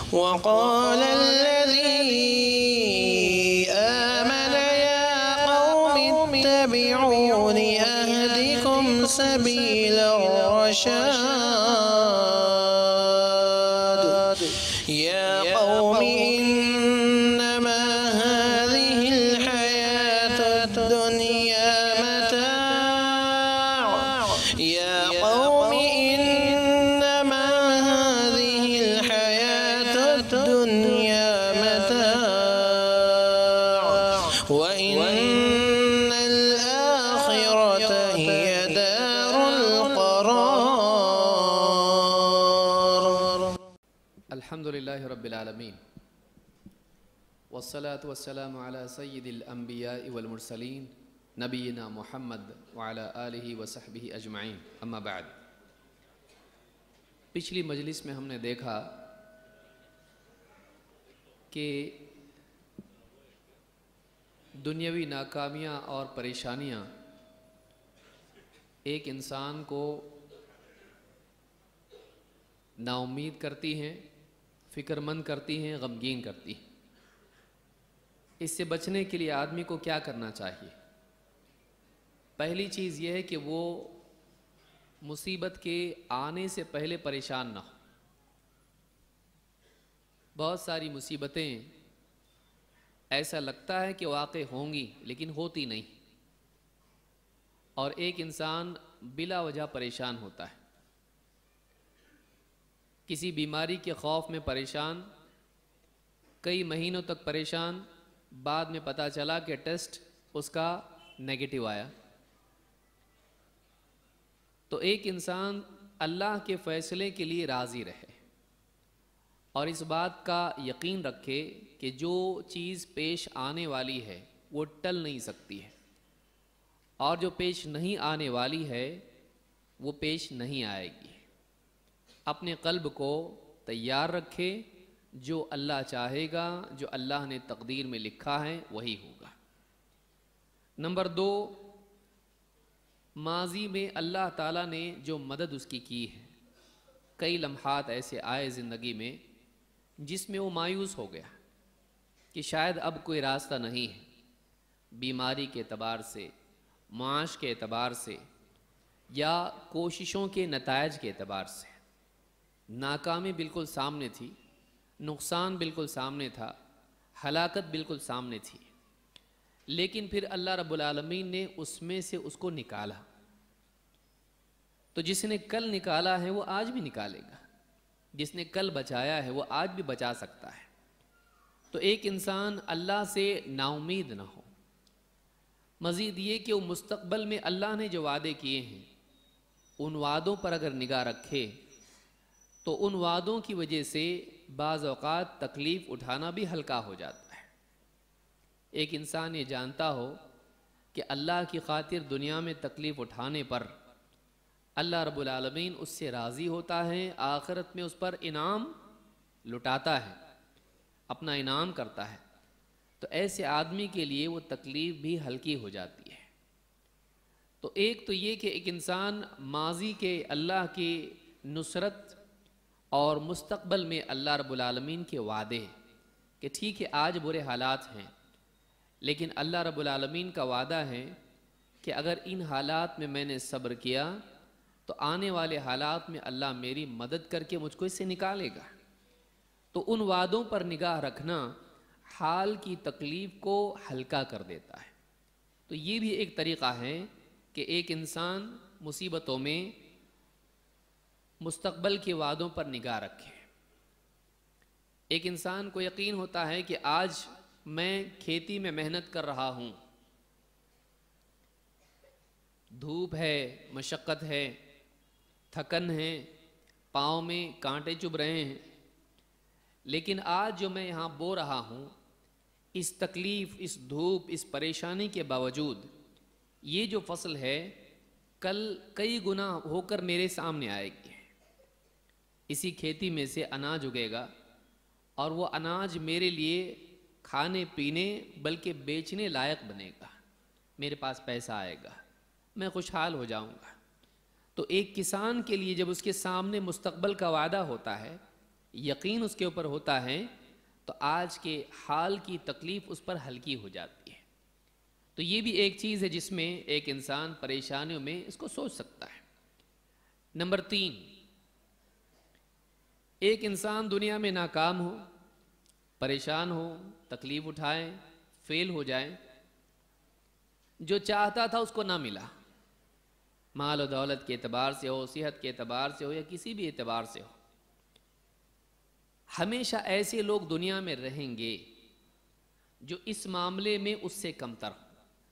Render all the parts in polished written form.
وقال الذي آمن يا قوم اتبعون أهدكم سبيل الرشاد يا قوم إنما هذه الحياة الدنيا متاع يا قوم إنما هذه الحياة الدنيا متاع وإن الآخرة هي دار القرار. الحمد لله رب العالمين والصلاة والسلام على سيد الأنبياء والمرسلين نبينا محمد وعلى آلہ وصحبہ اجمعین اما بعد. پچھلی مجلس میں ہم نے دیکھا کہ دنیاوی ناکامیاں اور پریشانیاں ایک انسان کو نا امید کرتی ہیں، فکر مند کرتی ہیں، غمگین کرتی ہیں. اس سے بچنے کے لیے آدمی کو کیا کرنا چاہیے؟ پہلی چیز یہ ہے کہ وہ مصیبت کے آنے سے پہلے پریشان نہ ہو. بہت ساری مصیبتیں ایسا لگتا ہے کہ واقع ہوں گی لیکن ہوتی نہیں، اور ایک انسان بلا وجہ پریشان ہوتا ہے. کسی بیماری کے خوف میں پریشان، کئی مہینوں تک پریشان، بعد میں پتہ چلا کہ ٹیسٹ اس کا نیگیٹو آیا. تو ایک انسان اللہ کے فیصلے کے لیے راضی رہے اور اس بات کا یقین رکھے کہ جو چیز پیش آنے والی ہے وہ ٹل نہیں سکتی ہے، اور جو پیش نہیں آنے والی ہے وہ پیش نہیں آئے گی. اپنے قلب کو تیار رکھے، جو اللہ چاہے گا، جو اللہ نے تقدیر میں لکھا ہے وہی ہوگا. نمبر 2، ماضی میں اللہ تعالیٰ نے جو مدد اس کی ہے، کئی لمحات ایسے آئے زندگی میں جس میں وہ مایوس ہو گیا کہ شاید اب کوئی راستہ نہیں ہے. بیماری کے اعتبار سے، معاش کے اعتبار سے، یا کوششوں کے نتائج کے اعتبار سے ناکامی بالکل سامنے تھی، نقصان بالکل سامنے تھا، ہلاکت بالکل سامنے تھی. لیکن پھر اللہ رب العالمین نے اس میں سے اس کو نکالا. تو جس نے کل نکالا ہے وہ آج بھی نکالے گا، جس نے کل بچایا ہے وہ آج بھی بچا سکتا ہے. تو ایک انسان اللہ سے نا امید نہ ہو. مزید یہ کہ وہ مستقبل میں اللہ نے جو وعدے کیے ہیں ان وعدوں پر اگر نگاہ رکھے تو ان وعدوں کی وجہ سے بعض اوقات تکلیف اٹھانا بھی ہلکا ہو جاتا ہے. ایک انسان یہ جانتا ہو کہ اللہ کی خاطر دنیا میں تکلیف اٹھانے پر اللہ رب العالمین اس سے راضی ہوتا ہے، آخرت میں اس پر انعام لٹاتا ہے، اپنا انعام کرتا ہے. تو ایسے آدمی کے لیے وہ تکلیف بھی ہلکی ہو جاتی ہے. تو ایک تو یہ کہ ایک انسان ماضی کے اللہ کی نصرت اور مستقبل میں اللہ رب العالمین کے وعدے کہ ٹھیک ہے آج برے حالات ہیں لیکن اللہ رب العالمین کا وعدہ ہے کہ اگر ان حالات میں نے صبر کیا تو آنے والے حالات میں اللہ میری مدد کر کے مجھ کو اس سے نکالے گا. تو ان وعدوں پر نگاہ رکھنا حال کی تکلیف کو ہلکا کر دیتا ہے. تو یہ بھی ایک طریقہ ہے کہ ایک انسان مصیبتوں میں مستقبل کے وعدوں پر نگاہ رکھے. ایک انسان کو یقین ہوتا ہے کہ آج میں کھیتی میں محنت کر رہا ہوں، دھوپ ہے، مشقت ہے، تھکن ہے، پاؤں میں کانٹے چبھ رہے ہیں، لیکن آج جو میں یہاں بو رہا ہوں اس تکلیف، اس دھوپ، اس پریشانی کے باوجود یہ جو فصل ہے کل کئی گنا ہو کر میرے سامنے آئے گی. اسی کھیتی میں سے اناج اگے گا اور وہ اناج میرے لیے کھانے پینے بلکہ بیچنے لائق بنے گا. میرے پاس پیسہ آئے گا، میں خوشحال ہو جاؤں گا. تو ایک کسان کے لیے جب اس کے سامنے مستقبل کا وعدہ ہوتا ہے یقین اس کے اوپر ہوتا ہے تو آج کے حال کی تکلیف اس پر ہلکی ہو جاتی ہے۔ تو یہ بھی ایک چیز ہے جس میں ایک انسان پریشانیوں میں اس کو سوچ سکتا ہے۔ نمبر 3، ایک انسان دنیا میں ناکام ہو، پریشان ہو، تکلیف اٹھائے، فیل ہو جائے، جو چاہتا تھا اس کو نہ ملا، مال و دولت کے اعتبار سے ہو، صحت کے اعتبار سے ہو یا کسی بھی اعتبار سے ہو، ہمیشہ ایسے لوگ دنیا میں رہیں گے جو اس معاملے میں اس سے کمتر ہو۔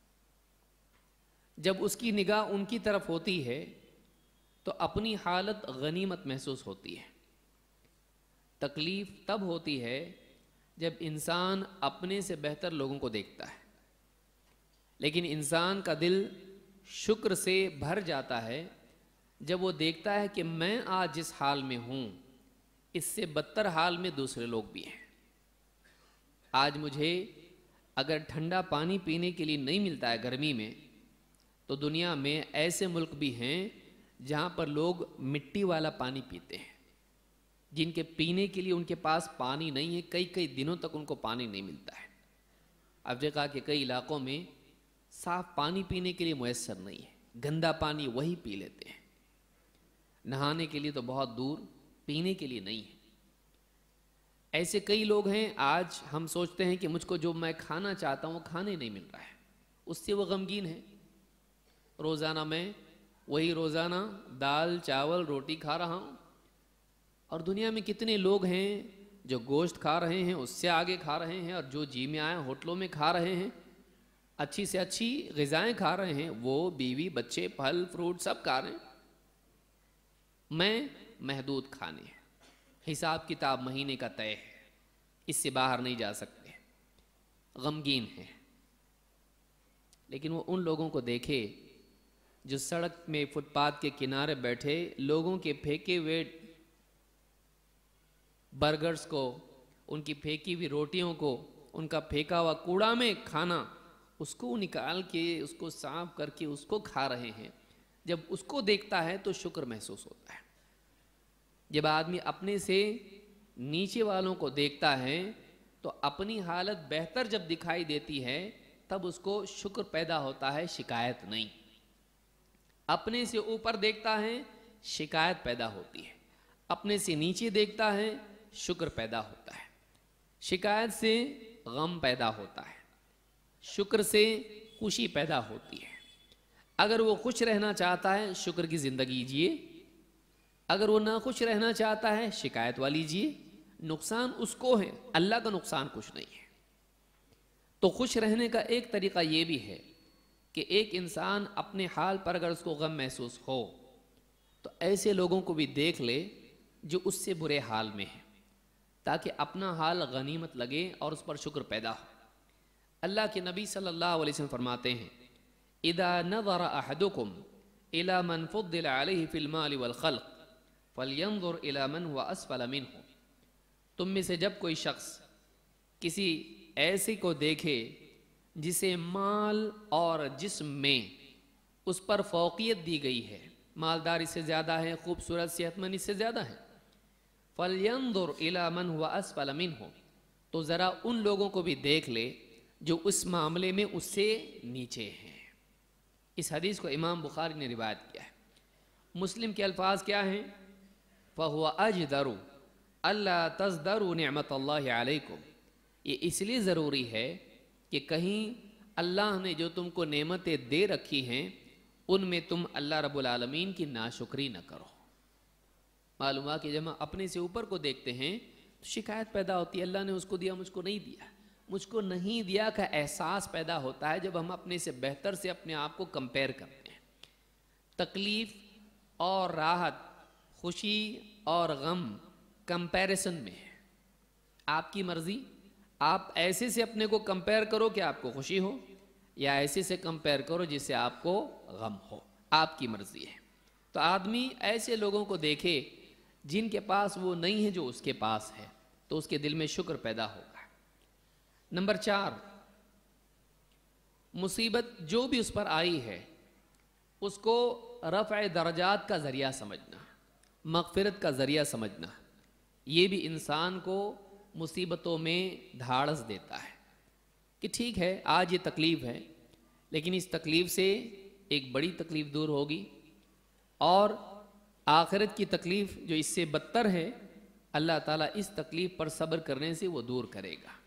جب اس کی نگاہ ان کی طرف ہوتی ہے تو اپنی حالت غنیمت محسوس ہوتی ہے۔ تکلیف تب ہوتی ہے جب انسان اپنے سے بہتر لوگوں کو دیکھتا ہے، لیکن انسان کا دل شکر سے بھر جاتا ہے جب وہ دیکھتا ہے کہ میں آج جس حال میں ہوں اس سے بدتر حال میں دوسرے لوگ بھی ہیں۔ آج مجھے اگر ٹھنڈا پانی پینے کے لیے نہیں ملتا ہے گرمی میں، تو دنیا میں ایسے ملک بھی ہیں جہاں پر لوگ مٹی والا پانی پیتے ہیں، جن کے پینے کے لیے ان کے پاس پانی نہیں ہے، کئی کئی دنوں تک ان کو پانی نہیں ملتا ہے۔ افریقہ کے کئی علاقوں میں صاف پانی پینے کے لیے میسر نہیں ہے، گندا پانی وہی پی لیتے ہیں، نہانے کے لیے تو بہت دور، پینے کے لیے نہیں ہے۔ ایسے کئی لوگ ہیں، آج ہم سوچتے ہیں کہ مجھ کو جو میں کھانا چاہتا ہوں وہ کھانے نہیں مل رہا ہے، اس سے وہ غمگین ہے۔ روزانہ میں وہی روزانہ دال چاول روٹی کھا رہا ہوں، اور دنیا میں کتنے لوگ ہیں جو گوشت کھا رہے ہیں، اس سے آگے کھا رہے ہیں، اور جو جی میں آئے ہوٹلوں میں کھا رہے ہیں، اچھی سے اچھی غذائیں کھا رہے ہیں، وہ بیوی بچے پھل فروٹ سب کھا رہے ہیں، میں محدود کھانے ہیں، حساب کتاب مہینے کا طے ہے، اس سے باہر نہیں جا سکتے، غمگین ہے۔ لیکن وہ ان لوگوں کو دیکھے جو سڑک میں فٹ پاتھ کے کنارے بیٹھے لوگوں کے پھینکے ہوئے برگرز کو، ان کی پھینکی ہوئی روٹیوں کو، ان کا پھینکا ہوا کوڑا میں کھانا، اس کو نکال کے اس کو صاف کر کے اس کو کھا رہے ہیں۔ جب اس کو دیکھتا ہے تو شکر محسوس ہوتا ہے۔ جب آدمی اپنے سے نیچے والوں کو دیکھتا ہے تو اپنی حالت بہتر جب دکھائی دیتی ہے تب اس کو شکر پیدا ہوتا ہے، شکایت نہیں۔ اپنے سے اوپر دیکھتا ہے شکایت پیدا ہوتی ہے، اپنے سے نیچے دیکھتا ہے شکر پیدا ہوتا ہے۔ شکایت سے غم پیدا ہوتا ہے، شکر سے خوشی پیدا ہوتی ہے۔ اگر وہ خوش رہنا چاہتا ہے شکر کی زندگی جیے، اگر وہ ناخوش رہنا چاہتا ہے شکایت والی جیے۔ نقصان اس کو ہے، اللہ کا نقصان کچھ نہیں ہے۔ تو خوش رہنے کا ایک طریقہ یہ بھی ہے کہ ایک انسان اپنے حال پر اگر اس کو غم محسوس ہو تو ایسے لوگوں کو بھی دیکھ لے جو اس سے برے حال میں ہیں، تاکہ اپنا حال غنیمت لگے اور اس پر شکر پیدا ہو۔ اللہ کے نبی صلی اللہ علیہ وسلم فرماتے ہیں، اذا نظر احدکم الى من فضل علیہ فی المال والخلق فلینظر الى من هو اسفل منہ۔ تم میں سے جب کوئی شخص کسی ایسے کو دیکھے جسے مال اور جسم میں اس پر فوقیت دی گئی ہے، مالدار اس سے زیادہ ہے، خوبصورت صحت مند اس سے زیادہ ہے، فَلْيَنْظُرْ إِلَى مَنْ هُوَ أَسْفَلَ مِنْهُ، تو ذرا ان لوگوں کو بھی دیکھ لے جو اس معاملے میں اس سے نیچے ہیں۔ اس حدیث کو امام بخاری نے روایت کیا ہے۔ مسلم کے الفاظ کیا ہیں؟ فَهُوَ أَجْدَرُ أَلَّا تَزْدَرُوا نِعْمَةَ اللَّهِ عَلَيْكُمْ، یہ اس لیے ضروری ہے کہ کہیں اللہ نے جو تم کو نعمتیں دے رکھی ہیں ان میں تم اللہ رب العالمین کی ناشکری نہ کرو۔ معلوم ہوا کہ جب ہم اپنے سے اوپر کو دیکھتے ہیں تو شکایت پیدا ہوتی ہے، اللہ نے اس کو دیا مجھ کو نہیں دیا، مجھ کو نہیں دیا کا احساس پیدا ہوتا ہے جب ہم اپنے سے بہتر سے اپنے آپ کو کمپیئر کرتے ہیں۔ تکلیف اور راحت، خوشی اور غم کمپیریسن میں ہے۔ آپ کی مرضی، آپ ایسے سے اپنے کو کمپیئر کرو کہ آپ کو خوشی ہو، یا ایسے سے کمپیئر کرو جس سے آپ کو غم ہو، آپ کی مرضی ہے۔ تو آدمی ایسے لوگوں کو دیکھے جن کے پاس وہ نہیں ہے جو اس کے پاس ہے، تو اس کے دل میں شکر پیدا ہوگا۔ نمبر 4، مصیبت جو بھی اس پر آئی ہے اس کو رفع درجات کا ذریعہ سمجھنا، مغفرت کا ذریعہ سمجھنا۔ یہ بھی انسان کو مصیبتوں میں دھاڑس دیتا ہے کہ ٹھیک ہے آج یہ تکلیف ہے، لیکن اس تکلیف سے ایک بڑی تکلیف دور ہوگی، اور آخرت کی تکلیف جو اس سے بدتر ہے اللہ تعالیٰ اس تکلیف پر صبر کرنے سے وہ دور کرے گا۔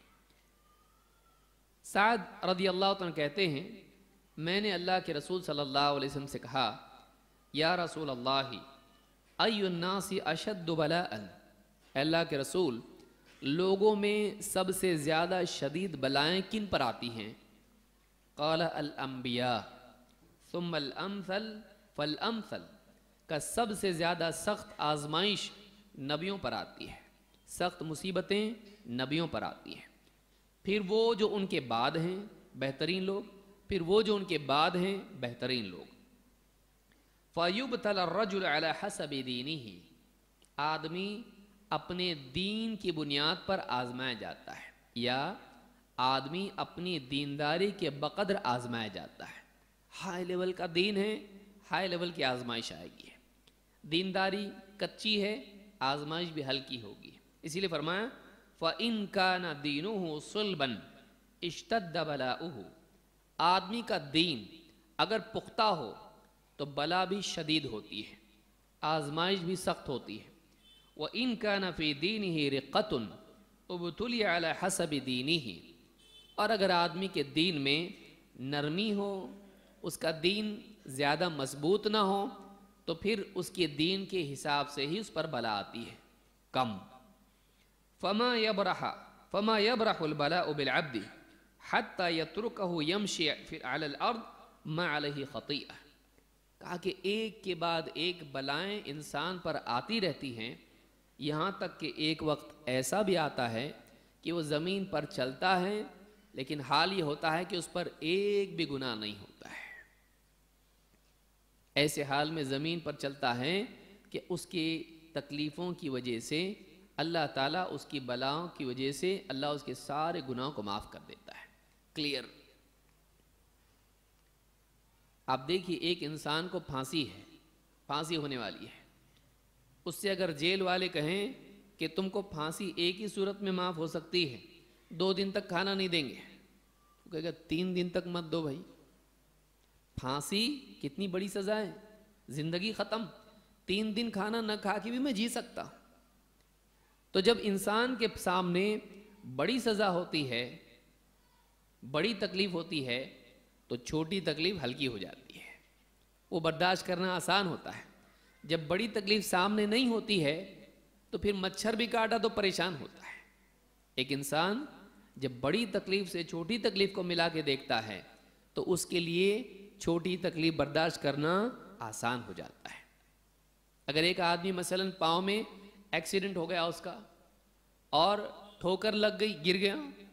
سعد رضی اللہ عنہ کہتے ہیں میں نے اللہ کے رسول صلی اللہ علیہ وسلم سے کہا یا رسول اللہ ای الناس اشد بلاء، اے اللہ کے رسول لوگوں میں سب سے زیادہ شدید بلائیں کن پر آتی ہیں؟ قال الانبیاء ثم الامثل فالامثل، کا سب سے زیادہ سخت آزمائش نبیوں پر آتی ہے، سخت مصیبتیں نبیوں پر آتی ہیں، پھر وہ جو ان کے بعد ہیں بہترین لوگ، پھر وہ جو ان کے بعد ہیں بہترین لوگ۔ فَيُبْتَلَى الرَّجُلُ عَلَى حَسَبِ دِينِهِ، آدمی اپنے دین کی بنیاد پر آزمایا جاتا ہے، یا آدمی اپنی دینداری کے بقدر آزمایا جاتا ہے۔ ہائی لیول کا دین ہے، ہائی لیول کی آزمائش آئے گی، دینداری کچی ہے آزمائش بھی ہلکی ہوگی، اسی لیے فرمایا فَإِن كَانَ دِينُهُ صُلْبًا اشْتَدَّ بَلَاؤُهُ، آدمی کا دین اگر پختہ ہو تو بلا بھی شدید ہوتی ہے، آزمائش بھی سخت ہوتی ہے۔ وَإِن كَانَ فِي دِينِهِ رِقَّةٌ ابْتُلِيَ عَلَى حَسَبِ دِينِهِ، اور اگر آدمی کے دین میں نرمی ہو، اس کا دین زیادہ مضبوط نہ ہو، تو پھر اس کے دین کے حساب سے ہی اس پر بلا آتی ہے کم۔ فَمَا يَبْرَحُ الْبَلَاءُ بِالْعَبْدِ حَتَّى يَتْرُكَهُ يَمْشِي عَلَى الْأَرْضِ مَا عَلَيْهِ خَطِيئَةٌ، کہا کہ ایک کے بعد ایک بلائیں انسان پر آتی رہتی ہیں، یہاں تک کہ ایک وقت ایسا بھی آتا ہے کہ وہ زمین پر چلتا ہے لیکن حال یہ ہوتا ہے کہ اس پر ایک بھی گناہ نہیں ہوتا ہے، ایسے حال میں زمین پر چلتا ہے کہ اس کی تکلیفوں کی وجہ سے اللہ تعالیٰ اس کی بلاؤں کی وجہ سے اللہ اس کے سارے گناہوں کو معاف کر دیتا ہے۔ کلیئر۔ آپ دیکھیے ایک انسان کو پھانسی ہے، پھانسی ہونے والی ہے، اس سے اگر جیل والے کہیں کہ تم کو پھانسی ایک ہی صورت میں معاف ہو سکتی ہے، 2 دن تک کھانا نہیں دیں گے، وہ کہے گا 3 دن تک مت دو بھائی، پھانسی کتنی بڑی سزا ہے، زندگی ختم، 3 دن کھانا نہ کھا کے بھی میں جی سکتا ہوں۔ تو جب انسان کے سامنے بڑی سزا ہوتی ہے، بڑی تکلیف ہوتی ہے، تو چھوٹی تکلیف ہلکی ہو جاتی ہے، وہ برداشت کرنا آسان ہوتا ہے۔ جب بڑی تکلیف سامنے نہیں ہوتی ہے تو پھر مچھر بھی کاٹا تو پریشان ہوتا ہے۔ ایک انسان جب بڑی تکلیف سے چھوٹی تکلیف کو ملا کے دیکھتا ہے تو اس کے لیے چھوٹی تکلیف برداشت کرنا آسان ہو جاتا ہے۔ اگر ایک آدمی مثلاً پاؤں میں ایکسیڈنٹ ہو گیا اس کا اور ٹھوکر لگ گئی، گر گیا،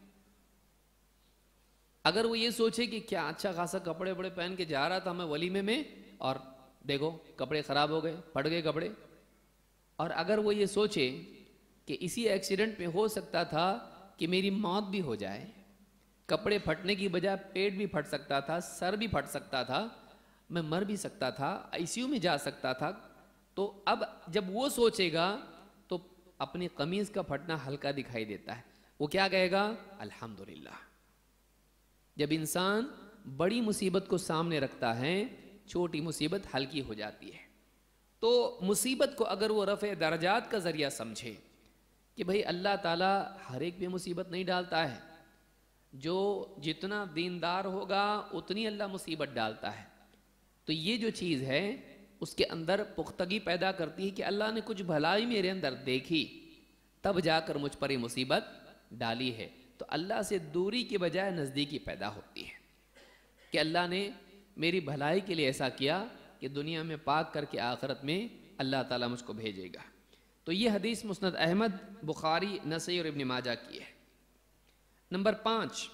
اگر وہ یہ سوچے کہ کیا اچھا خاصا کپڑے بڑے پہن کے جا رہا تھا میں ولیمے میں اور دیکھو کپڑے خراب ہو گئے، پھٹ گئے کپڑے، اور اگر وہ یہ سوچے کہ اسی ایکسیڈنٹ میں ہو سکتا تھا کہ میری موت بھی ہو جائے، کپڑے پھٹنے کی بجائے پیٹ بھی پھٹ سکتا تھا، سر بھی پھٹ سکتا تھا، میں مر بھی سکتا تھا، ICU میں جا سکتا تھا، تو اب جب وہ سوچے گا تو اپنی قمیض کا پھٹنا ہلکا دکھائی دیتا ہے، وہ کیا کہے گا؟ الحمدللہ۔ جب انسان بڑی مصیبت کو سامنے رکھتا ہے چھوٹی مصیبت ہلکی ہو جاتی ہے۔ تو مصیبت کو اگر وہ رفع درجات کا ذریعہ سمجھے کہ بھئی اللہ تعالیٰ ہر ایک پہ مصیبت نہیں ڈالتا ہے، جو جتنا دیندار ہوگا اتنی اللہ مصیبت ڈالتا ہے، تو یہ جو چیز ہے اس کے اندر پختگی پیدا کرتی ہے کہ اللہ نے کچھ بھلائی میرے اندر دیکھی تب جا کر مجھ پر یہ مصیبت ڈالی ہے، تو اللہ سے دوری کے بجائے نزدیکی پیدا ہوتی ہے کہ اللہ نے میری بھلائی کے لیے ایسا کیا کہ دنیا میں پاک کر کے آخرت میں اللہ تعالیٰ مجھ کو بھیجے گا۔ تو یہ حدیث مسند احمد، بخاری، نسائی اور ابن ماجہ کی ہے۔ نمبر 5،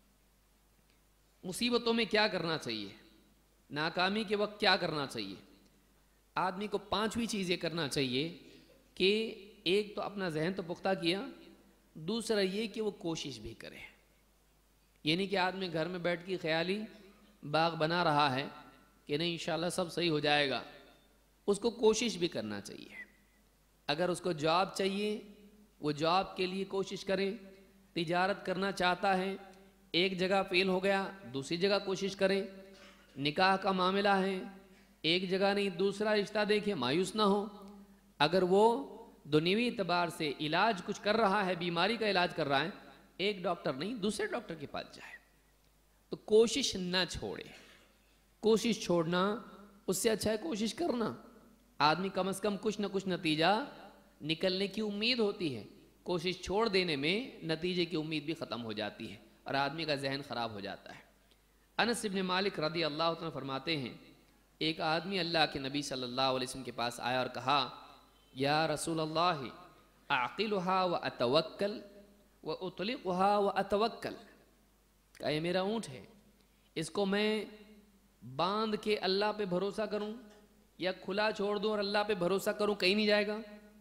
مصیبتوں میں کیا کرنا چاہیے، ناکامی کے وقت کیا کرنا چاہیے؟ آدمی کو 5ویں چیز یہ کرنا چاہیے کہ ایک تو اپنا ذہن تو پختہ کیا، دوسرا یہ کہ وہ کوشش بھی کرے، یعنی کہ آدمی گھر میں بیٹھ کے خیالی باغ بنا رہا ہے کہ نہیں انشاءاللہ سب صحیح ہو جائے گا، اس کو کوشش بھی کرنا چاہیے۔ اگر اس کو جاب چاہیے وہ جاب کے لیے کوشش کرے، تجارت کرنا چاہتا ہے، ایک جگہ فیل ہو گیا دوسری جگہ کوشش کرے، نکاح کا معاملہ ہے ایک جگہ نہیں دوسرا رشتہ دیکھے، مایوس نہ ہو۔ اگر وہ دنیوی اعتبار سے علاج کچھ کر رہا ہے، بیماری کا علاج کر رہا ہے، ایک ڈاکٹر نہیں دوسرے ڈاکٹر کے پاس جائے، تو کوشش نہ چھوڑے۔ کوشش چھوڑنا اس سے اچھا ہے کوشش کرنا۔ آدمی کم از کم کچھ نہ کچھ نتیجہ نکلنے کی امید ہوتی ہے، کوشش چھوڑ دینے میں نتیجے کی امید بھی ختم ہو جاتی ہے اور آدمی کا ذہن خراب ہو جاتا ہے۔ انس بن مالک رضی اللہ عنہ فرماتے ہیں، ایک آدمی اللہ کے نبی صلی اللہ علیہ وسلم کے پاس آیا اور کہا، یا رسول اللہ اعقلها واتوکل واطلقها واتوکل، کہا یہ میرا اونٹ ہے، اس کو میں باندھ کے اللہ پہ بھروسہ کروں یا کھلا چھوڑ دوں اور اللہ پہ بھروسہ کروں، کہیں نہیں جائے گا،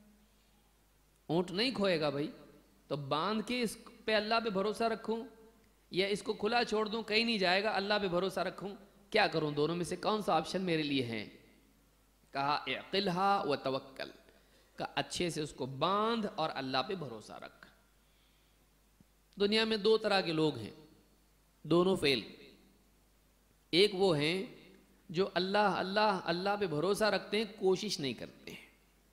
اونٹ نہیں کھوئے گا بھائی، تو باندھ کے اس پہ اللہ پہ بھروسہ رکھوں یا اس کو کھلا چھوڑ دوں، کہیں نہیں جائے گا، اللہ پہ بھروسہ رکھوں، کیا کروں، دونوں میں سے کون سا آپشن میرے لیے ہے؟ کہا اعقلھا وتوکل، کہا اچھے سے اس کو باندھ اور اللہ پہ بھروسہ رکھ۔ دنیا میں دو طرح کے لوگ ہیں، دونوں فیل۔ ایک وہ ہیں جو اللہ پہ بھروسہ رکھتے ہیں، کوشش نہیں کرتے ہیں۔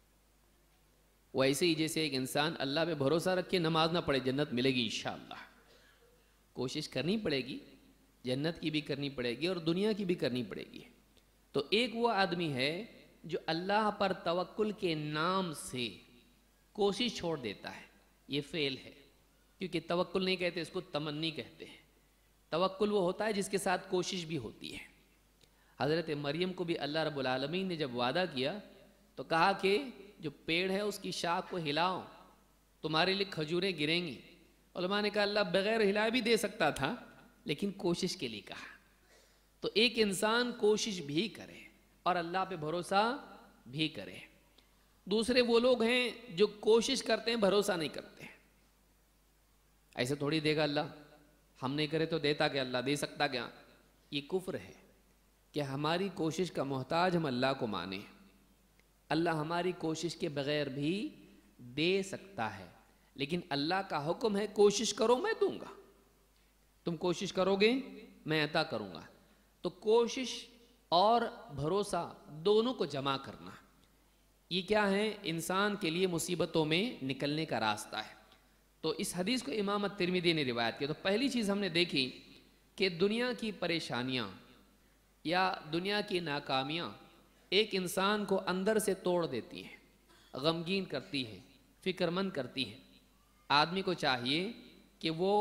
وہ ایسے ہی جیسے ایک انسان اللہ پہ بھروسہ رکھ کے نماز نہ پڑھے، جنت ملے گی انشاءاللہ، کوشش کرنی پڑے گی، جنت کی بھی کرنی پڑے گی اور دنیا کی بھی کرنی پڑے گی۔ تو ایک وہ آدمی ہے جو اللہ پر توکل کے نام سے کوشش چھوڑ دیتا ہے، یہ فیل ہے، کیونکہ توکل نہیں کہتے، اس کو تمنی کہتے ہیں۔ توکل وہ ہوتا ہے جس کے ساتھ کوشش بھی ہوتی ہے۔ حضرت مریم کو بھی اللہ رب العالمین نے جب وعدہ کیا تو کہا کہ جو پیڑ ہے اس کی شاخ کو ہلاؤ، تمہارے لیے کھجوریں گریں گی۔ علماء نے کہا اللہ بغیر ہلائے بھی دے سکتا تھا، لیکن کوشش کے لیے کہا۔ تو ایک انسان کوشش بھی کرے اور اللہ پہ بھروسہ بھی کرے۔ دوسرے وہ لوگ ہیں جو کوشش کرتے ہیں بھروسہ نہیں کرتے۔ ایسے تھوڑی دے گا اللہ، ہم نہیں کرے تو دیتا کیا، اللہ دے سکتا کیا؟ یہ کفر ہے کہ ہماری کوشش کا محتاج ہم اللہ کو مانیں۔ اللہ ہماری کوشش کے بغیر بھی دے سکتا ہے، لیکن اللہ کا حکم ہے کوشش کرو میں دوں گا، تم کوشش کرو گے میں عطا کروں گا۔ تو کوشش اور بھروسہ دونوں کو جمع کرنا، یہ کیا ہے؟ انسان کے لیے مصیبتوں میں نکلنے کا راستہ ہے۔ تو اس حدیث کو امام الترمذی نے روایت کیا۔ تو پہلی چیز ہم نے دیکھی کہ دنیا کی پریشانیاں یا دنیا کی ناکامیاں ایک انسان کو اندر سے توڑ دیتی ہیں، غمگین کرتی ہیں، فکر مند کرتی ہیں۔ آدمی کو چاہیے کہ وہ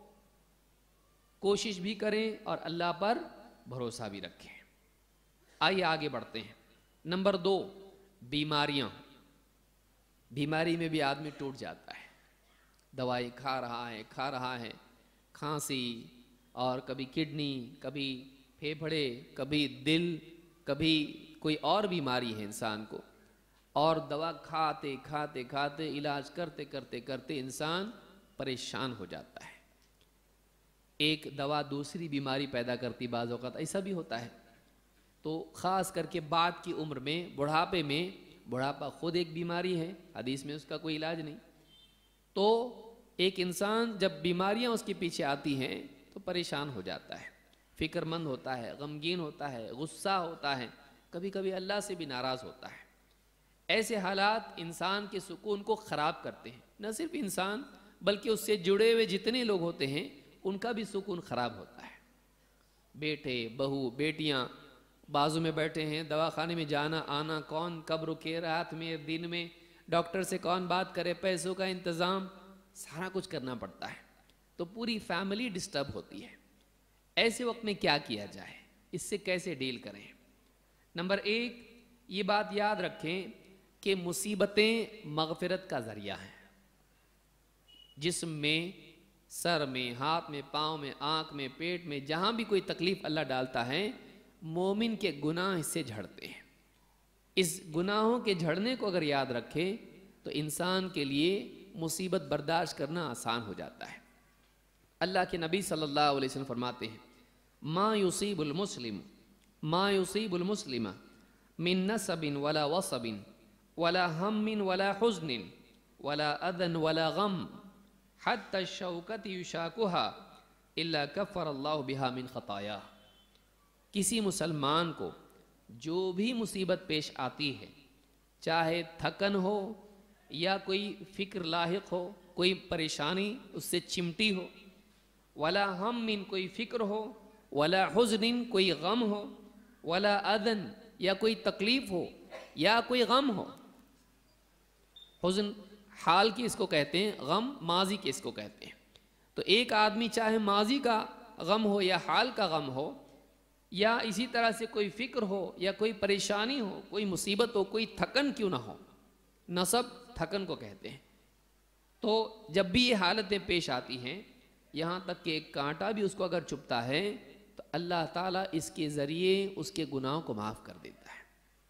کوشش بھی کریں اور اللہ پر بھروسہ بھی رکھیں۔ آئیے آگے بڑھتے ہیں۔ نمبر 2، بیماریاں۔ بیماری میں بھی آدمی ٹوٹ جاتا ہے، دوائی کھا رہا ہے، کھانسی اور کبھی کڈنی، کبھی پھیپھڑے، کبھی دل، کبھی کوئی اور بیماری ہے انسان کو، اور دوا کھاتے علاج کرتے انسان پریشان ہو جاتا ہے۔ ایک دوا دوسری بیماری پیدا کرتی، بعض اوقات ایسا بھی ہوتا ہے۔ تو خاص کر کے بعد کی عمر میں، بڑھاپا خود ایک بیماری ہے، حدیث میں اس کا کوئی علاج نہیں۔ تو ایک انسان جب بیماریاں اس کے پیچھے آتی ہیں تو پریشان ہو جاتا ہے، فکر مند ہوتا ہے، غمگین ہوتا ہے، غصہ ہوتا ہے، کبھی کبھی اللہ سے بھی ناراض ہوتا ہے۔ ایسے حالات انسان کے سکون کو خراب کرتے ہیں، نہ صرف انسان بلکہ اس سے جڑے ہوئے جتنے لوگ ہوتے ہیں ان کا بھی سکون خراب ہوتا ہے۔ بیٹے، بہو، بیٹیاں بازو میں بیٹھے ہیں، دواخانے میں جانا آنا، کون کب رکے، رات میں دن میں، ڈاکٹر سے کون بات کرے، پیسوں کا انتظام، سارا کچھ کرنا پڑتا ہے، تو پوری فیملی ڈسٹرب ہوتی ہے۔ ایسے وقت میں کیا کیا جائے، اس سے کیسے ڈیل کریں؟ نمبر 1، یہ بات یاد رکھیں کہ مصیبتیں مغفرت کا ذریعہ ہیں۔ جسم میں، سر میں، ہاتھ میں، پاؤں میں، آنکھ میں، پیٹ میں، جہاں بھی کوئی تکلیف اللہ ڈالتا ہے، مومن کے گناہ اس سے جھڑتے ہیں۔ اس گناہوں کے جھڑنے کو اگر یاد رکھے تو انسان کے لیے مصیبت برداشت کرنا آسان ہو جاتا ہے۔ اللہ کے نبی صلی اللہ علیہ وسلم فرماتے ہیں، ما یصیب المسلم من نصب ولا وصب ولا ہم ولا حزن वला अदन वला गम हत्ता शौकत युशाकुहा इल्ला कफ़र अल्लाहु बिहा मिन खताया। किसी मुसलमान को जो भी मुसीबत पेश आती है, चाहे थकन हो या कोई फ़िक्र लाहिक हो, कोई परेशानी उससे चिमटी हो, वला हम्मिन कोई फ़िक्र हो, वला हुज़्निन कोई गम हो, वला अदन या कोई तकलीफ़ हो या कोई गम हो। हुज़्न हाल की इसको कहते हैं, गम माजी के इसको कहते हैं। तो एक आदमी चाहे माजी का गम हो या हाल का गम हो, या इसी तरह से कोई फ़िक्र हो या कोई परेशानी हो, कोई मुसीबत हो, कोई थकन क्यों ना हो, नसब थकन को कहते हैं। तो जब भी ये हालतें पेश आती हैं, यहाँ तक कि एक कांटा भी उसको अगर चुभता है तो अल्लाह ताला इसके ज़रिए उसके गुनाहों को माफ़ कर देता है।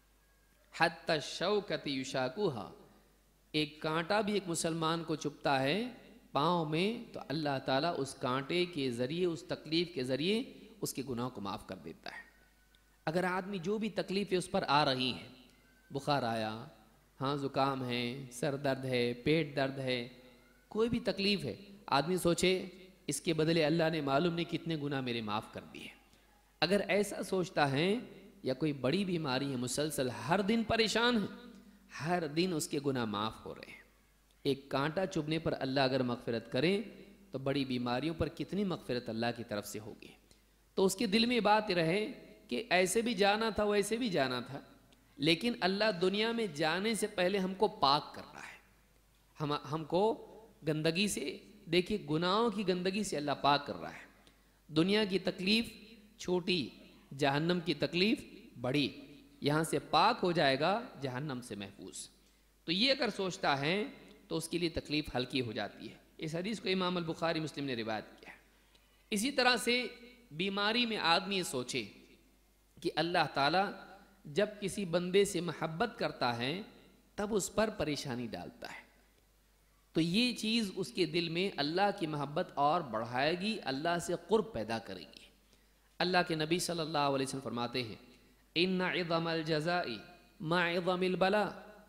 हत्ता शौकत युशाकुहा, एक कांटा भी एक मुसलमान को चुभता है पाँव में, तो अल्लाह ताला उस कांटे के ज़रिए, उस तकलीफ़ के ज़रिए उसके गुनाह को माफ़ कर देता है। अगर आदमी जो भी तकलीफ़ें उस पर आ रही हैं, बुखार आया, हाँ ज़ुकाम है, सर दर्द है, पेट दर्द है, कोई भी तकलीफ़ है, आदमी सोचे इसके बदले अल्लाह ने मालूम नहीं कितने गुनाह मेरे माफ़ कर दिए। अगर ऐसा सोचता है, या कोई बड़ी बीमारी है, मुसलसल हर दिन परेशान है, हर दिन उसके गुनाह माफ़ हो रहे हैं। एक कांटा चुभने पर अल्लाह अगर मग़फ़िरत करे तो बड़ी बीमारियों पर कितनी मग़फ़िरत अल्लाह की तरफ से होगी। तो उसके दिल में बात रहे कि ऐसे भी जाना था, वैसे भी जाना था, लेकिन अल्लाह दुनिया में जाने से पहले हमको पाक कर रहा है। हमको गंदगी से, देखिए गुनाहों की गंदगी से अल्लाह पाक कर रहा है। दुनिया की तकलीफ़ छोटी, जहन्नम की तकलीफ़ बड़ी, यहाँ से पाक हो जाएगा, जहन्नम से महफूज। तो ये अगर सोचता है तो उसके लिए तकलीफ़ हल्की हो जाती है। इस हदीस को इमाम अल बुखारी मुस्लिम ने रिवायत किया है। इसी तरह से बीमारी में आदमी ये सोचे कि अल्लाह ताला जब किसी बंदे से मोहब्बत करता है तब उस पर परेशानी डालता है, तो ये चीज़ उसके दिल में अल्लाह की मोहब्बत और बढ़ाएगी, अल्लाह से क़ुर्ब पैदा करेगी। अल्लाह के नबी सल्लल्लाहु अलैहि वसल्लम फरमाते हैं, इन्ना इज़मल जज़ाई मा इज़मिल बला,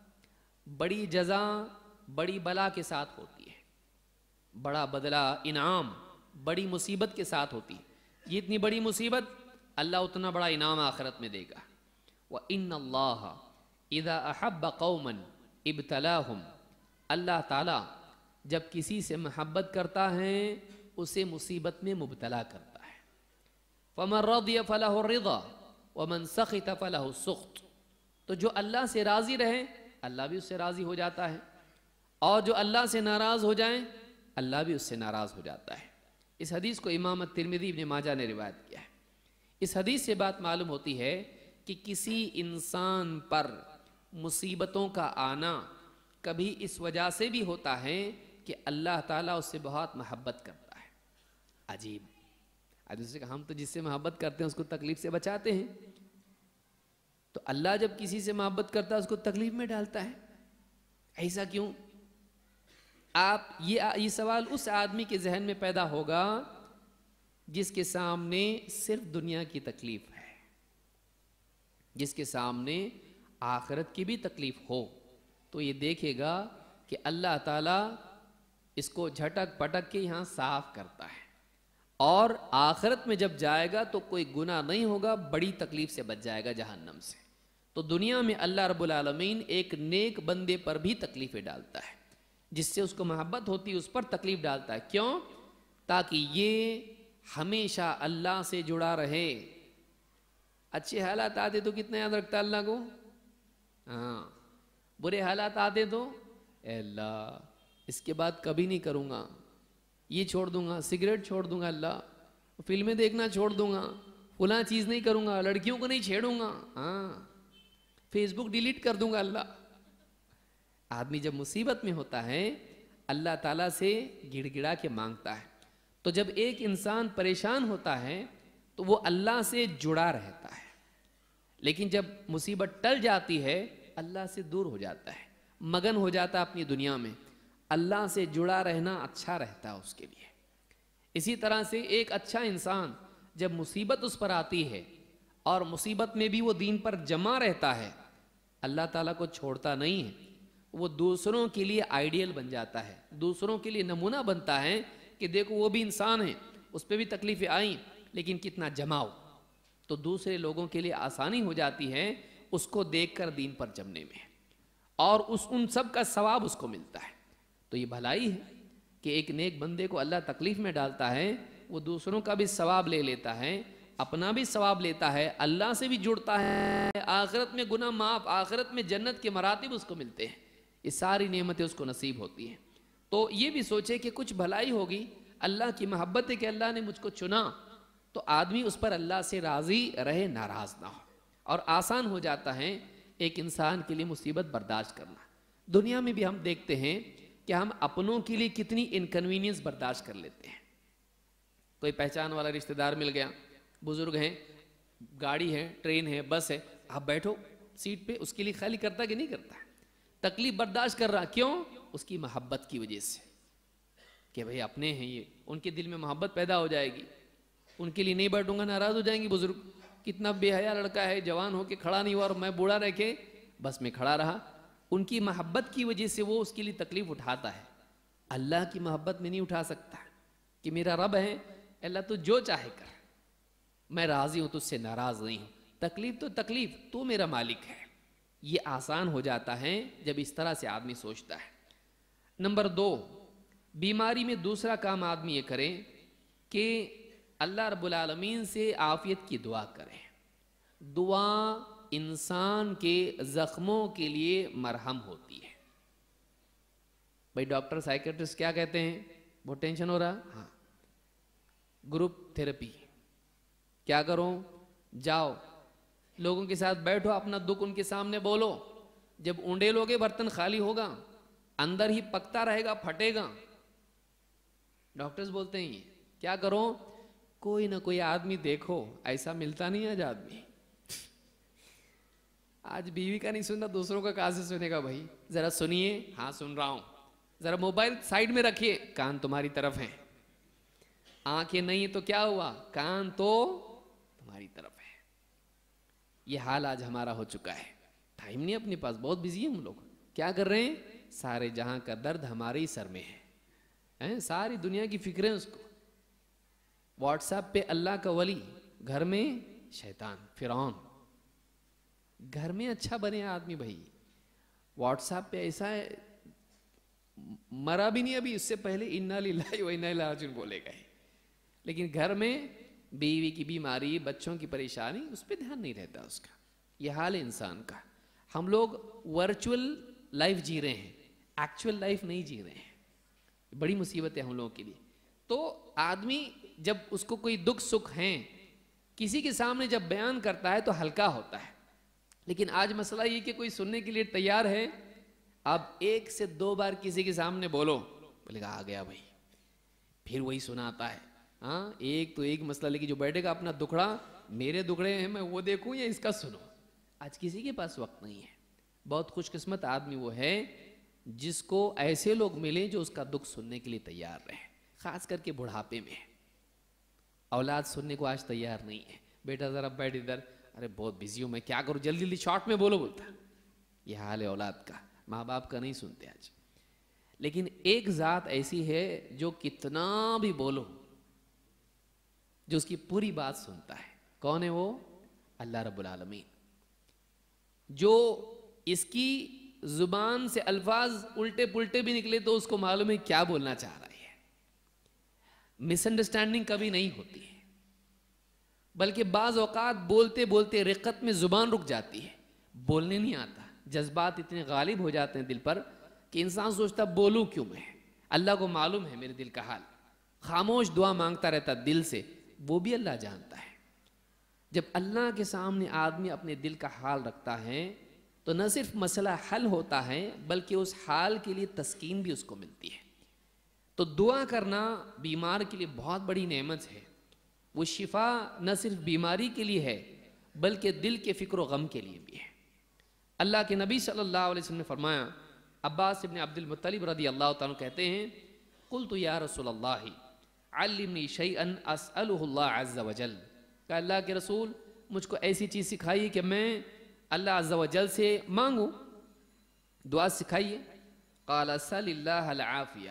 बड़ी जज़ा बड़ी बला के साथ होती है, बड़ा बदला इनाम बड़ी मुसीबत के साथ होती है। ये इतनी बड़ी मुसीबत, अल्लाह उतना बड़ा इनाम आखिरत में देगा। व इन्नल्लाह इज़ा अहब्ब कौमन इब्तलाहुम, अल्लाह ताला जब किसी से मोहब्बत करता है उसे मुसीबत में मुब्तला करता है। फमन रदिय फलहु रिदा वमन सखित फलहु सुख्त, तो जो अल्लाह से राज़ी रहे अल्लाह भी उससे राज़ी हो जाता है, और जो अल्लाह से नाराज़ हो जाए अल्लाह भी उससे नाराज़ हो जाता है। इस हदीस को इमाम तिरमिज़ी इब्न माजा ने रिवायत किया है। इस हदीस से बात मालूम होती है कि किसी इंसान पर मुसीबतों का आना कभी इस वजह से भी होता है कि अल्लाह ताला उससे बहुत मोहब्बत करता है। अजीब, दूसरे का हम तो जिससे मोहब्बत करते हैं उसको तकलीफ से बचाते हैं, तो अल्लाह जब किसी से मोहब्बत करता है उसको तकलीफ में डालता है, ऐसा क्यों? आप ये सवाल उस आदमी के जहन में पैदा होगा जिसके सामने सिर्फ दुनिया की तकलीफ है, जिसके सामने आखिरत की भी तकलीफ हो, तो ये देखेगा कि अल्लाह ताला इसको झटक पटक के यहाँ साफ करता है, और आखिरत में जब जाएगा तो कोई गुनाह नहीं होगा, बड़ी तकलीफ से बच जाएगा जहन्नम से। तो दुनिया में अल्लाह रब्बुल आलमीन एक नेक बंदे पर भी तकलीफ़ें डालता है, जिससे उसको मोहब्बत होती है उस पर तकलीफ़ डालता है। क्यों? ताकि ये हमेशा अल्लाह से जुड़ा रहे। अच्छे हालात आते तो कितना याद रखता अल्लाह को, हाँ, बुरे हालात आते तो अल्लाह इसके बाद कभी नहीं करूँगा, ये छोड़ दूंगा, सिगरेट छोड़ दूंगा, अल्लाह फिल्में देखना छोड़ दूंगा, फलां चीज़ नहीं करूँगा, लड़कियों को नहीं छेड़ूंगा, हाँ, फेसबुक डिलीट कर दूंगा, अल्लाह। आदमी जब मुसीबत में होता है अल्लाह ताला से गिड़गिड़ा के मांगता है। तो जब एक इंसान परेशान होता है तो वो अल्लाह से जुड़ा रहता है, लेकिन जब मुसीबत टल जाती है अल्लाह से दूर हो जाता है, मगन हो जाता है अपनी दुनिया में। अल्लाह से जुड़ा रहना अच्छा रहता है उसके लिए। इसी तरह से एक अच्छा इंसान जब मुसीबत उस पर आती है और मुसीबत में भी वो दीन पर जमा रहता है, अल्लाह ताला को छोड़ता नहीं है, وہ دوسروں کے لیے آئیڈیل بن جاتا ہے، دوسروں کے لیے نمونہ بنتا ہے کہ دیکھو وہ بھی انسان ہے، اس پہ بھی تکلیفیں آئیں لیکن کتنا جماؤ، تو دوسرے لوگوں کے لیے آسانی ہو جاتی ہے اس کو دیکھ کر دین پر جمنے میں، اور ان سب کا ثواب اس کو ملتا ہے۔ تو یہ بھلائی ہے کہ ایک نیک بندے کو اللہ تکلیف میں ڈالتا ہے، وہ دوسروں کا بھی ثواب لے لیتا ہے، اپنا بھی ثواب لیتا ہے، اللہ سے بھی جڑتا ہے، آخرت میں گناہ معاف، آخرت میں جنت کے مراتب اس کو ملتے ہیں، یہ ساری نعمتیں اس کو نصیب ہوتی ہیں۔ تو یہ بھی سوچے کہ کچھ بھلائی ہوگی، اللہ کی محبت ہے کہ اللہ نے مجھ کو چنا، تو آدمی اس پر اللہ سے راضی رہے، ناراض نہ ہو، اور آسان ہو جاتا ہے ایک انسان کے لیے مصیبت برداشت کرنا۔ دنیا میں بھی ہم دیکھتے ہیں کہ ہم اپنوں کے لیے کتنی انکنوینئنس برداشت کر لیتے ہیں۔ کوئی پہچان والا رشتہ دار مل گیا، بزرگ ہیں، گاڑی ہے، ٹرین ہے، بس ہے، آپ بیٹھو سیٹ پہ، اس کے لیے خالی کرتا کہ نہیں کرتا؟ تکلیف برداشت کر رہا، کیوں؟ اس کی محبت کی وجہ سے، کہ بھئی اپنے ہیں یہ، ان کے دل میں محبت پیدا ہو جائے گی، ان کے لیے نہیں بیٹھوں گا ناراض ہو جائیں گے بزرگ، کتنا بے حیا لڑکا ہے، جوان ہو کے کھڑا نہیں ہوا اور میں بوڑھا رہ کے بس میں کھڑا رہا۔ ان کی محبت کی وجہ سے وہ اس کے لیے تکلیف اٹھاتا ہے، اللہ کی محبت میں نہیں اٹھا سکتا کہ میرا رب ہے، اللہ تو جو چاہے کر، میں راضی ہوں، تجھ سے ناراض نہیں ہوں، تکلیف تو تکلیف، تو میرا مالک ہے۔ یہ آسان ہو جاتا ہے جب اس طرح سے آدمی سوچتا ہے۔ نمبر 2، بیماری میں دوسرا کام آدمی یہ کرے کہ اللہ رب العالمین سے عافیت کی دعا کرے۔ دعا انسان کے زخموں کے لیے مرہم ہوتی ہے۔ بھائی ڈاکٹر سائیکٹرسٹ کیا کہتے ہیں؟ بہت ٹینشن ہو رہا، ہاں گروپ تھیراپی، کیا کرو؟ جاؤ لوگوں کے ساتھ بیٹھو، اپنا دکھ ان کے سامنے بولو، جب اونڈے لوگے برتن خالی ہوگا، اندر ہی پکتا رہے گا، پھٹے گا۔ ڈاکٹرز بولتے ہیں یہ کیا کرو؟ کوئی نہ کوئی آدمی دیکھو، ایسا ملتا نہیں آج آدمی، آج بیوی کا نہیں سننا دوسروں کا کہاں سے سنے گا؟ بھائی ذرا سنیے، ہاں سن رہا ہوں، ذرا موبائل سائیڈ میں رکھیے، کان تمہاری طرف ہے، آنکھیں نہیں تو کیا ہوا، کان تو تمہاری طرف ہے۔ یہ حال آج ہمارا ہو چکا ہے، ٹائم نہیں اپنے پاس، بہت بزی ہیں ہم لوگ، کیا کر رہے ہیں؟ سارے جہاں کا درد ہمارے ہی سر میں ہے، ساری دنیا کی فکریں اس کو، واٹس ایپ پہ اللہ کا ولی، گھر میں شیطان فرعون، گھر میں اچھا بنے آدمی بھائی، واٹس ایپ پہ ایسا ہے، مرا بھی نہیں ابھی، اس سے پہلے انا للہ و انا الیہ راجعون بولے گئے، لیکن گھر میں بیوی کی بیماری، بچوں کی پریشانی، اس پہ دھیان نہیں رہتا اس کا۔ یہ حال ہے انسان کا، ہم لوگ ورچوئل لائف جی رہے ہیں، ایکچوئل لائف نہیں جی رہے ہیں، بڑی مصیبت ہے ہم لوگوں کے لیے۔ تو آدمی جب اس کو کوئی دکھ سکھ ہیں کسی کے سامنے جب بیان کرتا ہے تو ہلکا ہوتا ہے، لیکن آج مسئلہ یہ کہ کوئی سننے کے لیے تیار ہے؟ آپ 1 سے 2 بار کسی کے سامنے بولو، بولے گا آ گیا بھائی، پھر وہی سناتا ہے، ہاں ایک تو ایک مسئلہ، لیکن جو بیٹھے گا اپنا دکھڑا، میرے دکھڑے ہیں میں وہ دیکھوں یا اس کا سنوں، آج کسی کے پاس وقت نہیں ہے۔ بہت خوش قسمت آدمی وہ ہے جس کو ایسے لوگ ملیں جو اس کا دکھ سننے کے لیے تیار رہے، خاص کر کے بڑھاپے میں۔ اولاد سننے کو آج تیار نہیں ہے، بیٹا ذرا بیٹھ ادھر، ارے بہت بزی ہوں میں، کیا کروں، جلدی جلدی شارٹ میں بولو، بولتا۔ یہ حال ہے اولاد کا، ماں باپ کا نہیں سنتے آج۔ لیکن ایک ذات ایسی ہے جو کتنا بھی بولو، جو اس کی پوری بات سنتا ہے، کون ہے وہ؟ اللہ رب العالمین، جو اس کی زبان سے الفاظ الٹے پلٹے بھی نکلے تو اس کو معلوم ہے کیا بولنا چاہ رہا ہے، مس انڈرسٹینڈنگ کبھی نہیں ہوتی ہے، بلکہ بعض اوقات بولتے بولتے رقت میں زبان رک جاتی ہے، بولنے نہیں آتا، جذبات اتنے غالب ہو جاتے ہیں دل پر کہ انسان سوچتا بولوں کیوں میں، اللہ کو معلوم ہے میرے دل کا حال، خاموش دعا مانگتا رہتا دل سے، وہ بھی اللہ جانتا ہے۔ جب اللہ کے سامنے آدمی اپنے دل کا حال رکھتا ہے تو نہ صرف مسئلہ حل ہوتا ہے بلکہ اس حال کے لیے تسکین بھی اس کو ملتی ہے۔ تو دعا کرنا بیمار کے لیے بہت بڑی نعمت ہے، وہ شفا نہ صرف بیماری کے لیے ہے بلکہ دل کے فکر و غم کے لیے بھی ہے۔ اللہ کے نبی صلی اللہ علیہ وسلم نے فرمایا، عباس ابن عبد المطلب رضی اللہ تعالیٰ کہتے ہیں، قلت یا رسول اللہ علمنی شیئا اسألہ اللہ عز وجل، کہ اللہ کے رسول مجھ کو ایسی چیز سکھائیے کہ میں اللہ عز و جل سے مانگوں، دعا سکھائیے. قال سل اللہ العافیہ،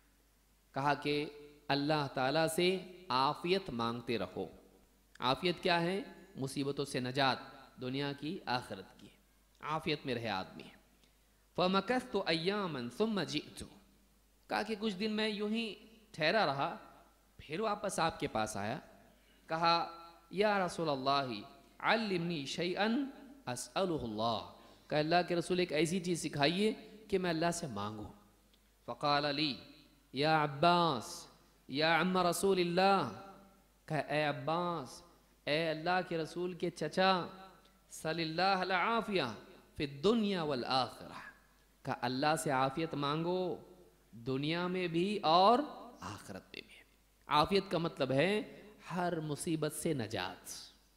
کہا کہ اللہ تعالیٰ سے عافیت مانگتے رہو. عافیت کیا ہے؟ مصیبتوں سے نجات، دنیا کی آخرت کی، عافیت میں رہے آدمی. فمکثت ایاما ثم جئت، کہا کہ کچھ دن میں یوں ہی ٹھہرا رہا، پھر واپس آپ کے پاس آیا. کہا یا رسول اللہ علمنی شیئا اسألہ اللہ، کہ اللہ کے رسول ایک ایسی چیز سکھائیے کہ میں اللہ سے مانگوں. فقال لی یا عباس یا عم رسول اللہ، کہ اے عباس، اے اللہ کے رسول کے چچا، صلی اللہ العافیہ فی الدنیا والآخرہ، کہ اللہ سے عافیت مانگو دنیا میں بھی اور آخرت میں بھی. عافیت کا مطلب ہے ہر مصیبت سے نجات،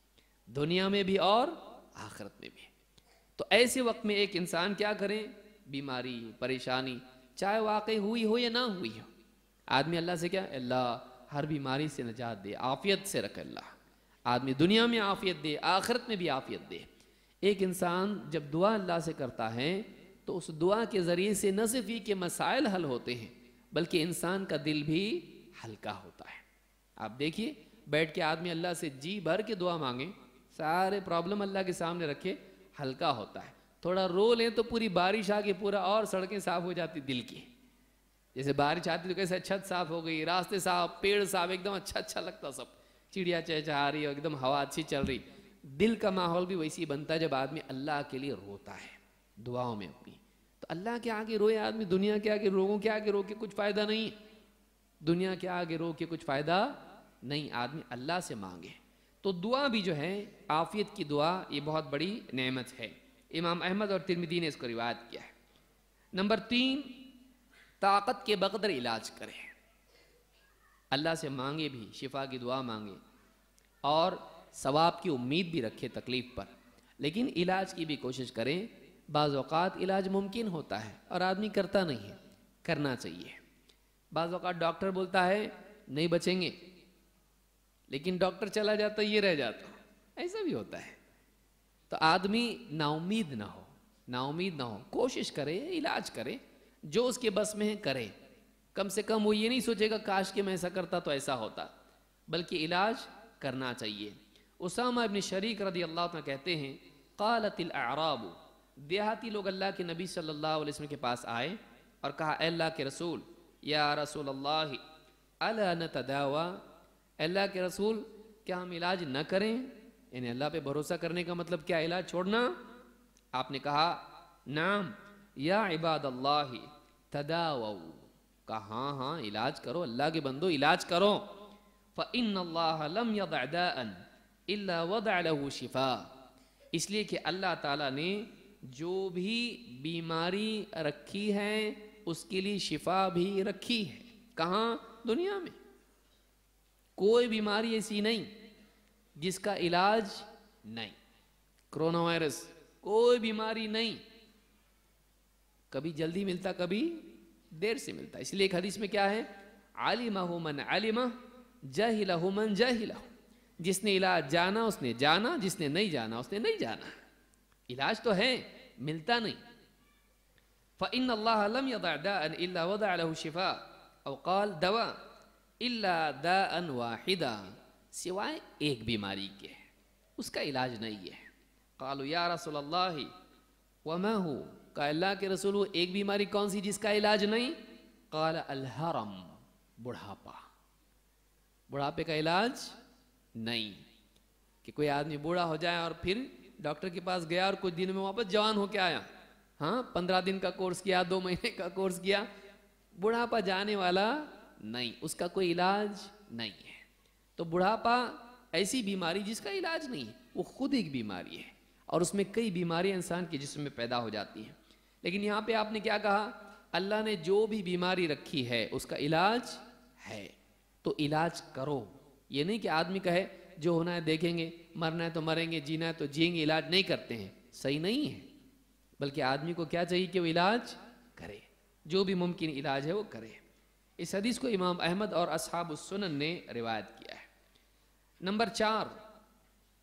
دنیا میں بھی اور آخرت میں بھی. تو ایسے وقت میں ایک انسان کیا کرے؟ بیماری، پریشانی چاہے واقع ہوئی ہو یا نہ ہوئی ہو، آدمی اللہ سے کیا، اللہ ہر بیماری سے نجات دے، عافیت سے رکھ اللہ، آدمی دنیا میں عافیت دے، آخرت میں بھی عافیت دے. ایک انسان جب دعا اللہ سے کرتا ہے تو اس دعا کے ذریعے سے نہ صرف یہ کہ مسائل حل ہوتے ہیں بلکہ انسان کا دل بھی ہلکا ہوتا ہے. آپ دیکھیے بیٹھ کے آدمی اللہ سے جی بھر کے دعا مانگے، سارے پرابلم اللہ کے سامنے رکھے، ہلکا ہوتا ہے. تھوڑا رو لیں تو پوری بارش آ کے پورا اور سڑکیں صاف ہو جاتی دل کی. جیسے بارش آتی تو کیسے چھت صاف ہو گئی، راستے صاف، پیڑ صاف، ایک دم اچھا لگتا، سب چڑیا چہچہا رہی ہے، ایک دم ہوا اچھی چل رہی. دل کا ماحول بھی ویسی بنتا ہے جب آدمی اللہ کے لیے روتا ہے دعاؤں میں اپنی. تو اللہ کے آگے روئے آدمی، دنیا کے آگے، لوگوں کے آگے رو کے کچھ فائدہ نہیں، دنیا کے آگے رو کے کچھ فائدہ نہیں، آدمی اللہ سے مانگے. تو دعا بھی جو ہے عافیت کی دعا، یہ بہت بڑی نعمت ہے. امام احمد اور ترمذی نے اس کو روایت کیا ہے. نمبر 3، طاقت کے بقدر علاج کرے، اللہ سے مانگے بھی، شفا کی دعا مانگے اور ثواب کی امید بھی رکھے تکلیف پر، لیکن علاج کی بھی کوشش کریں. بعض اوقات علاج ممکن ہوتا ہے اور آدمی کرتا نہیں ہے، کرنا چاہیے. بعض اوقات ڈاکٹر بولتا ہے نہیں بچیں گے، لیکن ڈاکٹر چلا جاتا یہ رہ جاتا، ایسا بھی ہوتا ہے. تو آدمی نا امید نہ ہو، کوشش کرے، علاج کرے، جو اس کے بس میں ہے کرے. کم سے کم وہ یہ نہیں سوچے گا کاش کہ میں ایسا کرتا تو ایسا ہوتا، بلکہ علاج کرنا چاہیے. اسامہ ابن شریک رضی اللہ عنہ کہتے ہیں قالت الاعراب، دیہاتی لوگ اللہ کے نبی صلی اللہ علیہ وسلم کے پاس آئے اور کہا اے اللہ کے رسول، یا رسول اللہ الا نتداوی، اللہ کے رسول کیا ہم علاج نہ کریں؟ یعنی اللہ پہ بھروسہ کرنے کا مطلب کیا، علاج چھوڑنا؟ آپ نے کہا نعم یا عباد اللہ تداووا، کہا ہاں علاج کرو، اللہ کے بندو علاج کرو. فإن اللہ لم یضع داء الا وضع له شفاء، اس لیے کہ اللہ تعالیٰ نے جو بھی بیماری رکھی ہے اس کے لیے شفا بھی رکھی ہے. کہاں؟ دنیا میں. کوئی بیماری ایسی نہیں جس کا علاج نہیں. کرونا وائرس کوئی بیماری نہیں، کبھی جلدی ملتا کبھی دیر سے ملتا. اس لیے ایک حدیث میں کیا ہے، علمہ من علمہ جاہلہ من جاہلہ، جس نے علاج جانا اس نے جانا، جس نے نہیں جانا اس نے نہیں جانا. علاج تو ہے، ملتا نہیں. فإن اللہ لم یضع داء الا وضع له شفاء، او قال دواء الا داء واحدا، سوائے ایک بیماری کے اس کا علاج نہیں ہے. قالوا یا رسول اللہ وما هو، کہ اللہ کے رسول وہ ایک بیماری کون سی جس کا علاج نہیں؟ قال الحرم، بڑھاپا. بڑھاپے کا علاج نہیں، کہ کوئی آدمی بوڑھا ہو جائے اور پھر ڈاکٹر کے پاس گیا اور کچھ دن میں واپس جوان ہو کے آیا، ہاں 15 دن کا کورس کیا، 2 مہینے کا کورس کیا، بڑھاپا جانے والا نہیں، اس کا کوئی علاج نہیں ہے. تو بڑھاپا ایسی بیماری جس کا علاج نہیں ہے، وہ خود ایک بیماری ہے اور اس میں کئی بیماریاں انسان کے جسم میں پیدا ہو جاتی ہیں. لیکن یہاں پہ آپ نے کیا کہا، اللہ نے جو بھی بیماری رکھی ہے اس کا علاج ہے، تو علاج کرو. یہ نہیں کہ آدمی کہے جو ہونا ہے دیکھیں گے، مرنا ہے تو مریں گے، جینا ہے تو جئیں گے، علاج نہیں کرتے ہیں، صحیح نہیں ہے. بلکہ آدمی کو کیا چاہیے کہ وہ علاج کرے، جو بھی ممکن علاج ہے وہ کرے. اس حدیث کو امام احمد اور اصحاب السنن نے روایت کیا ہے. نمبر 4،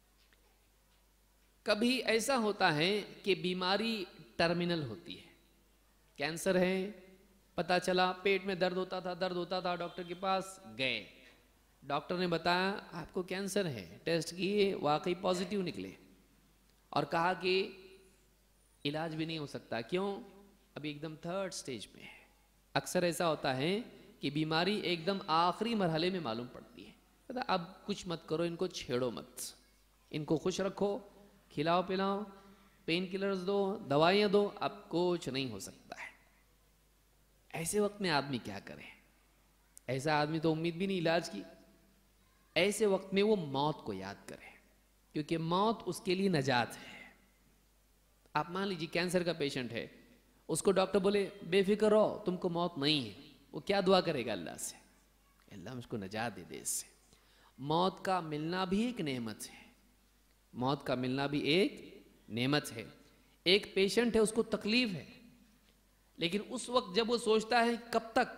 کبھی ایسا ہوتا ہے کہ بیماری ٹرمینل ہوتی ہے، کینسر ہے، پتہ چلا پیٹ میں درد ہوتا تھا، ڈاکٹر کے پاس گئے، ڈاکٹر نے بتایا آپ کو کینسر ہے، ٹیسٹ کیے واقعی پازیٹیو نکلے، اور کہا کہ علاج بھی نہیں ہو سکتا، کیوں؟ ابھی ایک دم 3rd سٹیج پہ ہے۔ اکثر ایسا ہوتا ہے کہ بیماری ایک دم آخری مرحلے میں معلوم پڑتی ہے، اب کچھ مت کرو، ان کو چھیڑو مت، ان کو خوش رکھو، کھلاؤ پلاؤ، پین کلرز دو، دوائیاں دو، اب کچھ نہیں ہو سکتا ہے۔ ایسے وقت میں آدمی کیا کرے؟ ایسا آدمی تو امید بھی نہیں علاج کی، ایسے وقت میں وہ موت کو یاد کرے، کیونکہ موت اس کے لیے نجات ہے۔ آپ مان لیجیے کینسر کا پیشنٹ ہے، اس کو ڈاکٹر بولے بے فکر رہو، تم کو موت نہیں ہے، وہ کیا دعا کرے گا اللہ سے؟ اللہ مجھ کو نجات دے دے اس سے۔ موت کا ملنا بھی ایک نعمت ہے، موت کا ملنا بھی ایک نعمت ہے۔ ایک پیشنٹ ہے، اس کو تکلیف ہے، لیکن اس وقت جب وہ سوچتا ہے کب تک؟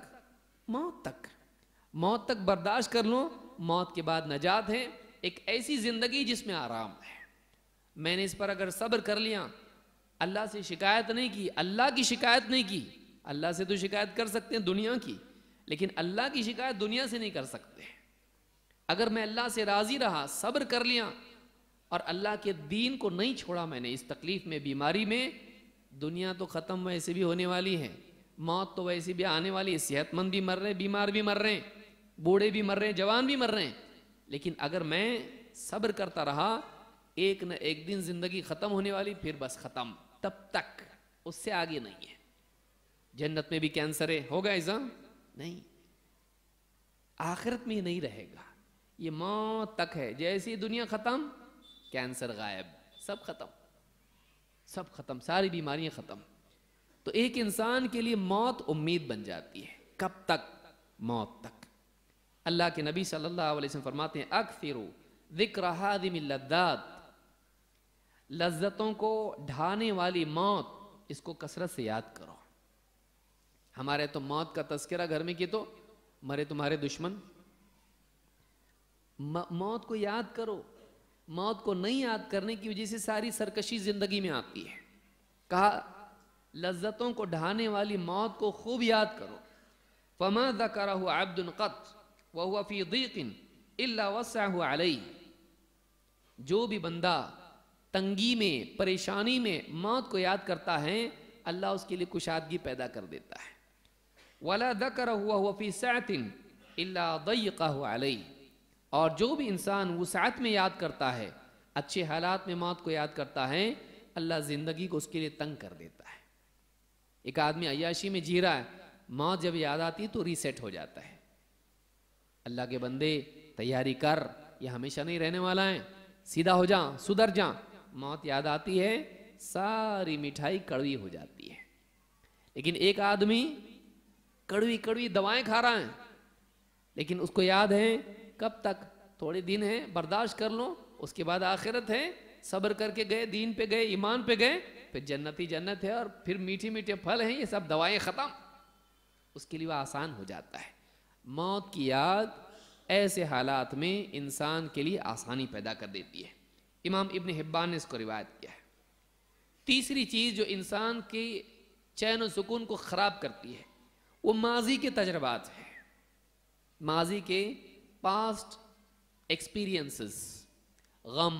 موت تک برداشت کر لوں، موت کے بعد نجات ہے، ایک ایسی زندگی جس میں آرام ہے۔ میں نے اس پر اگر صبر کر لیا، اللہ سے شکایت نہیں کی، اللہ کی شکایت نہیں کی، اللہ سے تو شکایت کر سکتے ہیں دنیا کی، لیکن اللہ کی شکایت دنیا سے نہیں کر سکتے۔ اگر میں اللہ سے راضی رہا، صبر کر لیا اور اللہ کے دین کو نہیں چھوڑا میں نے، اس تکلیف میں، بیماری میں، دنیا تو ختم ویسے بھی ہونے والی ہے، موت تو ویسے بھی آنے والی ہے، صحت مند بھی مر رہے ہیں، بیمار بھی مر رہے ہیں، بوڑھے بھی مر رہے ہیں، جوان بھی مر رہے ہیں، لیکن اگر میں صبر کرتا رہا، ایک نہ ایک دن زندگی ختم ہونے والی، پھر بس ختم، تب تک، اس سے آگے نہیں ہے۔ جنت میں بھی کینسر ہے، ہوگا ایسا؟ نہیں، آخرت میں نہیں رہے گا، یہ موت تک ہے۔ جیسی دنیا ختم، کینسر غائب، سب ختم، سب ختم، ساری بیماریاں ختم۔ تو ایک انسان کے لیے موت امید بن جاتی ہے، کب تک؟ موت تک۔ اللہ کے نبی صلی اللہ علیہ وسلم فرماتے ہیں اکثروا ذکر ہادم اللذات، لذتوں کو ڈھانے والی موت، اس کو کثرت سے یاد کرو۔ ہمارے تو موت کا تذکرہ گھر میں کی تو مرے تمہارے دشمن۔ موت کو یاد کرو، موت کو نہیں یاد کرنے کی وجہ سے ساری سرکشی زندگی میں آتی ہے۔ کہا لذتوں کو ڈھانے والی موت کو خوب یاد کرو۔ فما ذکرہ عبد قط وہو فی ضیق الا وسعہ علیہ، جو بھی بندہ تنگی میں، پریشانی میں موت کو یاد کرتا ہے، اللہ اس کے لیے کشادگی پیدا کر دیتا ہے۔ ولا ذکرہ وہو فی سعۃ الا ضیقہ علیہ، اور جو بھی انسان وسعت میں یاد کرتا ہے، اچھے حالات میں موت کو یاد کرتا ہے، اللہ زندگی کو اس کے لیے تنگ کر دیتا ہے۔ ایک آدمی عیاشی میں جی رہا ہے، موت جب یاد آتی تو ریسیٹ ہو جاتا ہے۔ اللہ کے بندے تیاری کر، یہ ہمیشہ نہیں رہنے والا ہے، سیدھا ہو جا، سدھر جا۔ موت یاد آتی ہے، ساری مٹھائی کڑوی ہو جاتی ہے۔ لیکن ایک آدمی کڑوی کڑوی دوائیں کھا رہا ہے، لیکن اس کو یاد ہے کب تک؟ تھوڑے دن ہیں، برداشت کر لو، اس کے بعد آخرت ہے، صبر کر کے گئے، دین پہ گئے، ایمان پہ گئے، پھر جنت ہی جنت ہے، اور پھر میٹھے میٹھے پھل ہیں، یہ سب دوائیں ختم، اس کے لیے وہ آسان ہو جاتا ہے۔ موت کی یاد ایسے حالات میں انسان کے لیے آسانی پیدا کر دیتی ہے۔ امام ابن حبان نے اس کو روایت کیا ہے۔ تیسری چیز جو انسان کی چین و سکون کو خراب کرتی ہے، وہ ماضی کے تجربات ہیں، ماضی کے پاسٹ ایکسپیرینسز، غم،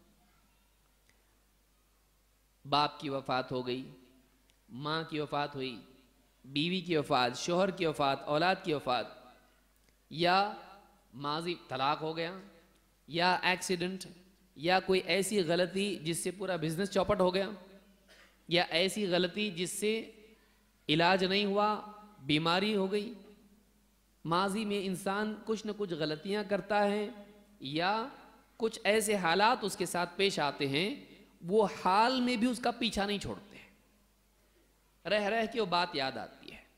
باپ کی وفات ہو گئی، ماں کی وفات ہوئی، بیوی کی وفات، شوہر کی وفات، اولاد کی وفات، یا ماضی طلاق ہو گیا، یا ایکسیڈنٹ، یا کوئی ایسی غلطی جس سے پورا بزنس چوپٹ ہو گیا، یا ایسی غلطی جس سے علاج نہیں ہوا، بیماری ہو گئی۔ ماضی میں انسان کچھ نہ کچھ غلطیاں کرتا ہے، یا کچھ ایسے حالات اس کے ساتھ پیش آتے ہیں، وہ حال میں بھی اس کا پیچھا نہیں چھوڑتے، رہ رہ کے وہ بات یاد آتی ہے۔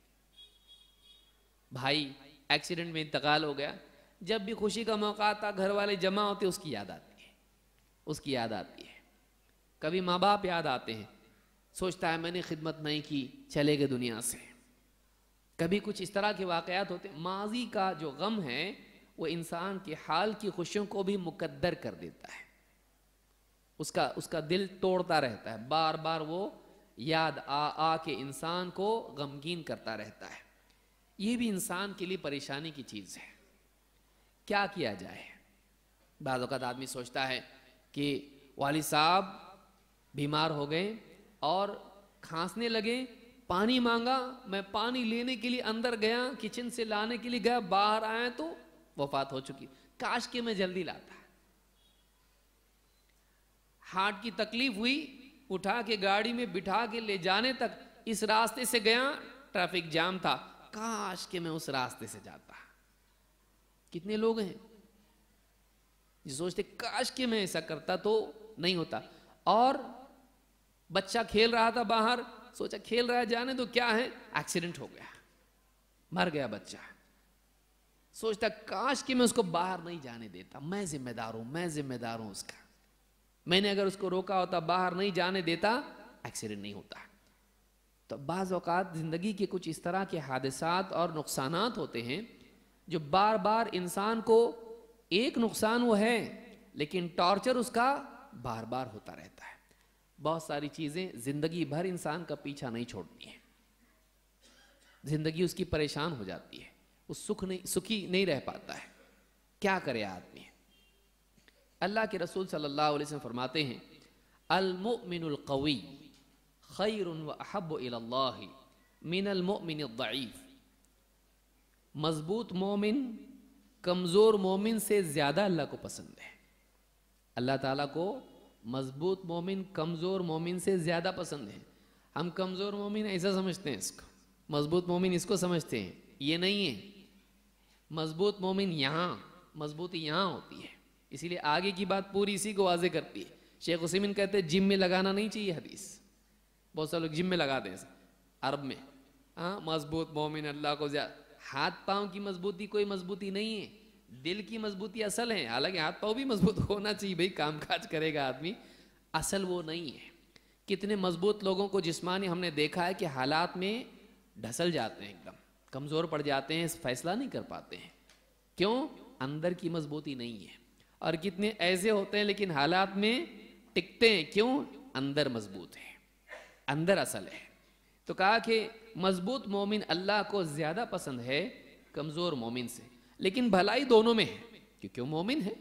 بھائی ایکسیڈنٹ میں انتقال ہو گیا، جب بھی خوشی کا موقع آتا، گھر والے جمع ہوتے، اس کی یاد آتی ہے، اس کی یاد آتی ہے۔ کبھی ماں باپ یاد آتے ہیں، سوچتا ہے میں نے خدمت نہیں کی، چلے گئے دنیا سے۔ کبھی کچھ اس طرح کے واقعات ہوتے ہیں۔ ماضی کا جو غم ہے وہ انسان کے حال کی خوشیوں کو بھی مقدر کر دیتا ہے، اس کا دل توڑتا رہتا ہے، بار بار وہ یاد آ کے انسان کو غمگین کرتا رہتا ہے. یہ بھی انسان کے لیے پریشانی کی چیز ہے. کیا کیا جائے؟ بعض اوقات آدمی سوچتا ہے کہ والد صاحب بیمار ہو گئے اور کھانسنے لگے، پانی مانگا، میں پانی لینے کے لیے اندر گیا، کچن سے لانے کے لیے گیا، باہر آیا تو وفات ہو چکی. کاش کہ میں جلدی لاتا. ہارٹ کی تکلیف ہوئی، اٹھا کے گاڑی میں بٹھا کے لے جانے تک اس راستے سے گیا، ٹریفک جام تھا، کاش کہ میں اس راستے سے جاتا. کتنے لوگ ہیں جو سوچتے کاش کہ میں ایسا کرتا تو نہیں ہوتا. اور بچہ کھیل رہا تھا باہر، سوچا کھیل رہا ہے جانے تو کیا ہے، ایکسیڈنٹ ہو گیا، مر گیا بچہ. سوچتا کاش کہ میں اس کو باہر نہیں جانے دیتا، میں ذمہ دار ہوں، میں ذمہ دار ہوں اس کا. میں نے اگر اس کو روکا ہوتا، باہر نہیں جانے دیتا، ایکسیڈنٹ نہیں ہوتا. تو بعض اوقات زندگی کے کچھ اس طرح کے حادثات اور نقصانات ہوتے ہیں جو بار بار انسان کو، ایک نقصان وہ ہے لیکن ٹارچر اس کا بار بار ہوتا رہتا ہے. بہت ساری چیزیں زندگی بھر انسان کا پیچھا نہیں چھوڑتی ہیں. زندگی اس کی پریشان ہو جاتی ہے، وہ سکھی نہیں رہ پاتا ہے. کیا کرے آدمی؟ اللہ کے رسول صلی اللہ علیہ وسلم فرماتے ہیں المؤمن القوی خیر و احب الی اللہ من المؤمن الضعیف. مضبوط مومن کمزور مومن سے زیادہ اللہ کو پسند ہے. اللہ تعالیٰ کو مضبوط مومن کمزور مومن سے زیادہ پسند ہے. ہم کمزور مومن ایسا سمجھتے ہیں اس کو، مضبوط مومن اس کو سمجھتے ہیں. یہ نہیں ہے. مضبوط مومن یہاں، مضبوطی یہاں ہوتی ہے. اسی لیے آگے کی بات پوری اسی کو واضح کرتی ہے. شیخ عثیمین کہتے ہیں جم میں لگانا نہیں چاہیے حدیث. بہت سارے لوگ جم میں لگا دیں عرب میں، ہاں مضبوط مومن اللہ کو زیادہ. ہاتھ پاؤں کی مضبوطی کوئی مضبوطی نہیں ہے، دل کی مضبوطی اصل ہے. حالانکہ ہاتھ پاؤں بھی مضبوط ہونا چاہیے، بھائی کام کاج کرے گا آدمی، اصل وہ نہیں ہے. کتنے مضبوط لوگوں کو جسمانی ہم نے دیکھا ہے کہ حالات میں ڈھسل جاتے ہیں، ایک دم کمزور پڑ جاتے ہیں، فیصلہ نہیں کر پاتے ہیں. کیوں؟ اندر کی مضبوطی نہیں ہے. اور کتنے ایسے ہوتے ہیں لیکن حالات میں ٹکتے ہیں. کیوں؟ اندر مضبوط ہے، اندر اصل ہے. تو کہا کہ مضبوط مومن اللہ کو زیادہ پسند ہے کمزور مومن سے، لیکن بھلائی دونوں میں ہے کیونکہ وہ مومن ہے.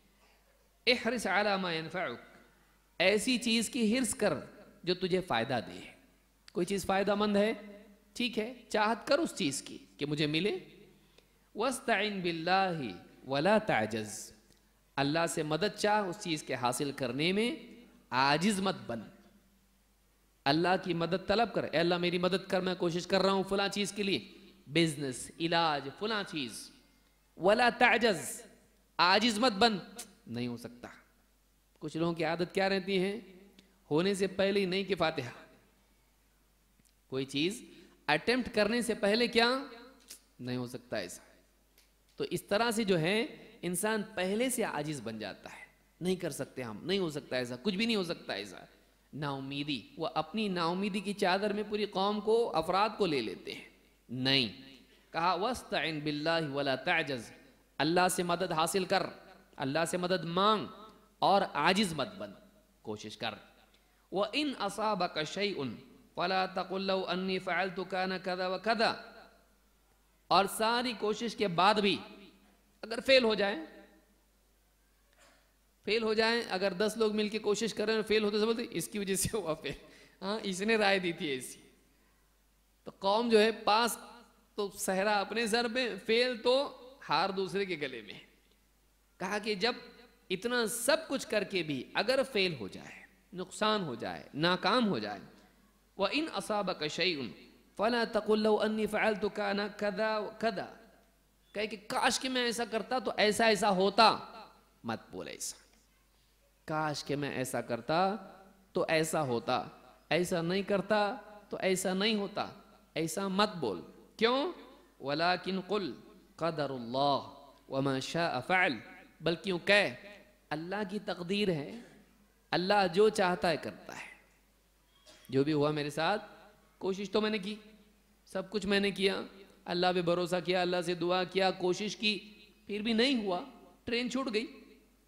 احرص علی ما ینفعک، ایسی چیز کی حرص کر جو تجھے فائدہ دے. کوئی چیز فائدہ مند ہے، ٹھیک ہے، چاہت کر اس چیز کی کہ مجھے ملے. واستعن باللہ ولا تعجز، اللہ سے مدد چاہ اس چیز کے حاصل کرنے میں، عاجز مت بن. اللہ کی مدد طلب کر، اے اللہ میری مدد کر، میں کوشش کر رہا ہوں فلاں چیز کے لیے، بزنس، علاج، فلاں چیز. ولا تعجز، عاجز مت بن، نہیں ہو سکتا. کچھ لوگوں کی عادت کیا رہتی ہے، ہونے سے پہلے ہی نہیں کہ فاتحہ. کوئی چیز اٹیمپٹ کرنے سے پہلے کیا نہیں ہو سکتا ایسا. تو اس طرح سے جو ہے انسان پہلے سے عاجز بن جاتا ہے، نہیں کر سکتے ہم، نہیں ہو سکتا ایسا، کچھ بھی نہیں ہو سکتا ایسا. نا امیدی، وہ اپنی نا امیدی کی چادر میں پوری قوم کو، افراد کو لے لیتے ہیں. نہیں، کہا واستعن باللہ ولا تعجز، اللہ سے مدد حاصل کر، اللہ سے مدد مانگ اور عاجز مت بن، کوشش کر. وَإِنْ أَصَابَكَ شَيْءٌ فَلَا تَقُلْ لَوْ أَنِّي فَعَلْتُ كَانَ كَذَا وَكَذَا. اور ساری کوشش کے بعد بھی اگر فیل ہو جائیں، اگر 10 لوگ مل کے کوشش کریں اور فیل ہوتے سمجھتے اس کی وجہ سے ہوا فیل، ہاں اس نے رائے دی تھی ایسی. تو قوم جو ہے پاس تو صحرا اپنے سر پہ، فیل تو ہار دوسرے کے گلے میں. کہا کہ جب اتنا سب کچھ کر کے بھی اگر فیل ہو جائے، نقصان ہو جائے، ناکام ہو جائے، وَإِنْ أَصَابَكَ شَيْءٌ فَلَا تَقُلْ لَوْ أَنِّي فَعَلْتُ كَانَ كَذَا وَكَذَا. کہے کہ کاش کہ میں ایسا کرتا تو ایسا ایسا ہوتا، مت بول ایسا. کاش کہ میں ایسا کرتا تو ایسا ہوتا، ایسا نہیں کرتا تو ایسا نہیں ہوتا، ایسا مت بول. کیوں؟ وَلَكِنْ قُلْ قَدَرُ اللَّهِ وَمَا شَاءَ فَعَلْ. بلکہ کہے اللہ کی تقدیر ہے، اللہ جو چاہتا ہے کرتا ہے. جو بھی ہوا میرے ساتھ، کوشش تو میں نے کی، سب کچھ میں نے کیا، اللہ پہ بھروسہ کیا، اللہ سے دعا کیا، کوشش کی، پھر بھی نہیں ہوا، ٹرین چھوٹ گئی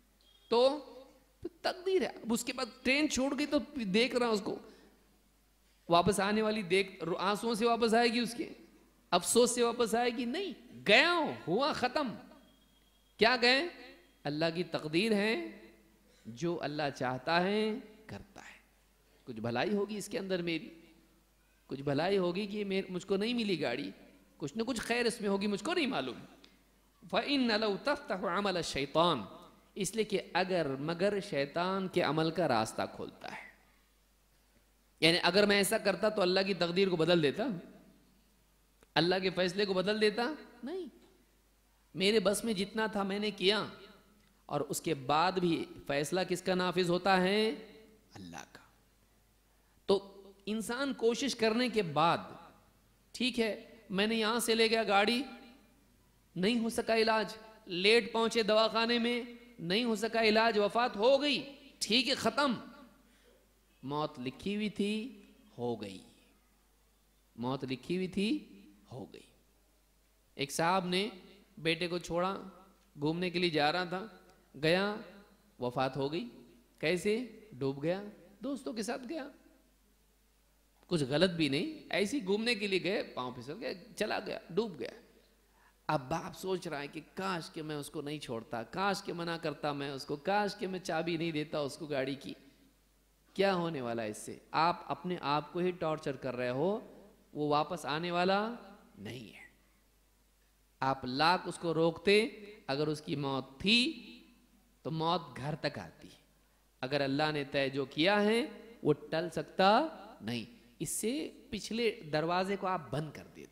تو تقدیر ہے. اب اس کے بعد ٹرین چھوٹ گئی تو دیکھ رہا ہوں اس کو، واپس آنے والی دیکھ آنسوؤں سے واپس آئے گی، اس کے افسوس سے واپس آئے گی؟ نہیں، گیا ہوا ختم. کیا گئے؟ اللہ کی تقدیر ہے، جو اللہ چاہتا ہے کرتا ہے. کچھ بھلائی ہوگی اس کے اندر، میری کچھ بھلائی ہوگی کہ مجھ کو نہیں ملی گاڑی، کچھ نہ کچھ خیر اس میں ہوگی، مجھ کو نہیں معلوم. فَإِنَّ لَوْ تَفْتَحُ عَمَلَ الشَّيْطَانِ، اس لیے کہ مگر شیطان کے عمل کا راستہ کھولتا ہے. یعنی اگر میں ایسا کرتا تو اللہ کی تقدیر کو بدل دیتا، اللہ کے فیصلے کو بدل دیتا؟ نہیں. میرے بس میں جتنا تھا میں نے کیا، اور اس کے بعد بھی فیصلہ کس کا نافذ ہوتا ہے؟ اللہ کا. تو انسان کوشش کرنے کے بعد، ٹھیک ہے میں نے یہاں سے لے گیا گاڑی، نہیں ہو سکا علاج، لیٹ پہنچے دواخانے میں، نہیں ہو سکا علاج، وفات ہو گئی، ٹھیک ہے ختم. موت لکھی ہوئی تھی، ہو گئی. موت لکھی ہوئی تھی، ہو گئی. ایک صاحب نے بیٹے کو چھوڑا، گھومنے کے لیے جا رہا تھا، گیا، وفات ہو گئی. کیسے؟ ڈوب گیا، دوستوں کے ساتھ گیا، کچھ غلط بھی نہیں، ایسے ہی گھومنے کے لیے گئے، پاؤں پھسل گیا، چلا گیا، ڈوب گیا. اب باپ سوچ رہا ہے کہ کاش کہ میں اس کو نہیں چھوڑتا، کاش کہ منع کرتا میں اس کو، کاش کہ میں چابی نہیں دیتا اس کو گاڑی کی. کیا ہونے والا ہے اس سے؟ آپ اپنے آپ کو ہی ٹارچر کر رہے ہو، وہ واپس آنے والا نہیں ہے. آپ لاکھ اس کو روکتے، اگر اس کی موت تھی تو موت گھر تک آتی. اگر اللہ نے طے جو کیا ہے وہ ٹل سکتا نہیں. اس سے پچھلے دروازے کو آپ بند کر دیتے.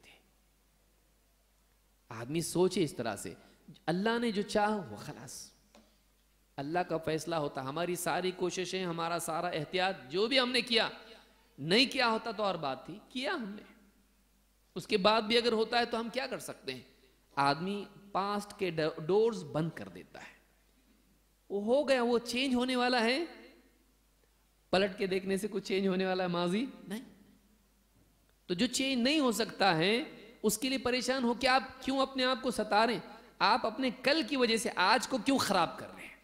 آدمی سوچے اس طرح سے، اللہ نے جو چاہا وہ خلاص، اللہ کا فیصلہ ہوتا. ہماری ساری کوششیں، ہمارا سارا احتیاط، جو بھی ہم نے کیا، نہیں کیا ہوتا تو اور بات تھی، کیا ہم نے. اس کے بعد بھی اگر ہوتا ہے تو ہم کیا کر سکتے ہیں؟ آدمی پاسٹ کے ڈورز بند کر دیتا ہے. وہ ہو گیا، وہ چینج ہونے والا ہے. پلٹ کے دیکھنے سے کچھ چینج ہونے والا ہے ماضی؟ نہیں. تو جو چینج نہیں ہو سکتا ہے اس کے لیے پریشان ہو کہ آپ کیوں اپنے آپ کو ستا رہے ہیں؟ آپ اپنے کل کی وجہ سے آج کو کیوں خراب کر رہے ہیں؟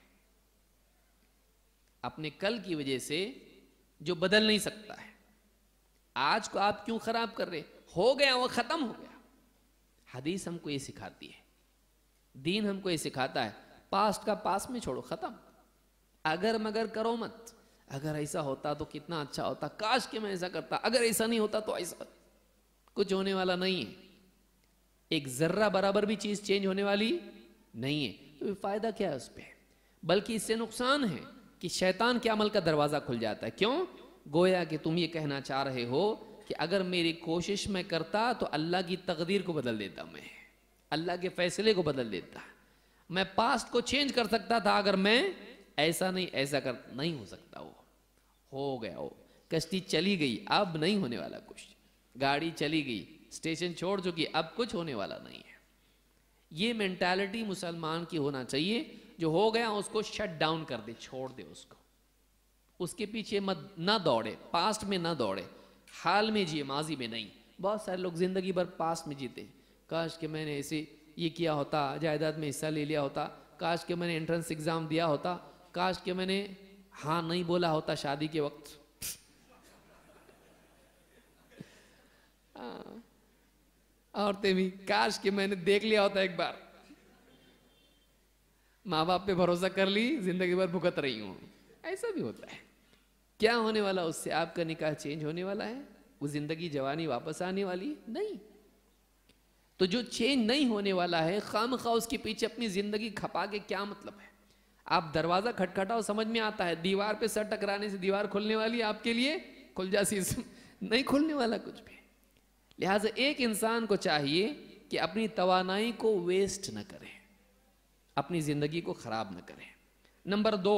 اپنے کل کی وجہ سے جو بدل نہیں سکتا ہے، آج کو آپ کیوں خراب کر رہے ہیں؟ ہو گیا، وہ ختم ہو گیا. حدیث ہم کو یہ سکھاتی ہے، دین ہم کو یہ سکھاتا ہے، پاسٹ کا پاس میں چھوڑو، ختم. اگر مگر کرو مت. اگر ایسا ہوتا تو کتنا اچھا ہوتا، کاش کہ میں ایسا کرتا، اگر ایسا نہیں ہوتا تو ایسا. کچھ ہونے والا نہیں ہے. ایک ذرہ برابر بھی چیز چینج ہونے والی نہیں ہے. تو فائدہ کیا ہے اس پہ؟ بلکہ اس سے نقصان ہے کہ شیطان کے عمل کا دروازہ کھل جاتا ہے. کیوں؟ گویا کہ تم یہ کہنا چاہ رہے ہو کہ اگر میری کوشش میں کرتا تو اللہ کی تقدیر کو بدل دیتا، میں اللہ کے فیصلے کو بدل دیتا. میں پاسٹ کو چینج کر سکتا تھا، اگر میں ایسا نہیں ہو سکتا. وہ ہو گیا، وہ کشتی چلی گئی، اب نہیں ہونے والا کچھ. گاڑی چلی گئی، اسٹیشن چھوڑ چکی، اب کچھ ہونے والا نہیں ہے. یہ مینٹالٹی مسلمان کی ہونا چاہیے. جو ہو گیا اس کو شٹ ڈاؤن کر دے، چھوڑ دے اس کو. اس کے پیچھے نہ دوڑے، پاسٹ میں نہ دوڑے، حال میں جیے، ماضی میں نہیں. بہت سارے لوگ زندگی بھر پاسٹ میں جیتے. کاش کہ میں نے ایسے یہ کیا ہوتا، جائیداد میں حصہ لے لیا ہوتا، کاش کہ میں نے انٹرنس ایگزام دیا ہوتا، کاش کہ میں نے ہاں نہیں بولا ہوتا شادی کے وقت. عورتیں بھی، کاش کہ میں نے دیکھ لیا ہوتا ایک بار، ماں باپ پہ بھروسہ کر لی، زندگی بھر بھگت رہی ہوں. ایسا بھی ہوتا ہے. کیا ہونے والا اس سے؟ آپ کا نکاح چینج ہونے والا ہے، وہ زندگی جوانی واپس آنے والی نہیں. تو جو چینج نہیں ہونے والا ہے، خام خواہ اس کے پیچھے اپنی زندگی کھپا کے کیا مطلب ہے؟ آپ دروازہ کھٹکھٹاؤ، سمجھ میں آتا ہے، دیوار پہ سر ٹکرانے سے دیوار کھلنے والی ہے آپ کے لیے، کھل جاسی، نہیں کھلنے والا کچھ بھی. لہٰذا ایک انسان کو چاہیے کہ اپنی توانائی کو ویسٹ نہ کرے، اپنی زندگی کو خراب نہ کرے. نمبر 2،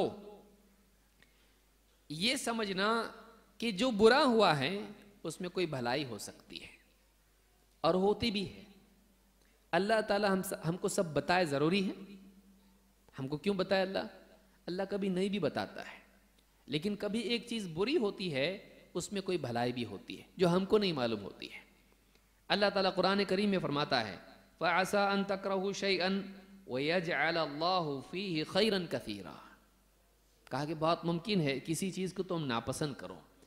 یہ سمجھنا کہ جو برا ہوا ہے اس میں کوئی بھلائی ہو سکتی ہے، اور ہوتی بھی ہے. اللہ تعالیٰ ہم کو سب بتائے ضروری ہے. ہم کو کیوں بتائے اللہ کبھی نہیں بھی بتاتا ہے، لیکن کبھی ایک چیز بری ہوتی ہے اس میں کوئی بھلائی بھی ہوتی ہے جو ہم کو نہیں معلوم ہوتی ہے. اللہ تعالیٰ قرآن کریم میں فرماتا ہے فَعَسَىٰ أَن تَكْرَهُ شَيْئًا وَيَجْعَلَ اللَّهُ فِيهِ خَيْرًا كَثِيرًا. کہا کہ بہت ممکن ہے کسی چیز کو تم ناپسند کرو،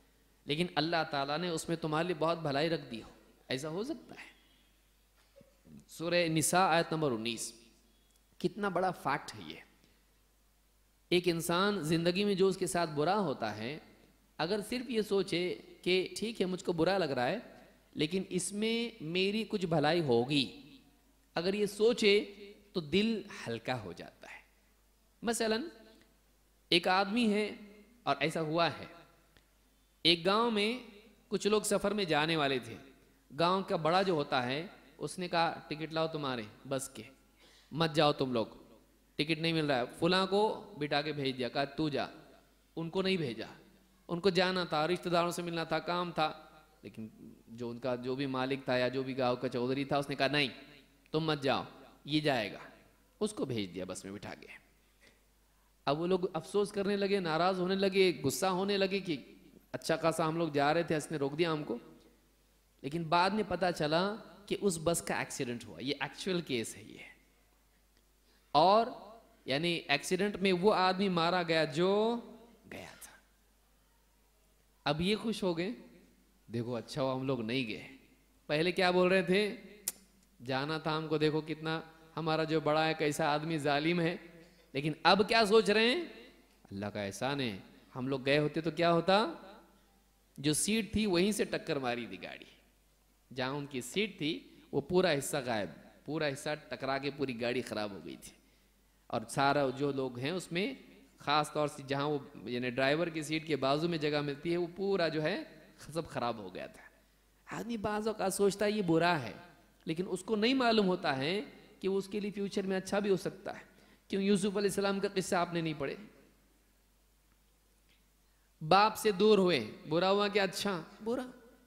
لیکن اللہ تعالیٰ نے اس میں تمہارے لیے بہت بھلائی رکھ دی ہو، ایسا ہو سکتا ہے؟ سورہ نساء آیت نمبر 19، کتنا بڑا فیکٹ ہے یہ۔ ایک انسان زندگی میں جو اس کے ساتھ برا ہوتا ہے، اگر صرف یہ سوچے کہ ٹھیک ہے مجھ کو برا لگ رہا ہے لیکن اس میں میری کچھ بھلائی ہوگی، اگر یہ سوچے تو دل ہلکا ہو جاتا ہے۔ مثلا ایک آدمی ہے، اور ایسا ہوا ہے، ایک گاؤں میں کچھ لوگ سفر میں جانے والے تھے۔ گاؤں کا بڑا جو ہوتا ہے اس نے کہا ٹکٹ لاؤ تمہارے بس کے، مت جاؤ تم لوگ، ٹکٹ نہیں مل رہا ہے۔ فلاں کو بٹا کے بھیج دیا، کہا تو جا۔ ان کو نہیں بھیجا، ان کو جانا تھا، رشتہ داروں سے ملنا تھا، کام تھا، لیکن جو ان کا جو بھی مالک تھا یا جو بھی گاؤں کا چودھری تھا اس نے کہا نہیں تم مت جاؤ، یہ جائے گا۔ اس کو بھیج دیا بس میں بٹھا کے۔ اب وہ لوگ افسوس کرنے لگے، ناراض ہونے لگے، غصہ ہونے لگے کہ اچھا خاصا ہم لوگ جا رہے تھے، اس نے روک دیا ہم کو۔ لیکن بعد میں پتا چلا کہ اس بس کا ایکسیڈنٹ ہوا، یہ ایکچوئل کیس ہے یہ، اور یعنی ایکسیڈنٹ میں وہ آدمی مارا گیا جو گیا تھا۔ اب یہ خوش ہو گئے، دیکھو اچھا ہوا ہم لوگ نہیں گئے۔ پہلے کیا بول رہے تھے؟ جانا تھا ہم کو، دیکھو کتنا ہمارا جو بڑا ہے کیسا آدمی ظالم ہے۔ لیکن اب کیا سوچ رہے ہیں؟ اللہ کا احسان ہے، ہم لوگ گئے ہوتے تو کیا ہوتا؟ جو سیٹ تھی وہیں سے ٹکر ماری تھی گاڑی، جہاں ان کی سیٹ تھی وہ پورا حصہ غائب، پورا حصہ ٹکرا کے پوری گاڑی خراب ہو گئی تھی۔ اور سارا جو لوگ ہیں اس میں خاص طور سے جہاں وہ یعنی ڈرائیور کی سیٹ کے بازو میں جگہ ملتی ہے وہ پورا جو ہے سب خراب ہو گیا تھا۔ آدمی بعض اوقات سوچتا ہے یہ برا ہے، لیکن اس کو نہیں معلوم ہوتا ہے کہ وہ اس کے لیے فیوچر میں اچھا بھی ہو سکتا ہے۔ کیوں؟ یوسف علیہ السلام کا قصہ آپ نے نہیں پڑھے؟ باپ سے دور ہوئے، برا ہوا کہ اچھا؟ برا۔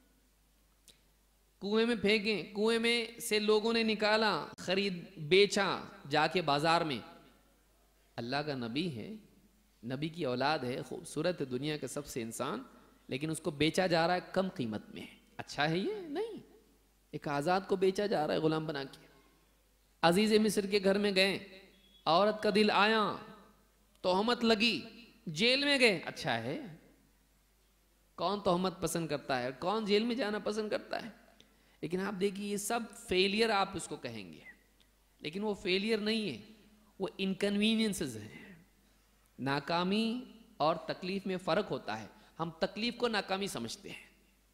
کنویں میں پھینکیں، کنویں میں سے لوگوں نے نکالا، خرید بیچا جا کے بازار میں۔ اللہ کا نبی ہے، نبی کی اولاد ہے، خوبصورت ہے دنیا کا سب سے انسان، لیکن اس کو بیچا جا رہا ہے کم قیمت میں۔ اچھا ہے یہ؟ نہیں، ایک آزاد کو بیچا جا رہا ہے غلام بنا کے۔ عزیز مصر کے گھر میں گئے، عورت کا دل آیا، تہمت لگی، جیل میں گئے۔ اچھا ہے؟ کون تہمت پسند کرتا ہے؟ کون جیل میں جانا پسند کرتا ہے؟ لیکن آپ دیکھیے یہ سب فیلئر آپ اس کو کہیں گے، لیکن وہ فیلئر نہیں ہے، وہ انکنوینئنسز ہیں۔ ناکامی اور تکلیف میں فرق ہوتا ہے، ہم تکلیف کو ناکامی سمجھتے ہیں،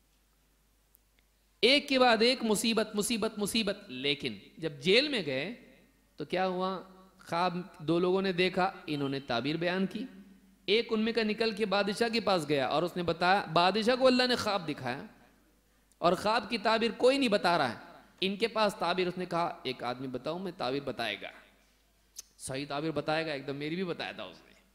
ایک کے بعد ایک مصیبت مصیبت مصیبت۔ لیکن جب جیل میں گئے تو کیا ہوا؟ خواب دو لوگوں نے دیکھا، انہوں نے تعبیر بیان کی۔ ایک ان میں کا نکل کے بادشاہ کے پاس گیا اور اس نے بتایا، بادشاہ کو اللہ نے خواب دکھایا اور خواب کی تعبیر کوئی نہیں بتا رہا ہے، ان کے پاس تعبیر۔ اس نے کہا ایک آدمی بتاؤں میں، تعبیر بتائے گا، صحیح تعبیر بتائے گا، ایک دم میری بھی بتایا تھا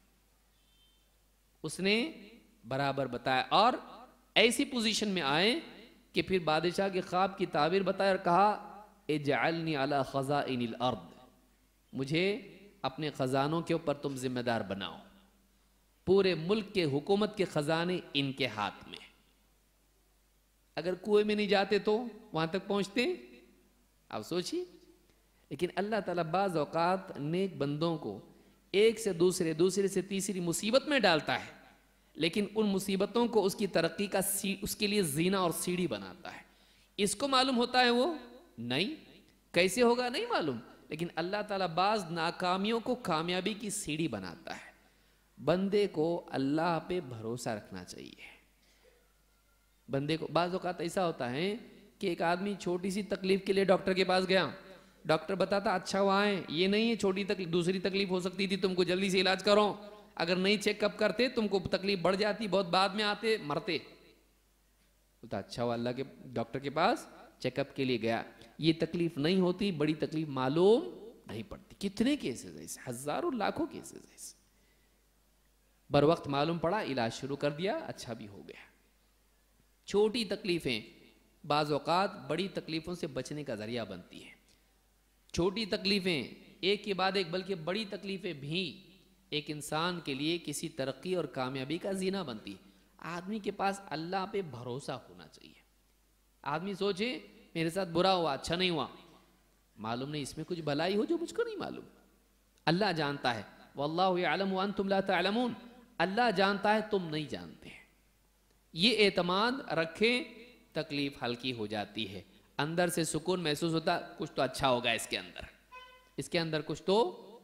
اس نے برابر بتایا، اور ایسی پوزیشن میں آئے کہ پھر بادشاہ کے خواب کی تعبیر بتایا اور کہا اجعلنی علی خزائن الارض، مجھے اپنے خزانوں کے اوپر تم ذمہ دار بناؤ، پورے ملک کے حکومت کے خزانے ان کے ہاتھ میں۔ اگر کنویں میں نہیں جاتے تو وہاں تک پہنچتے؟ آپ سوچیے۔ لیکن اللہ تعالیٰ بعض اوقات نیک بندوں کو ایک سے دوسرے، دوسرے سے تیسری مصیبت میں ڈالتا ہے، لیکن ان مصیبتوں کو اس کی ترقی کا اس کے لیے زینہ اور سیڑھی بناتا ہے۔ اس کو معلوم ہوتا ہے وہ نہیں، کیسے ہوگا نہیں معلوم، لیکن اللہ تعالیٰ بعض ناکامیوں کو کامیابی کی سیڑھی بناتا ہے۔ بندے کو اللہ پہ بھروسہ رکھنا چاہیے۔ بندے کو بعض اوقات ایسا ہوتا ہے کہ ایک آدمی چھوٹی سی تکلیف کے لیے ڈاکٹر کے پاس گیا، ڈاکٹر بتاتا اچھا ہوا ہے، یہ نہیں ہے چھوٹی تکلیف، دوسری تکلیف ہو سکتی تھی، تم کو جلدی سے علاج کرو، اگر نہیں چیک اپ کرتے تم کو تکلیف بڑھ جاتی، بہت بعد میں آتے، مرتے۔ بتا اچھا ہوا اللہ کے ڈاکٹر کے پاس چیک اپ کے لیے گیا، یہ تکلیف نہیں ہوتی، بڑی تکلیف معلوم نہیں پڑتی۔ کتنے کیسز ایسے، ہزاروں لاکھوں کیسز ایسے، بر وقت معلوم پڑا، علاج شروع کر دیا، اچھا بھی ہو گیا۔ چھوٹی تکلیفیں بعض اوقات بڑی تکلیفوں سے بچنے کا ذریعہ بنتی ہیں۔ چھوٹی تکلیفیں ایک کے بعد ایک، بلکہ بڑی تکلیفیں بھی ایک انسان کے لیے کسی ترقی اور کامیابی کا زینہ بنتی ہے۔ آدمی کے پاس اللہ پہ بھروسہ ہونا چاہیے۔ آدمی سوچے میرے ساتھ برا ہوا، اچھا نہیں ہوا، معلوم نہیں اس میں کچھ بھلائی ہو جو مجھ کو نہیں معلوم، اللہ جانتا ہے۔ واللہ یعلم وانتم لا تعلمون، اللہ جانتا ہے تم نہیں جانتے۔ یہ اعتماد رکھیں، تکلیف ہلکی ہو جاتی ہے، اندر سے سکون محسوس ہوتا، کچھ تو اچھا ہوگا اس کے اندر کچھ تو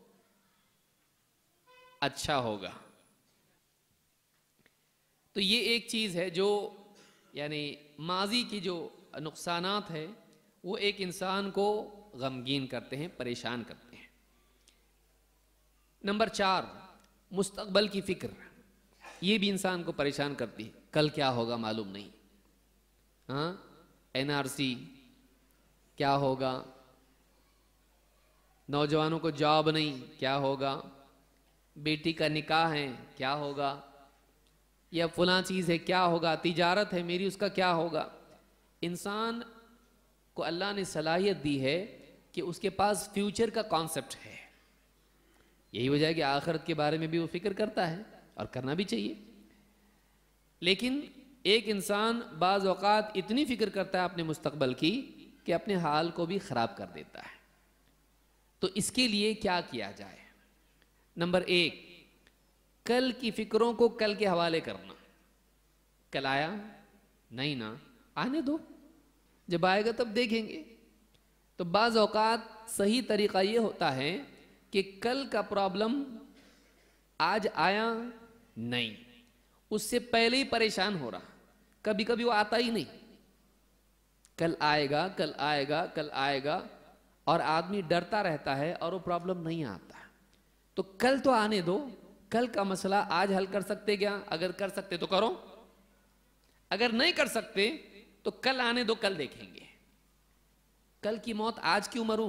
اچھا ہوگا۔ تو یہ ایک چیز ہے جو یعنی ماضی کی جو نقصانات ہے وہ ایک انسان کو غمگین کرتے ہیں، پریشان کرتے ہیں۔ نمبر 4، مستقبل کی فکر، یہ بھی انسان کو پریشان کرتی ہے، کل کیا ہوگا معلوم نہیں، ہاں NRC کیا ہوگا، نوجوانوں کو جاب نہیں کیا ہوگا، بیٹی کا نکاح ہے کیا ہوگا، یا فلاں چیز ہے کیا ہوگا، تجارت ہے میری اس کا کیا ہوگا۔ انسان کو اللہ نے صلاحیت دی ہے کہ اس کے پاس فیوچر کا کانسیپٹ ہے، یہی وجہ ہے کہ آخرت کے بارے میں بھی وہ فکر کرتا ہے اور کرنا بھی چاہیے۔ لیکن ایک انسان بعض اوقات اتنی فکر کرتا ہے اپنے مستقبل کی کہ اپنے حال کو بھی خراب کر دیتا ہے۔ تو اس کے لیے کیا کیا جائے؟ نمبر 1، کل کی فکروں کو کل کے حوالے کرنا۔ کل آیا نہیں نا، آنے دو، جب آئے گا تب دیکھیں گے۔ تو بعض اوقات صحیح طریقہ یہ ہوتا ہے کہ کل کا پرابلم آج آیا نہیں، اس سے پہلے ہی پریشان ہو رہا، کبھی کبھی وہ آتا ہی نہیں، کل آئے گا کل آئے گا کل آئے گا، اور آدمی ڈرتا رہتا ہے اور وہ پرابلم نہیں آتا۔ تو کل تو آنے دو، کل کا مسئلہ آج حل کر سکتے کیا؟ اگر کر سکتے تو کرو، اگر نہیں کر سکتے تو کل آنے دو، کل دیکھیں گے۔ کل کی موت آج کیوں مروں؟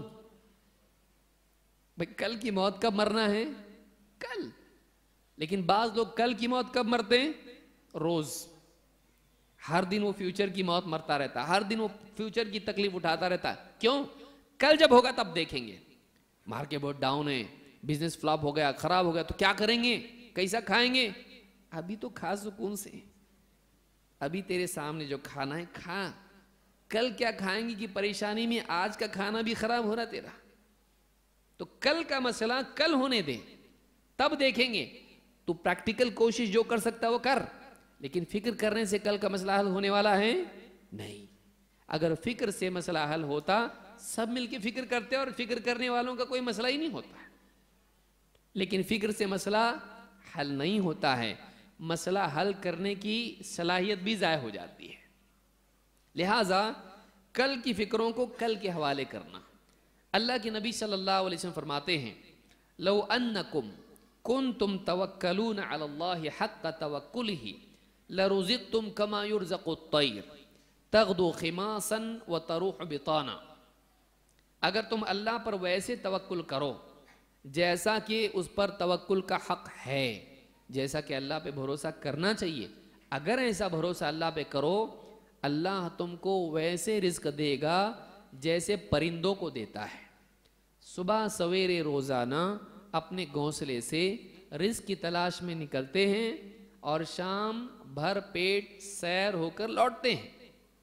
بھئی کل کی موت کب مرنا ہے؟ کل۔ لیکن بعض لوگ کل کی موت کب مرتے ہیں؟ روز، ہر دن وہ فیوچر کی موت مرتا رہتا، ہر دن وہ فیوچر کی تکلیف اٹھاتا رہتا۔ کیوں؟ کل جب ہوگا تب دیکھیں گے، مارکیٹ بہت ڈاؤن ہے، بزنس فلاپ ہو گیا، خراب ہو گیا، تو کیا کریں گے، کیسا کھائیں گے؟ ابھی تو کھا سکون سے، ابھی تیرے سامنے جو کھانا ہے کھا، کل کیا کھائیں گے کہ پریشانی میں آج کا کھانا بھی خراب ہو رہا تیرا۔ تو کل کا مسئلہ کل ہونے دے، تب دیکھیں گے۔ تو پریکٹیکل کوشش جو کر سکتا ہے وہ کر، لیکن فکر کرنے سے کل کا مسئلہ حل ہونے والا ہے نہیں۔ اگر فکر سے مسئلہ حل ہوتا، سب مل کے فکر کرتے اور فکر کرنے والوں کا کوئی مسئلہ ہی نہیں ہوتا، لیکن فکر سے مسئلہ حل نہیں ہوتا ہے، مسئلہ حل کرنے کی صلاحیت بھی ضائع ہو جاتی ہے۔ لہٰذا کل کی فکروں کو کل کے حوالے کرنا۔ اللہ کے نبی صلی اللہ علیہ وسلم فرماتے ہیں، لو انکم کنتم توکلون علی اللہ حق توکلہ لرزقتم کما یرزق الطیر تغدو خماسا وتروح بطانا۔ اگر تم اللہ پر ویسے توکل کرو جیسا کہ اس پر توکل کا حق ہے، جیسا کہ اللہ پہ بھروسہ کرنا چاہیے، اگر ایسا بھروسہ اللہ پہ کرو، اللہ تم کو ویسے رزق دے گا جیسے پرندوں کو دیتا ہے۔ صبح سویرے روزانہ اپنے گھونسلے سے رزق کی تلاش میں نکلتے ہیں اور شام بھر پیٹ سیر ہو کر لوٹتے ہیں۔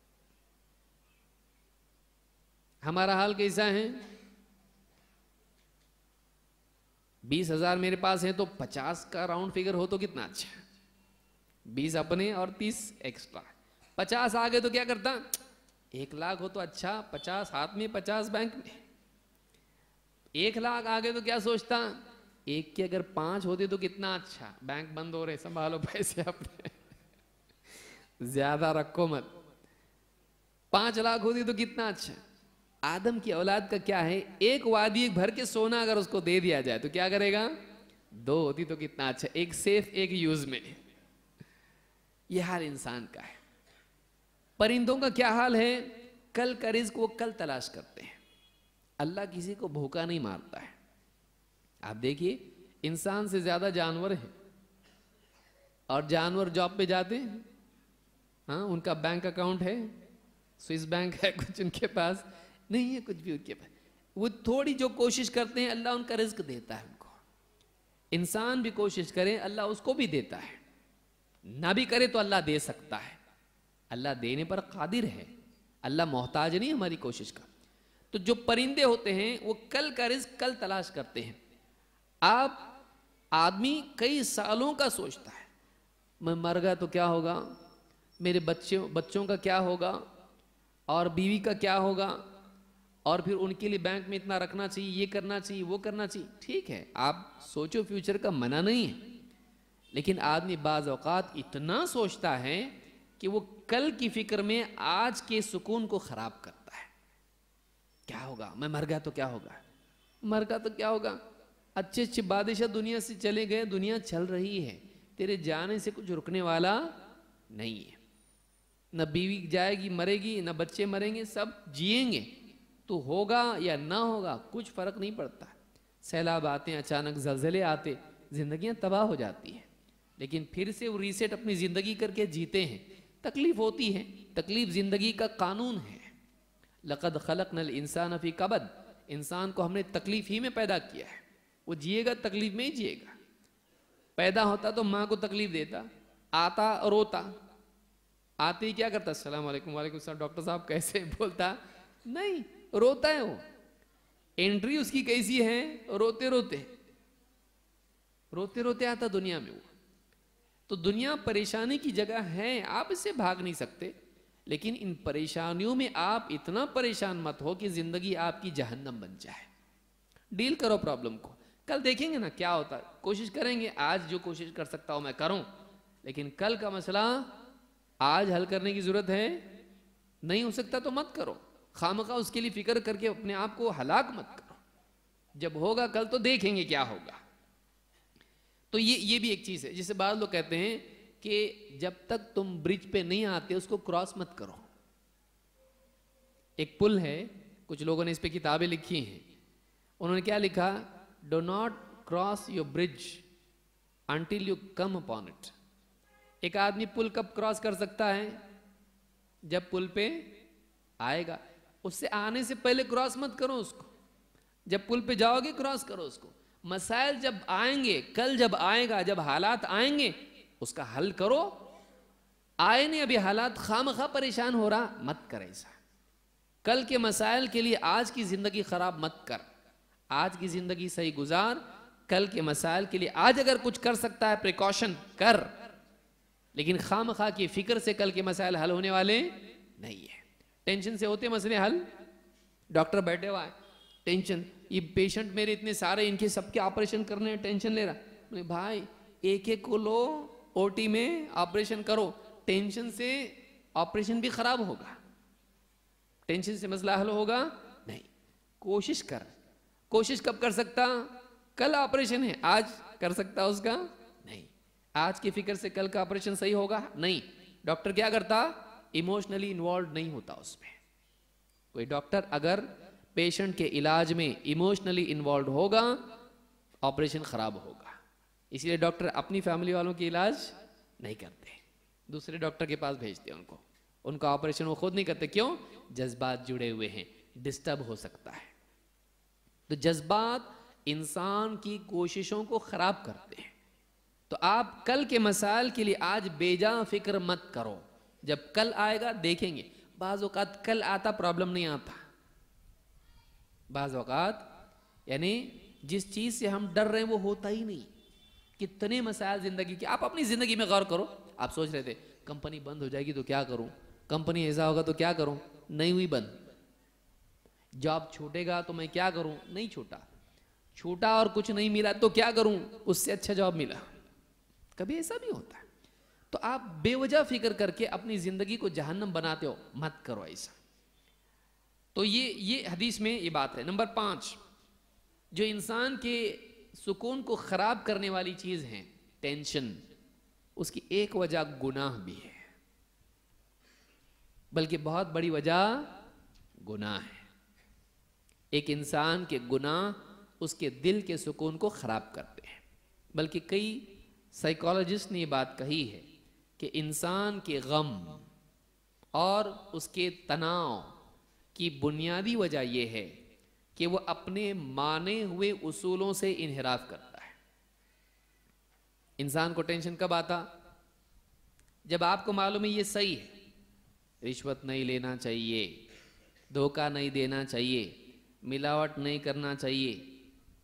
ہمارا حال کیسا ہے؟ 20,000 میرے پاس ہیں تو 50 کا راؤنڈ فگر ہو تو کتنا اچھا، 20 اپنے اور 30 ایکسٹرا، 50 آگے تو کیا کرتا، 1 لاکھ ہو تو اچھا، 50 ہاتھ میں 50 بینک میں، 1 لاکھ آگے تو کیا سوچتا، ایک کے اگر 5 ہوتے تو کتنا اچھا، بینک بند ہو رہے، سنبھالو پیسے اپنے، زیادہ رکھو مت، 5 لاکھ ہوتی تو کتنا اچھا۔ آدم کی اولاد کا کیا ہے، ایک وادی ایک بھر کے سونا اگر اس کو دے دیا جائے تو کیا کرے گا، 2 ہوتی تو کتنا اچھا، ایک سیف ایک یوز میں۔ یہ حال انسان کا ہے۔ پرندوں کا کیا حال ہے، کل کا رزق وہ کل تلاش کرتے ہیں۔ اللہ کسی کو بھوکا نہیں مارتا ہے۔ آپ دیکھیے انسان سے زیادہ جانور ہیں، اور جانور جاب پہ جاتے ہیں، ہاں ان کا بینک اکاؤنٹ ہے، سوئس بینک ہے کچھ ان کے پاس نہیں ہے، کچھ بھی ان کے پاس، وہ تھوڑی جو کوشش کرتے ہیں اللہ ان کا رزق دیتا ہے ان کو۔ انسان بھی کوشش کرے اللہ اس کو بھی دیتا ہے، نہ بھی کرے تو اللہ دے سکتا ہے، اللہ دینے پر قادر ہے، اللہ محتاج نہیں ہماری کوشش کا۔ تو جو پرندے ہوتے ہیں وہ کل کا رزق کل تلاش کرتے ہیں۔ آپ آدمی کئی سالوں کا سوچتا ہے، میں مر گیا تو کیا ہوگا، میرے بچوں کا کیا ہوگا اور بیوی کا کیا ہوگا، اور پھر ان کے لیے بینک میں اتنا رکھنا چاہیے، یہ کرنا چاہیے، وہ کرنا چاہیے. ٹھیک ہے، آپ سوچو، فیوچر کا منع نہیں ہے، لیکن آدمی بعض اوقات اتنا سوچتا ہے کہ وہ کل کی فکر میں آج کے سکون کو خراب کرتا ہے. کیا ہوگا، میں مر گیا تو کیا ہوگا، مر گیا تو کیا ہوگا. اچھے اچھے بادشاہ دنیا سے چلے گئے، دنیا چل رہی ہے، تیرے جانے سے کچھ رکنے والا نہیں ہے. نہ بیوی جائے گی مرے گی، نہ بچے مریں گے، سب جئیں گے. تو ہوگا یا نہ ہوگا کچھ فرق نہیں پڑتا. سیلاب آتے ہیں، اچانک زلزلے آتے، زندگیاں تباہ ہو جاتی ہیں، لیکن پھر سے وہ ریسیٹ اپنی زندگی کر کے جیتے ہیں. تکلیف ہوتی ہے، تکلیف زندگی کا قانون ہے. لقد خلقنا الانسان فی کبد، انسان کو ہم نے تکلیف ہی میں پیدا کیا ہے. وہ جیے گا تکلیف میں ہی جیے گا. پیدا ہوتا تو ماں کو تکلیف دیتا، آتا روتا، آتے ہی کیا کرتا، السلام علیکم، وعلیکم السلام، ڈاکٹر صاحب کیسے، بولتا نہیں، روتا ہے. وہ انٹری اس کی کیسی ہے، روتے روتے روتے روتے آتا دنیا میں. وہ تو دنیا پریشانی کی جگہ ہے، آپ اس سے بھاگ نہیں سکتے، لیکن ان پریشانیوں میں آپ اتنا پریشان مت ہو کہ زندگی آپ کی جہنم بن جائے. ڈیل کرو پرابلم کو، کل دیکھیں گے نا کیا ہوتا ہے. کوشش کریں گے، آج جو کوشش کر سکتا ہوں میں کروں، لیکن کل کا مسئلہ آج حل کرنے کی ضرورت ہے. نہیں ہو سکتا تو مت کرو، خامخواہ اس کے لیے فکر کر کے اپنے آپ کو ہلاک مت کرو. جب ہوگا کل تو دیکھیں گے کیا ہوگا. تو یہ بھی ایک چیز ہے جسے بعض لوگ کہتے ہیں کہ جب تک تم برج پہ نہیں آتے اس کو کراس مت کرو. ایک پل ہے، کچھ لوگوں نے اس پہ کتابیں لکھی ہیں. انہوں نے کیا لکھا، do not cross your bridge until you come upon it. ایک آدمی پل کب کراس کر سکتا ہے، جب پل پہ آئے گا. اس سے آنے سے پہلے کراس مت کرو اس کو، جب پل پہ جاؤ گے کراس کرو اس کو. مسائل جب آئیں گے، کل جب آئے گا، جب حالات آئیں گے اس کا حل کرو. آئے نہیں ابھی حالات، خامخواہ پریشان ہو رہا مت کر ایسا. کل کے مسائل کے لیے آج کی زندگی خراب مت کر، آج کی زندگی صحیح گزار. کل کے مسائل کے لیے آج اگر کچھ کر سکتا ہے پریکاشن کر، لیکن خامخواہ کی فکر سے کل کے مسائل حل ہونے والے نہیں ہے. ٹینشن سے ہوتے مسئلے حل. ڈاکٹر بیٹھے ہوا ہے، ٹینشن، یہ پیشنٹ میرے اتنے سارے، ان کے سب کے آپریشن کرنے ہیں، ٹینشن لے رہا. بھائی ایک ایک کو لو، او ٹی میں آپریشن کرو. ٹینشن سے آپریشن بھی خراب ہوگا، ٹینشن سے مسئلہ حل ہوگا نہیں. کوشش کر. کوشش کب کر سکتا، کل آپریشن ہے، آج کر سکتا اس کا نہیں. آج کی فکر سے کل کا آپریشن صحیح ہوگا نہیں. ڈاکٹر کیا کرتا، ایموشنلی انوالوڈ نہیں ہوتا اس میں. کوئی ڈاکٹر اگر پیشنٹ کے علاج میں ایموشنلی انوالوڈ ہوگا آپریشن خراب ہوگا. اس لیے ڈاکٹر اپنی فیملی والوں کی علاج نہیں کرتے، دوسرے ڈاکٹر کے پاس بھیجتے ہیں ان کا آپریشن وہ خود نہیں کرتے. کیوں، جذبات جڑے ہوئے ہیں، ڈسٹرب ہو سکتا ہے. تو جذبات انسان کی کوششوں کو خراب کرتے ہیں. تو آپ کل کے مسائل کے لیے آج بے جا فکر مت کرو. جب کل آئے گا دیکھیں گے. بعض اوقات کل آتا پرابلم نہیں آتا. بعض اوقات یعنی جس چیز سے ہم ڈر رہے ہیں وہ ہوتا ہی نہیں. کتنے مسائل زندگی کے، آپ اپنی زندگی میں غور کرو. آپ سوچ رہے تھے کمپنی بند ہو جائے گی تو کیا کروں، کمپنی ایسا ہوگا تو کیا کروں، نہیں ہوئی بند. جاب چھوٹے گا تو میں کیا کروں، نہیں چھوٹا. چھوٹا اور کچھ نہیں ملا تو کیا کروں، اس سے اچھا جاب ملا. کبھی ایسا بھی ہوتا ہے. تو آپ بے وجہ فکر کر کے اپنی زندگی کو جہنم بناتے ہو، مت کرو ایسا. تو یہ حدیث میں یہ بات ہے. نمبر 5 جو انسان کے سکون کو خراب کرنے والی چیز ہے ٹینشن، اس کی ایک وجہ گناہ بھی ہے، بلکہ بہت بڑی وجہ گناہ ہے. ایک انسان کے گناہ اس کے دل کے سکون کو خراب کرتے ہیں. بلکہ کئی سائیکالوجسٹ نے یہ بات کہی ہے کہ انسان کے غم اور اس کے تناؤ کی بنیادی وجہ یہ ہے کہ وہ اپنے مانے ہوئے اصولوں سے انحراف کرتا ہے. انسان کو ٹینشن کب آتا، جب آپ کو معلوم ہے یہ صحیح ہے، رشوت نہیں لینا چاہیے، دھوکہ نہیں دینا چاہیے، ملاوٹ نہیں کرنا چاہیے،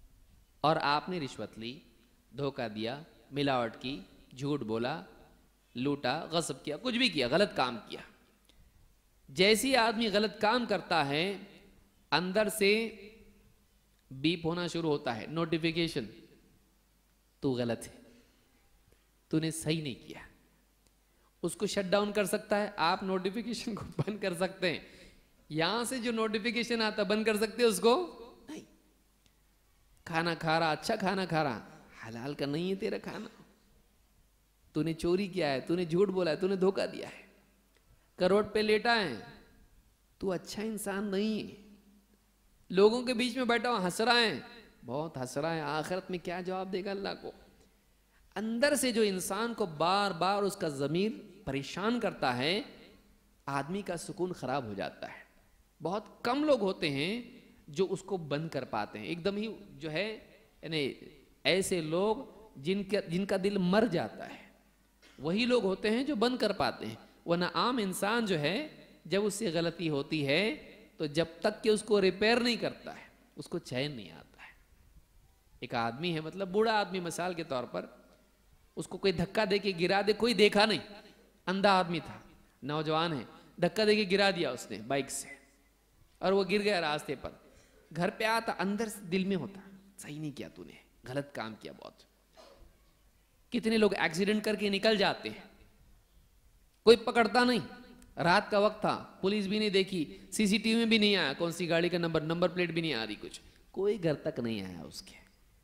اور آپ نے رشوت لی، دھوکہ دیا، ملاوٹ کی، جھوٹ بولا، لوٹا، غصب کیا، کچھ بھی کیا، غلط کام کیا. جیسی آدمی غلط کام کرتا ہے اندر سے بیپ ہونا شروع ہوتا ہے، نوٹیفیکیشن، تو غلط ہے، تو نے صحیح نہیں کیا. اس کو شٹ ڈاؤن کر سکتا ہے. آپ نوٹیفیکیشن کو بند کر سکتے ہیں. یہاں سے جو نوٹیفیکیشن آتا بند کر سکتے اس کو نہیں. کھانا کھا رہا، اچھا کھانا کھا رہا، حلال کا نہیں ہے تیرا کھانا، تو نے چوری کیا ہے، تو نے جھوٹ بولا ہے، تو نے دھوکہ دیا ہے. کروٹ پہ لیٹا ہے، تو اچھا انسان نہیں ہے. لوگوں کے بیچ میں بیٹھا ہوا ہنس رہا ہے، بہت ہنس رہا ہے، آخرت میں کیا جواب دے گا اللہ کو. اندر سے جو انسان کو بار بار اس کا ضمیر پریشان کرتا ہے، آدمی کا سکون خراب ہو جاتا ہے. بہت کم لوگ ہوتے ہیں جو اس کو بند کر پاتے ہیں. ایک دم ہی جو ہے یعنی ایسے لوگ جن کا دل مر جاتا ہے وہی لوگ ہوتے ہیں جو بند کر پاتے ہیں. ورنہ عام انسان جو ہے جب اس سے غلطی ہوتی ہے تو جب تک کہ اس کو ریپیئر نہیں کرتا ہے اس کو چین نہیں آتا ہے. ایک آدمی ہے، مطلب بوڑھا آدمی مثال کے طور پر، اس کو کوئی دھکا دے کے گرا دے، کوئی دیکھا نہیں، اندھا آدمی تھا، نوجوان ہے، دھکا دے کے گرا دیا اس نے بائک سے اور وہ گر گیا راستے پر. گھر پہ آتا اندر سے دل میں ہوتا صحیح نہیں کیا، تو نے غلط کام کیا بہت. کتنے لوگ ایکسیڈنٹ کر کے نکل جاتے ہیں، کوئی پکڑتا نہیں. رات کا وقت تھا، پولیس بھی نہیں دیکھی، سی سی ٹی وی میں بھی نہیں آیا کون سی گاڑی کا نمبر پلیٹ بھی نہیں آ رہی، کچھ کوئی گھر تک نہیں آیا اس کے.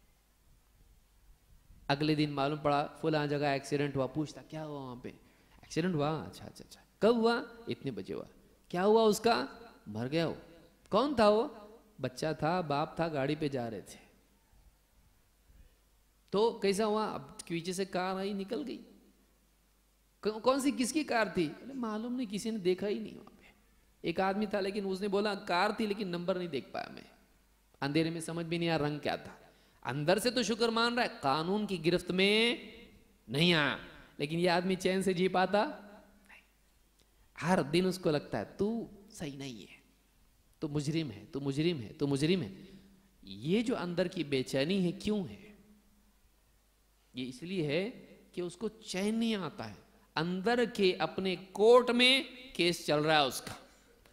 اگلے دن معلوم پڑا فلاں جگہ ایکسیڈنٹ ہوا. پوچھتا کیا ہوا وہاں پہ؟ ایکسیڈنٹ ہوا، اچھا اچھا اچھا، کب ہوا؟ اتنے بجے ہوا. کیا ہوا اس کا؟ مر گیا. ہو کون تھا وہ؟ بچہ تھا، باپ تھا، گاڑی پہ جا رہے تھے. تو کیسا ہوا؟ اب پیچھے سے کار آئی نکل گئی. کون سی کس کی کار تھی؟ معلوم نہیں، کسی نے دیکھا ہی نہیں. وہاں پہ ایک آدمی تھا لیکن اس نے بولا کار تھی لیکن نمبر نہیں دیکھ پایا میں، اندھیرے میں سمجھ بھی نہیں آیا رنگ کیا تھا. اندر سے تو شکر مان رہا ہے قانون کی گرفت میں نہیں آیا، لیکن یہ آدمی چین سے جی پاتا نہیں. ہر دن اس کو لگتا ہے تو صحیح نہیں ہے، تو مجرم ہے، تو مجرم ہے، تو مجرم ہے. یہ جو اندر کی بے چینی ہے کیوں ہے؟ یہ اس لیے ہے کہ اس کو چین نہیں آتا ہے. اندر کے اپنے کورٹ میں کیس چل رہا ہے اس کا،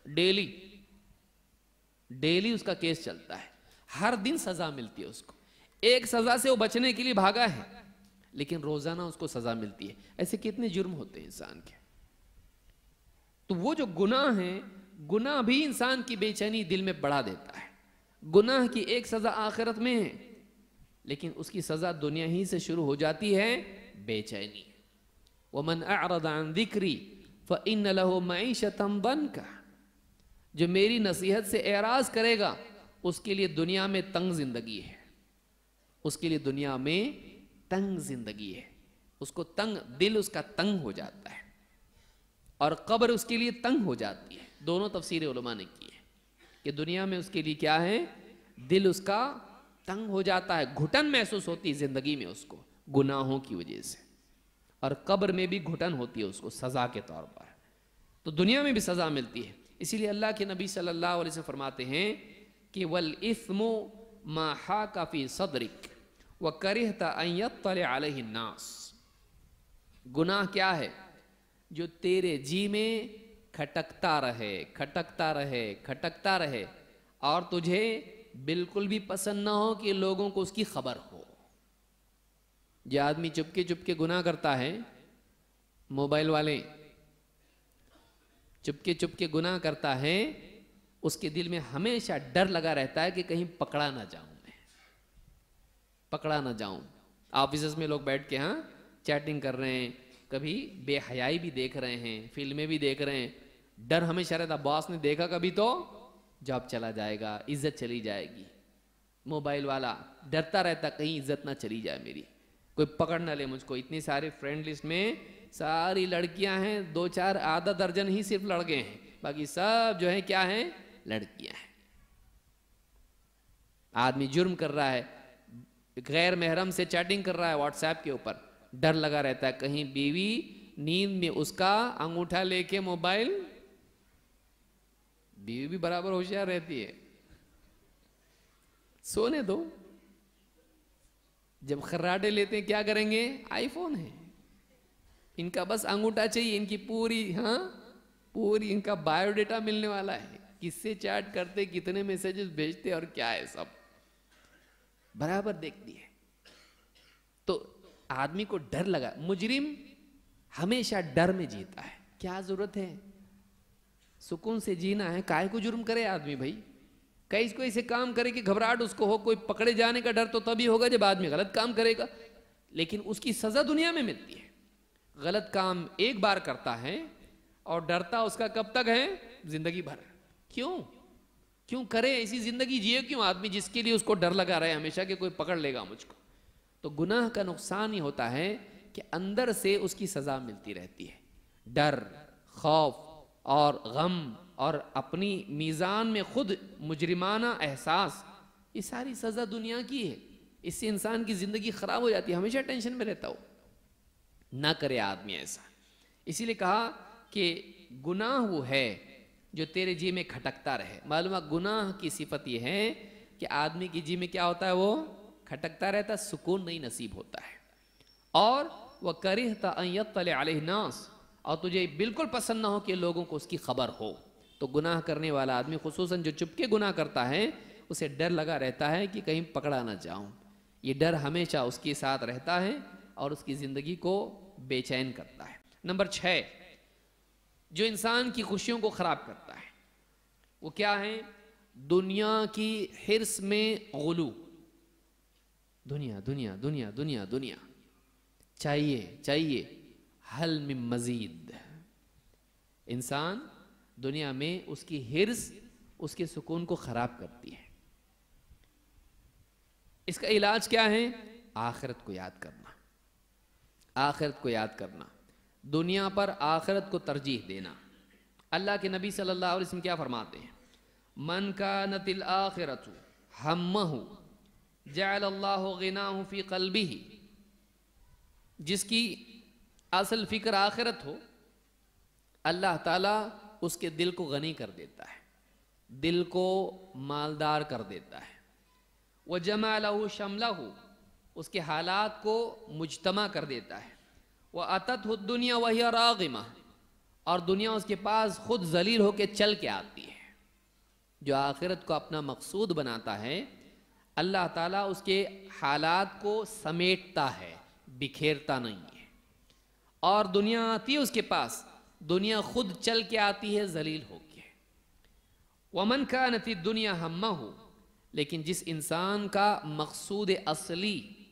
ڈیلی اس کا کیس چلتا ہے، ہر دن سزا ملتی ہے اس کو. ایک سزا سے وہ بچنے کے لیے بھاگا ہے لیکن روزانہ اس کو سزا ملتی ہے. ایسے کتنے جرم ہوتے ہیں انسان کے. تو وہ جو گناہ ہیں، گناہ بھی انسان کی بے چینی دل میں بڑھا دیتا ہے. گناہ کی ایک سزا آخرت میں ہے لیکن اس کی سزا دنیا ہی سے شروع ہو جاتی ہے، بے چینی. وَمَنْ أَعْرَضَ عَنْ ذِكْرِي فَإِنَّ لَهُ مَعِيشَةً ضَنْكَ. جو میری نصیحت سے اعراض کرے گا اس کے لیے دنیا میں تنگ زندگی ہے، اس کے لیے دنیا میں تنگ زندگی ہے. اس کو تنگ، دل اس کا تنگ ہو جاتا ہے اور قبر اس کے لیے تنگ ہو جاتی ہے. دونوں تفسیر علماء نے کی ہے کہ دنیا میں اس کے لیے کیا ہے، دل اس کا تنگ ہو جاتا ہے، گھٹن محسوس ہوتی ہے زندگی میں اس کو گناہوں کی وجہ سے، اور قبر میں بھی گھٹن ہوتی ہے اس کو سزا کے طور پر. تو دنیا میں بھی سزا ملتی ہے. اسی لیے اللہ کے نبی صلی اللہ علیہ وسلم فرماتے ہیں کہ وَالْإِثْمُ مَا حَاكَ فِي صَدْرِكَ وَكَرِهْتَ أَن يَطَّلِعَ عَلَيْهِ النَّاسِ. گناہ کیا ہے؟ جو تیرے جی میں کھٹکتا رہے، کھٹکتا رہے، کھٹکتا رہے اور تجھے بالکل بھی پسند نہ ہو کہ لوگوں کو اس کی خبر ہو. جو آدمی چپکے چپکے گناہ کرتا ہے، موبائل والے چپکے چپکے گناہ کرتا ہے، اس کے دل میں ہمیشہ ڈر لگا رہتا ہے کہ کہیں پکڑا نہ جاؤں، میں پکڑا نہ جاؤں. آفیسز میں لوگ بیٹھ کے چیٹنگ کر رہے ہیں، کبھی بے حیائی بھی دیکھ رہے ہیں، فلمیں بھی دیکھ رہے ہیں. ڈر ہمیشہ رہتا، باس نے دیکھا کبھی تو جاب چلا جائے گا، عزت چلی جائے گی. موبائل والا ڈرتا رہتا کہیں عزت نہ چلی جائے میری، کوئی پکڑ نہ لے مجھ کو. اتنی سارے فرینڈ لسٹ میں ساری لڑکیاں ہیں، 2-4 آدھا درجن ہی صرف لڑکے ہیں، باقی سب جو ہیں کیا ہیں، لڑکیاں ہیں. آدمی جرم کر رہا ہے، غیر محرم سے چیٹنگ کر رہا ہے واٹس ایپ کے اوپر، ڈر لگا رہتا ہے کہیں بیوی نیند میں اس کا انگوٹھا لے کے موبائل. بیوی بھی برابر ہوشیار رہتی ہے، سونے دو. جب خراٹے لیتے ہیں کیا کریں گے؟ آئی فون ہے، ان کا بس انگوٹھا چاہیے، ان کی پوری ان کا بایو ڈیٹا ملنے والا ہے، کس سے چیٹ کرتے، کتنے میسیجز بھیجتے اور کیا ہے، سب برابر دیکھتی ہے۔ تو آدمی کو ڈر لگا، مجرم ہمیشہ ڈر میں جیتا ہے۔ کیا ضرورت ہے سکون سے جینا ہے، کائے کو جرم کرے آدمی بھائی، کئی کو ایسے کام کرے کہ گھبراہٹ اس کو ہو، کوئی پکڑے جانے کا ڈر تو تبھی ہوگا جب آدمی غلط کام کرے گا، لیکن اس کی سزا دنیا میں ملتی ہے۔ غلط کام ایک بار کرتا ہے اور ڈرتا اس کا کب تک ہے؟ زندگی بھر۔ کیوں کرے ایسی زندگی جیے کیوں آدمی جس کے لیے اس کو ڈر لگا رہے ہمیشہ کہ کوئی پکڑ لے گا مجھ کو؟ تو گناہ کا نقصان ہی ہوتا ہے کہ اندر سے اس کی سزا ملتی رہتی ہے، ڈر، خوف اور غم اور اپنی میزان میں خود مجرمانہ احساس، یہ ساری سزا دنیا کی ہے۔ اس سے انسان کی زندگی خراب ہو جاتی ہے، ہمیشہ ٹینشن میں رہتا ہو۔ نہ کرے آدمی ایسا۔ اسی لیے کہا کہ گناہ وہ ہے جو تیرے جی میں کھٹکتا رہے۔ معلوم ہے گناہ کی صفت یہ ہے کہ آدمی کی جی میں کیا ہوتا ہے؟ وہ کھٹکتا رہتا، سکون نہیں نصیب ہوتا ہے۔ اور وَكَرِهْتَ أَن يَطَّلِعَ عَلَيْهِ النَّاسُ، اور تجھے بالکل پسند نہ ہو کہ لوگوں کو اس کی خبر ہو۔ تو گناہ کرنے والا آدمی، خصوصاً جو چپکے گناہ کرتا ہے، اسے ڈر لگا رہتا ہے کہ کہیں پکڑا نہ جاؤں۔ یہ ڈر ہمیشہ اس کے ساتھ رہتا ہے اور اس کی زندگی کو بے چین کرتا ہے۔ نمبر 6 جو انسان کی خوشیوں کو خراب کرتا ہے وہ کیا ہے؟ دنیا کی حرص میں غلو۔ دنیا دنیا دنیا دنیا دنیا، چاہیے، حل من مزید۔ انسان دنیا میں اس کی حرص اس کے سکون کو خراب کرتی ہے۔ اس کا علاج کیا ہے؟ آخرت کو یاد کرنا، آخرت کو یاد کرنا، دنیا پر آخرت کو ترجیح دینا۔ اللہ کے نبی صلی اللہ علیہ وسلم کیا فرماتے ہیں؟ من کانت الآخرۃ ہمہ جعل اللہ غناہ فی قلبہ، جس کی اصل فکر آخرت ہو، اللہ تعالیٰ اس کے دل کو غنی کر دیتا ہے، دل کو مالدار کر دیتا ہے۔ وجمع لہ شملہ، اس کے حالات کو مجتمع کر دیتا ہے۔ وَأَتَتْهُ الدُّنْيَا وَهِيَ رَاغِمَةٌ، اور دنیا اس کے پاس خود ذلیل ہو کے چل کے آتی ہے۔ جو آخرت کو اپنا مقصود بناتا ہے، اللہ تعالیٰ اس کے حالات کو سمیٹتا ہے، بکھیرتا نہیں ہے۔ اور دنیا آتی ہے اس کے پاس، دنیا خود چل کے آتی ہے ذلیل ہو کے۔ وَمَنْ كَانَتِ الدُّنْيَا هَمَّهُ، لیکن جس انسان کا مقصود اصلی،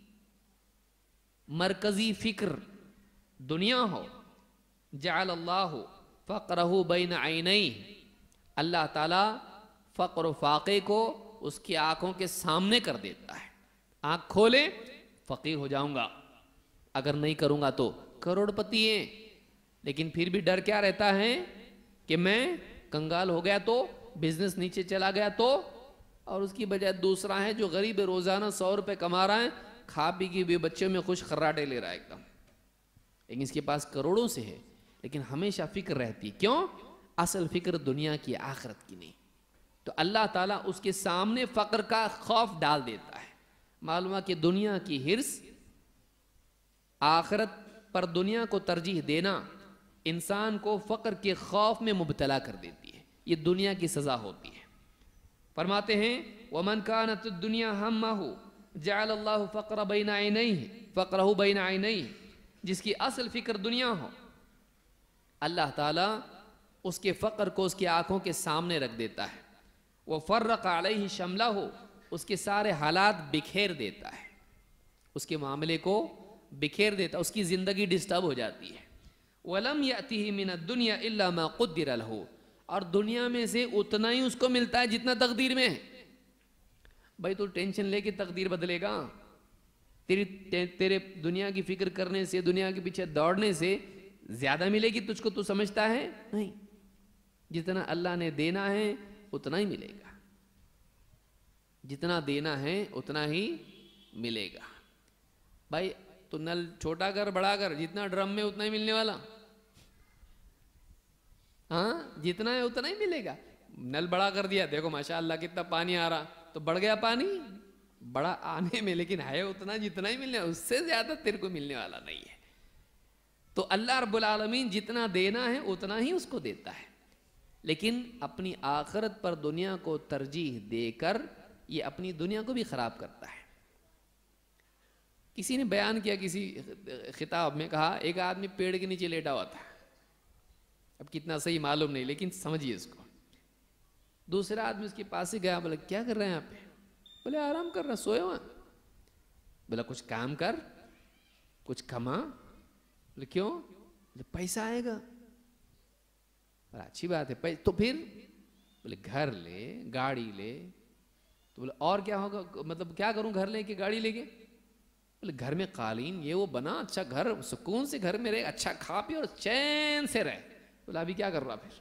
مرکزی فکر دنیا ہو، جعل اللہ فقرہ بین عینیہ، اللہ تعالیٰ فقر و فاقے کو اس کی آنکھوں کے سامنے کر دیتا ہے۔ آنکھ کھولے، فقیر ہو جاؤں گا، اگر نہیں کروں گا تو کروڑ پتی ہیں، لیکن پھر بھی ڈر کیا رہتا ہے کہ میں کنگال ہو گیا تو، بزنس نیچے چلا گیا تو، اور اس کی بجائے دوسرا ہے جو غریب روزانہ 100 روپے کما رہا ہے، کھا پی کے بھی بچوں میں خوش خراٹے لے رہا ہے ایک دم، لیکن اس کے پاس کروڑوں سے ہے، لیکن ہمیشہ فکر رہتی۔ کیوں؟ اصل فکر دنیا کی، آخرت کی نہیں۔ تو اللہ تعالیٰ اس کے سامنے فقر کا خوف ڈال دیتا ہے۔ معلوم ہے کہ دنیا کی حرص، آخرت پر دنیا کو ترجیح دینا انسان کو فقر کے خوف میں مبتلا کر دیتی ہے، یہ دنیا کی سزا ہوتی ہے۔ فرماتے ہیں وَمَنْ كَانَتِ الدُّنْيَا هَمَّهُ جَعَلَ اللَّهُ فَقْرَ بَيْنَ عَيْنَيْهِ فَقْرَهُ بَيْنَ عَيْنَيْهِ، جس کی اصل فکر دنیا ہو، اللہ تعالیٰ اس کے فقر کو اس کی آنکھوں کے سامنے رکھ دیتا ہے۔ وَفَرَّقَ عَلَيْهِ شَمْلَهُ، اس کے سارے حالات بکھیر دیتا ہے، اس کے معاملے کو بکھیر دیتا، اس کی زندگی ڈسٹرب ہو جاتی ہے۔ وَلَمْ يَأْتِهِ مِنَ الدُّنْيَا إِلَّا مَا قُدِّرَ لَهُ، اور دنیا میں سے اتنا ہی اس کو ملتا ہے جتنا تقدیر میں ہے۔ بھائی تو ٹینشن لے کے تقدیر بدلے گا؟ تیرے دنیا کی فکر کرنے سے، دنیا کے پیچھے دوڑنے سے زیادہ ملے گی تجھ کو، تو سمجھتا ہے؟ نہیں، جتنا اللہ نے دینا ہے اتنا ہی ملے گا، جتنا دینا ہے اتنا ہی ملے گا۔ بھائی تو نل چھوٹا کر بڑا کر، جتنا ڈرم میں اتنا ہی ملنے والا، ہاں جتنا ہے اتنا ہی ملے گا۔ نل بڑا کر دیا، دیکھو ماشاءاللہ کتنا پانی آ رہا، تو بڑھ گیا پانی بڑا آنے میں، لیکن ہے اتنا جتنا ہی ملنے، اس سے زیادہ تیرے کو ملنے والا نہیں ہے۔ تو اللہ رب العالمین جتنا دینا ہے اتنا ہی اس کو دیتا ہے، لیکن اپنی آخرت پر دنیا کو ترجیح دے کر یہ اپنی دنیا کو بھی خراب کرتا ہے۔ کسی نے بیان کیا کسی خطاب میں، کہا ایک آدمی پیڑ کے نیچے لیٹا ہوا تھا، اب کتنا صحیح معلوم نہیں لیکن سمجھیے اس کو۔ دوسرا آدمی اس کے پاس سے گیا، بولا کیا کر رہے ہیں آپ پہ؟ بولے آرام کر رہا، سوئے ہوا۔ بولا کچھ کام کر، کچھ کما۔ بولے کیوں؟ بولے پیسہ آئے گا۔ بولا اچھی بات ہے، تو پھر؟ بولے گھر لے، گاڑی لے۔ تو بولے اور کیا ہوگا، مطلب کیا کروں گھر لے کے گاڑی لے کے؟ بولے گھر میں قالین یہ وہ بنا، اچھا گھر، سکون سے گھر میں رہے، اچھا کھا پی اور چین سے رہے۔ بولا ابھی کیا کر رہا پھر؟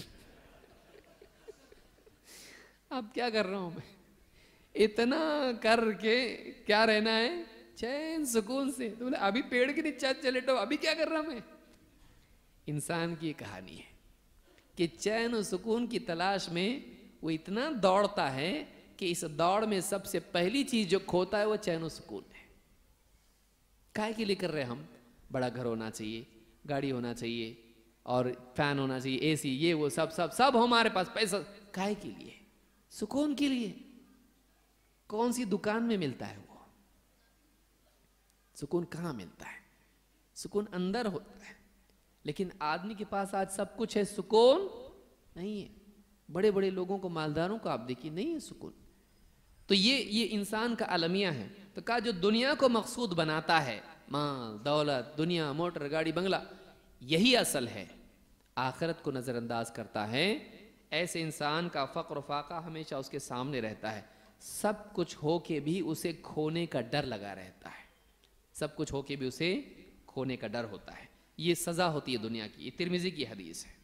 اب کیا کر رہا ہوں میں؟ اتنا کر کے کیا رہنا ہے؟ چین سکون سے۔ تو بولے ابھی پیڑ کے نیچے چلے تو ابھی کیا کر رہا میں؟ انسان کی کہانی ہے کہ چین و سکون کی تلاش میں وہ اتنا دوڑتا ہے کہ اس دوڑ میں سب سے پہلی چیز جو کھوتا ہے وہ چین و سکون ہے۔ کائے کے لیے کر رہے ہم؟ بڑا گھر ہونا چاہیے، گاڑی ہونا چاہیے، اور فین ہونا چاہیے، اے سی، یہ وہ سب ہمارے پاس، پیسہ کائے کے لیے؟ سکون کے لیے۔ کون سی دکان میں ملتا ہے وہ سکون؟ کہاں ملتا ہے؟ سکون اندر ہوتا ہے۔ لیکن آدمی کے پاس آج سب کچھ ہے، سکون نہیں ہے۔ بڑے بڑے لوگوں کو، مالداروں کو آپ دیکھیے، نہیں ہے سکون۔ تو یہ انسان کا المیہ ہے۔ تو کہا جو دنیا کو مقصود بناتا ہے، مال دولت، دنیا، موٹر، گاڑی، بنگلہ، یہی اصل ہے، آخرت کو نظر انداز کرتا ہے، ایسے انسان کا فقر و فاقہ ہمیشہ اس کے سامنے رہتا ہے۔ سب کچھ ہو کے بھی اسے کھونے کا ڈر لگا رہتا ہے، سب کچھ ہو کے بھی اسے کھونے کا ڈر ہوتا ہے۔ یہ سزا ہوتی ہے دنیا کی، یہ ترمذی کی حدیث ہے۔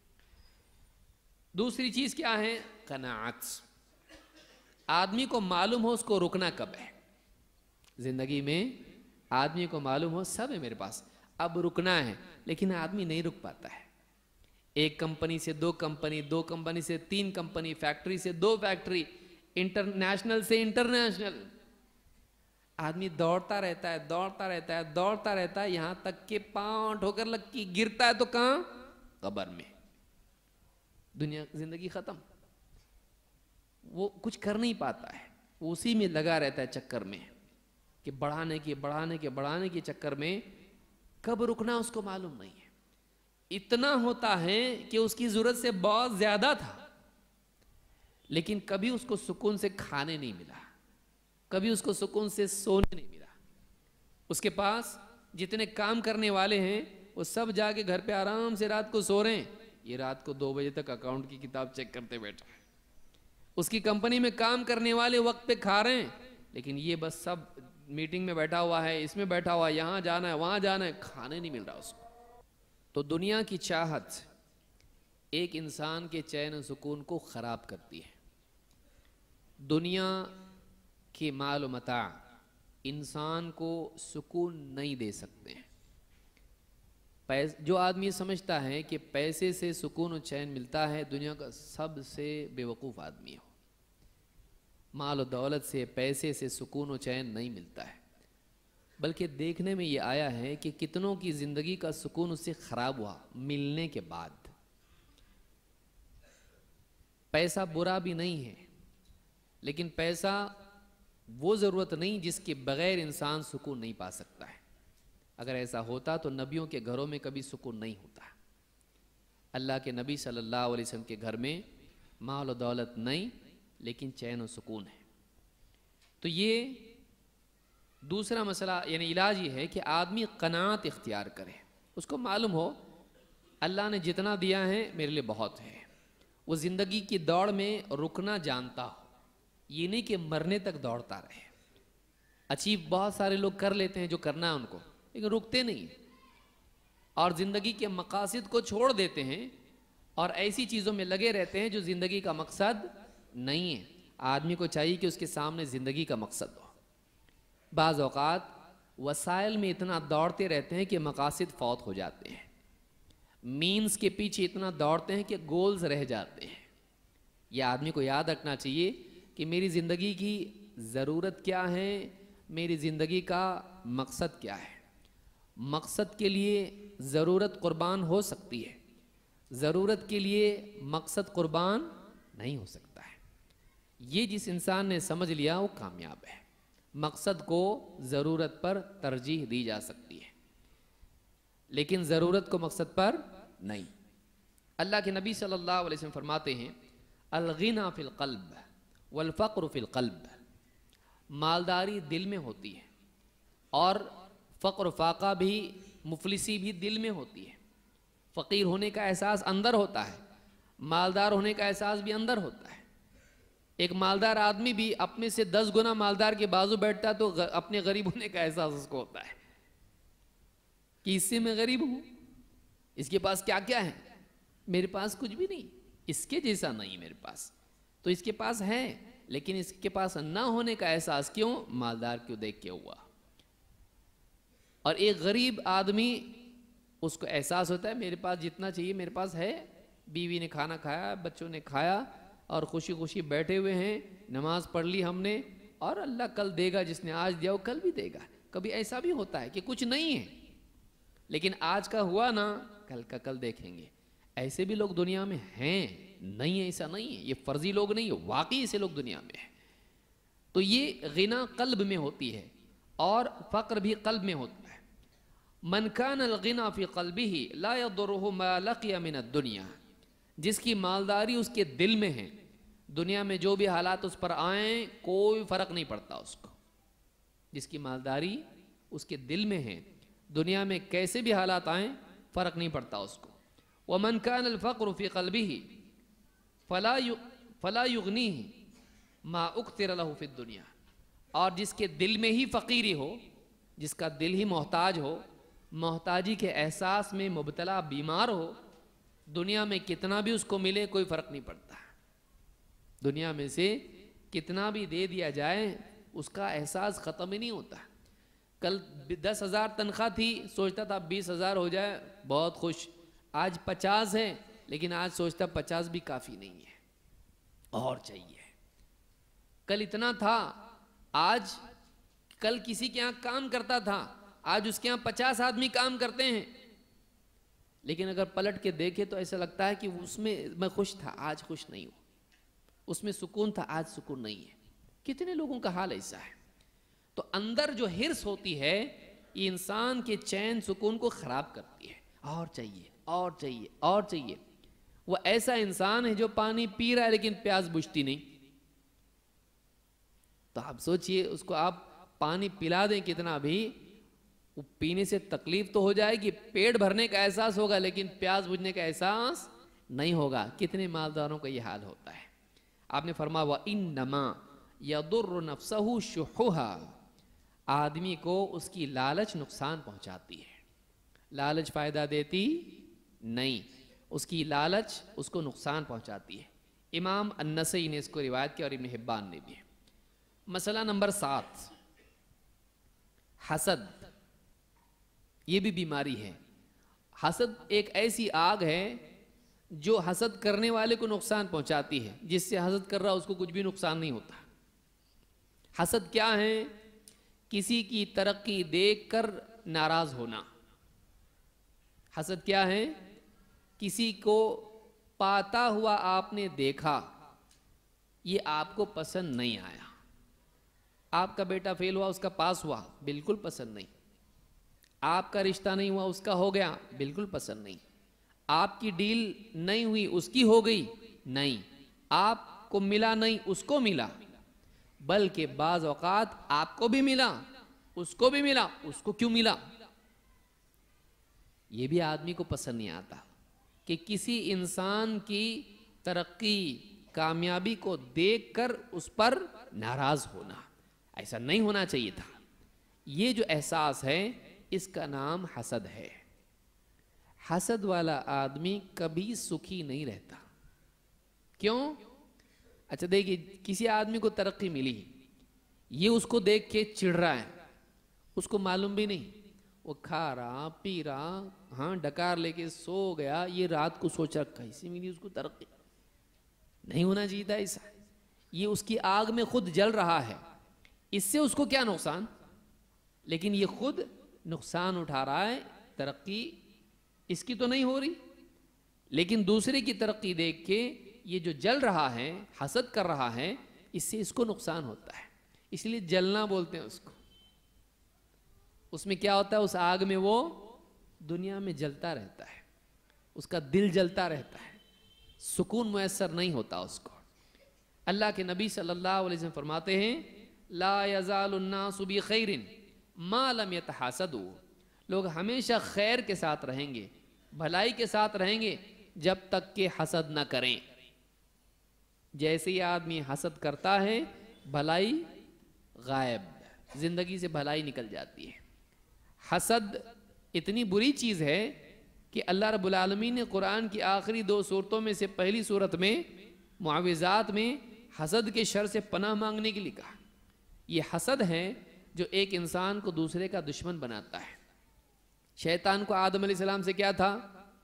دوسری چیز کیا ہے؟ قناعت۔ آدمی کو معلوم ہو اس کو رکنا کب ہے زندگی میں، آدمی کو معلوم ہو سب ہے میرے پاس، اب رکنا ہے، لیکن آدمی نہیں رک پاتا ہے۔ ایک کمپنی سے دو کمپنی، دو کمپنی سے تین کمپنی، فیکٹری سے دو فیکٹری، انٹرنیشنل سے انٹرنیشنل، آدمی دوڑتا رہتا ہے، دوڑتا رہتا ہے، دوڑتا رہتا ہے، یہاں تک کہ پاؤں ٹھوکر لگ کی گرتا ہے تو کہاں؟ قبر میں۔ دنیا زندگی ختم، وہ کچھ کر نہیں پاتا ہے، وہ اسی میں لگا رہتا ہے چکر میں کہ بڑھانے کے چکر میں کب رکنا اس کو معلوم نہیں ہے۔ اتنا ہوتا ہے کہ اس کی ضرورت سے بہت زیادہ تھا، لیکن کبھی اس کو سکون سے کھانے نہیں ملا، کبھی اس کو سکون سے سونے نہیں ملا۔ اس کے پاس جتنے کام کرنے والے ہیں وہ سب جا کے گھر پہ آرام سے رات کو سو رہے ہیں، یہ رات کو 2 بجے تک اکاؤنٹ کی کتاب چیک کرتے بیٹھا ہے۔ اس کی کمپنی میں کام کرنے والے وقت پہ کھا رہے ہیں، لیکن یہ بس سب میٹنگ میں بیٹھا ہوا ہے، اس میں بیٹھا ہوا ہے، یہاں جانا ہے، وہاں جانا ہے، کھانے نہیں مل رہا اس کو۔ تو دنیا کی چاہت ایک انسان کے چین و سکون کو خراب کرتی ہے۔ دنیا کے مال و متاع انسان کو سکون نہیں دے سکتے ہیں۔ جو آدمی سمجھتا ہے کہ پیسے سے سکون و چین ملتا ہے، دنیا کا سب سے بے وقوف آدمی ہو۔ مال و دولت سے، پیسے سے سکون و چین نہیں ملتا ہے، بلکہ دیکھنے میں یہ آیا ہے کہ کتنوں کی زندگی کا سکون اس سے خراب ہوا ملنے کے بعد۔ پیسہ برا بھی نہیں ہے، لیکن پیسہ وہ ضرورت نہیں جس کے بغیر انسان سکون نہیں پا سکتا ہے۔ اگر ایسا ہوتا تو نبیوں کے گھروں میں کبھی سکون نہیں ہوتا۔ اللہ کے نبی صلی اللہ علیہ وسلم کے گھر میں مال و دولت نہیں، لیکن چین و سکون ہے۔ تو یہ دوسرا مسئلہ، یعنی علاج یہ ہے کہ آدمی قناعت اختیار کرے، اس کو معلوم ہو اللہ نے جتنا دیا ہے میرے لیے بہت ہے۔ وہ زندگی کی دوڑ میں رکنا جانتا ہو، یہ نہیں کہ مرنے تک دوڑتا رہے۔ اچیو بہت سارے لوگ کر لیتے ہیں جو کرنا ہے ان کو، لیکن رکتے نہیں اور زندگی کے مقاصد کو چھوڑ دیتے ہیں اور ایسی چیزوں میں لگے رہتے ہیں جو زندگی کا مقصد نہیں ہے۔ آدمی کو چاہیے کہ اس کے سامنے زندگی کا مقصد ہو۔ بعض اوقات وسائل میں اتنا دوڑتے رہتے ہیں کہ مقاصد فوت ہو جاتے ہیں، مینز کے پیچھے اتنا دوڑتے ہیں کہ گولز رہ جاتے ہیں۔ یہ آدمی کو یاد رکھنا چاہیے کہ میری زندگی کی ضرورت کیا ہے، میری زندگی کا مقصد کیا ہے۔ مقصد کے لیے ضرورت قربان ہو سکتی ہے، ضرورت کے لیے مقصد قربان نہیں ہو سکتا ہے۔ یہ جس انسان نے سمجھ لیا وہ کامیاب ہے۔ مقصد کو ضرورت پر ترجیح دی جا سکتی ہے، لیکن ضرورت کو مقصد پر نہیں۔ اللہ کے نبی صلی اللہ علیہ وسلم فرماتے ہیں الغنی فی القلب والفقر فی القلب، مالداری دل میں ہوتی ہے اور فقر و فاقہ بھی، مفلسی بھی دل میں ہوتی ہے۔ فقیر ہونے کا احساس اندر ہوتا ہے، مالدار ہونے کا احساس بھی اندر ہوتا ہے۔ ایک مالدار آدمی بھی اپنے سے 10 گنا مالدار کے بازو بیٹھتا ہے تو اپنے غریب ہونے کا احساس اس کو ہوتا ہے کہ اس سے میں غریب ہوں، اس کے پاس کیا کیا ہے، میرے پاس کچھ بھی نہیں، اس کے جیسا نہیں میرے پاس، تو اس کے پاس ہے، لیکن اس کے پاس نہ ہونے کا احساس کیوں؟ مالدار کیوں دیکھ کے ہوا۔ اور ایک غریب آدمی اس کو احساس ہوتا ہے میرے پاس جتنا چاہیے میرے پاس ہے، بیوی نے کھانا کھایا، بچوں نے کھایا اور خوشی خوشی بیٹھے ہوئے ہیں، نماز پڑھ لی ہم نے، اور اللہ کل دے گا، جس نے آج دیا وہ کل بھی دے گا۔ کبھی ایسا بھی ہوتا ہے کہ کچھ نہیں ہے لیکن آج کا ہوا نا، کل کا کل دیکھیں گے۔ ایسے بھی لوگ دنیا میں ہیں، نہیں ایسا نہیں ہے، یہ فرضی لوگ نہیں ہیں، واقعی ایسے لوگ دنیا میں ہیں۔ تو یہ غنا قلب میں ہوتی ہے اور فقر بھی قلب میں ہوتا ہے۔ من کان الغنی فی قلبہ لا یضرہ ما لقی من الدنیا، جس کی مالداری اس کے دل میں ہے، دنیا میں جو بھی حالات اس پر آئیں کوئی فرق نہیں پڑتا اس کو۔ جس کی مالداری اس کے دل میں ہے، دنیا میں کیسے بھی حالات آئیں فرق نہیں پڑتا اس کو۔ ومن کان الفقر فی قلبہ فلا یغنیہ ما اکثر لہ فی الدنیا، اور جس کے دل میں ہی فقیری ہو، جس کا دل ہی محتاج ہو، محتاجی کے احساس میں مبتلا بیمار ہو، دنیا میں کتنا بھی اس کو ملے کوئی فرق نہیں پڑتا، دنیا میں سے کتنا بھی دے دیا جائے اس کا احساس ختم ہی نہیں ہوتا۔ کل 10,000 تنخواہ تھی، سوچتا تھا 20,000 ہو جائے بہت خوش، آج 50 ہے لیکن آج سوچتا 50 بھی کافی نہیں ہے، اور چاہیے۔ کل اتنا تھا، آج کل کسی کے یہاں کام کرتا تھا، آج اس کے یہاں 50 آدمی کام کرتے ہیں، لیکن اگر پلٹ کے دیکھے تو ایسا لگتا ہے کہ اس میں خوش تھا، آج خوش نہیں ہوں، اس میں سکون تھا، آج سکون نہیں ہے۔ کتنے لوگوں کا حال ایسا ہے۔ تو اندر جو حرص ہوتی ہے یہ انسان کے چین سکون کو خراب کرتی ہے، اور چاہیے اور چاہیے اور چاہیے۔ وہ ایسا انسان ہے جو پانی پی رہا ہے لیکن پیاس بجھتی نہیں۔ تو آپ سوچئے اس کو آپ پانی پلا دیں کتنا بھی، وہ پینے سے تکلیف تو ہو جائے گی، پیٹ بھرنے کا احساس ہوگا لیکن پیاس بجھنے کا احساس نہیں ہوگا۔ کتنے مالداروں کا یہ حال ہوتا ہے۔ آپ نے فرمایا وَإِنَّمَا يَضُرُّ نَفْسَهُ شُحُّهَا، آدمی کو اس کی لالچ نقصان پہنچاتی ہے، لالچ فائدہ دیتی نہیں، اس کی لالچ اس کو نقصان پہنچاتی ہے۔ امام النسائی نے اس کو روایت کیا اور ابن حبان نے بھی۔ مسئلہ نمبر 7، حسد، یہ بھی بیماری ہے۔ حسد ایک ایسی آگ ہے جو حسد کرنے والے کو نقصان پہنچاتی ہے، جس سے حسد کر رہا اس کو کچھ بھی نقصان نہیں ہوتا۔ حسد کیا ہے؟ کسی کی ترقی دیکھ کر ناراض ہونا۔ حسد کیا ہے؟ کسی کو پاتا ہوا آپ نے دیکھا، یہ آپ کو پسند نہیں آیا۔ آپ کا بیٹا فیل ہوا، اس کا پاس ہوا، بالکل پسند نہیں۔ آپ کا رشتہ نہیں ہوا، اس کا ہو گیا، بالکل پسند نہیں۔ آپ کی ڈیل نہیں ہوئی، اس کی ہو گئی، نہیں۔ آپ کو ملا نہیں، اس کو ملا، بلکہ بعض اوقات آپ کو بھی ملا، اس کو بھی ملا، اس کو کیوں ملا؟ یہ بھی آدمی کو پسند نہیں آتا کہ کسی انسان کی ترقی کامیابی کو دیکھ کر اس پر ناراض ہونا، ایسا نہیں ہونا چاہیے تھا۔ یہ جو احساس ہے اس کا نام حسد ہے۔ حسد والا آدمی کبھی سکھی نہیں رہتا۔ کیوں؟ اچھا دیکھیے، کسی آدمی کو ترقی ملی، یہ اس کو دیکھ کے چڑھ رہا ہے، اس کو معلوم بھی نہیں، وہ کھا رہا پی رہا، ہاں ڈکار لے کے سو گیا، یہ رات کو سوچ رکھا کیسے ملی اس کو ترقی، نہیں ہونا چاہیے تھا ایسا۔ یہ اس کی آگ میں خود جل رہا ہے، اس سے اس کو کیا نقصان، لیکن یہ خود نقصان اٹھا رہا ہے، ترقی اس کی تو نہیں ہو رہی، لیکن دوسرے کی ترقی دیکھ کے یہ جو جل رہا ہے، حسد کر رہا ہے، اس سے اس کو نقصان ہوتا ہے، اس لیے جلنا بولتے ہیں اس کو۔ اس میں کیا ہوتا ہے، اس آگ میں وہ دنیا میں جلتا رہتا ہے، اس کا دل جلتا رہتا ہے، سکون میسر نہیں ہوتا اس کو۔ اللہ کے نبی صلی اللہ علیہ وسلم فرماتے ہیں لا یزال الناس بخیر ما لم یتحاسدوا، لوگ ہمیشہ خیر کے ساتھ رہیں گے، بھلائی کے ساتھ رہیں گے، جب تک کہ حسد نہ کریں۔ جیسے ہی آدمی حسد کرتا ہے، بھلائی غائب، زندگی سے بھلائی نکل جاتی ہے۔ حسد اتنی بری چیز ہے کہ اللہ رب العالمین نے قرآن کی آخری 2 سورتوں میں سے پہلی سورت میں معوذات میں حسد کے شر سے پناہ مانگنے کے لیے کہا۔ یہ حسد ہے جو ایک انسان کو دوسرے کا دشمن بناتا ہے۔ شیطان کو آدم علیہ السلام سے کیا تھا؟